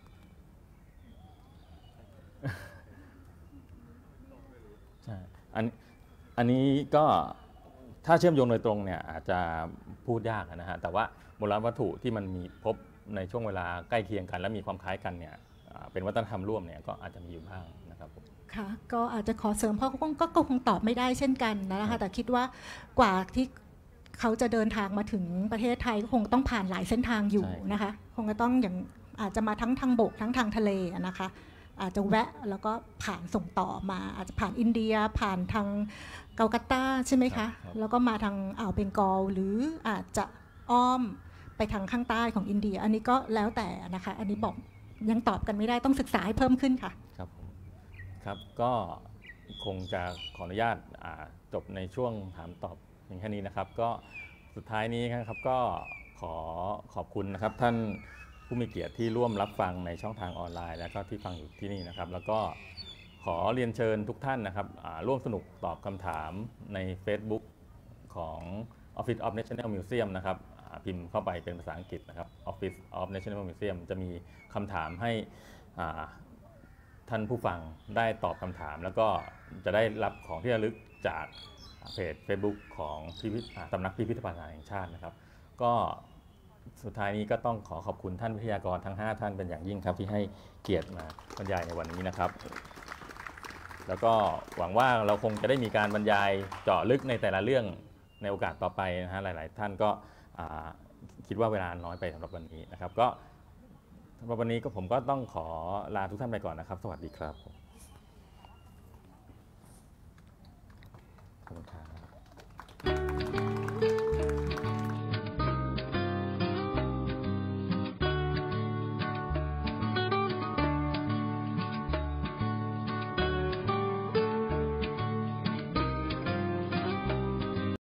ใช่อันนี้ก็ถ้าเชื่อมโยงโดยตรงเนี่ยอาจจะพูดยากนะฮะแต่ว่าโบราณวัตถุที่มันมีพบในช่วงเวลาใกล้เคียงกันและมีความคล้ายกันเนี่ยเป็นวัฒนธรรมร่วมเนี่ยก็อาจจะมีอยู่บ้างนะครับค่ะก็อาจจะขอเสริมเพราะก็คงตอบไม่ได้เช่นกันนะคะแต่คิดว่ากว่าที่เขาจะเดินทางมาถึงประเทศไทยก็คงต้องผ่านหลายเส้นทางอยู่นะคะคงจะต้องอย่างอาจจะมาทั้งทางบกทั้งทางทะเลนะคะอาจจะแวะแล้วก็ผ่านส่งต่อมาอาจจะผ่านอินเดียผ่านทางเกากัตตาใช่ไหมคะแล้วก็มาทางอ่าวเบงกอลหรืออาจจะอ้อมไปทางข้างใต้ของอินเดียอันนี้ก็แล้วแต่นะคะอันนี้บอกยังตอบกันไม่ได้ต้องศึกษาให้เพิ่มขึ้นค่ะครับก็คงจะขออนุญาตจบในช่วงถามตอบเพียงแค่นี้นะครับก็สุดท้ายนี้ครับก็ขอบคุณนะครับท่านผู้มีเกียรติที่ร่วมรับฟังในช่องทางออนไลน์แล้วก็ที่ฟังอยู่ที่นี่นะครับแล้วก็ขอเรียนเชิญทุกท่านนะครับร่วมสนุกตอบคำถามใน Facebook ของ Office of National Museum นะครับพิมพ์เข้าไปเป็นภาษาอังกฤษนะครับ Office of National Museum จะมีคำถามให้ท่านผู้ฟังได้ตอบคำถามแล้วก็จะได้รับของที่ระลึกจากเพจ Facebook ของสำนักพิพิธภัณฑ์แห่งชาตินะครับก็สุดท้ายนี้ก็ต้องขอบคุณท่านวิทยากรทั้ง5ท่านเป็นอย่างยิ่งครับที่ให้เกียรติมาบรรยายในวันนี้นะครับแล้วก็หวังว่าเราคงจะได้มีการบรรยายเจาะลึกในแต่ละเรื่องในโอกาสต่อไปนะฮะหลายๆท่านก็คิดว่าเวลาน้อยไปสำหรับวันนี้นะครับก็สำหรับวันนี้ก็ผมก็ต้องขอลาทุกท่านไปก่อนนะครับสวัสดีครับ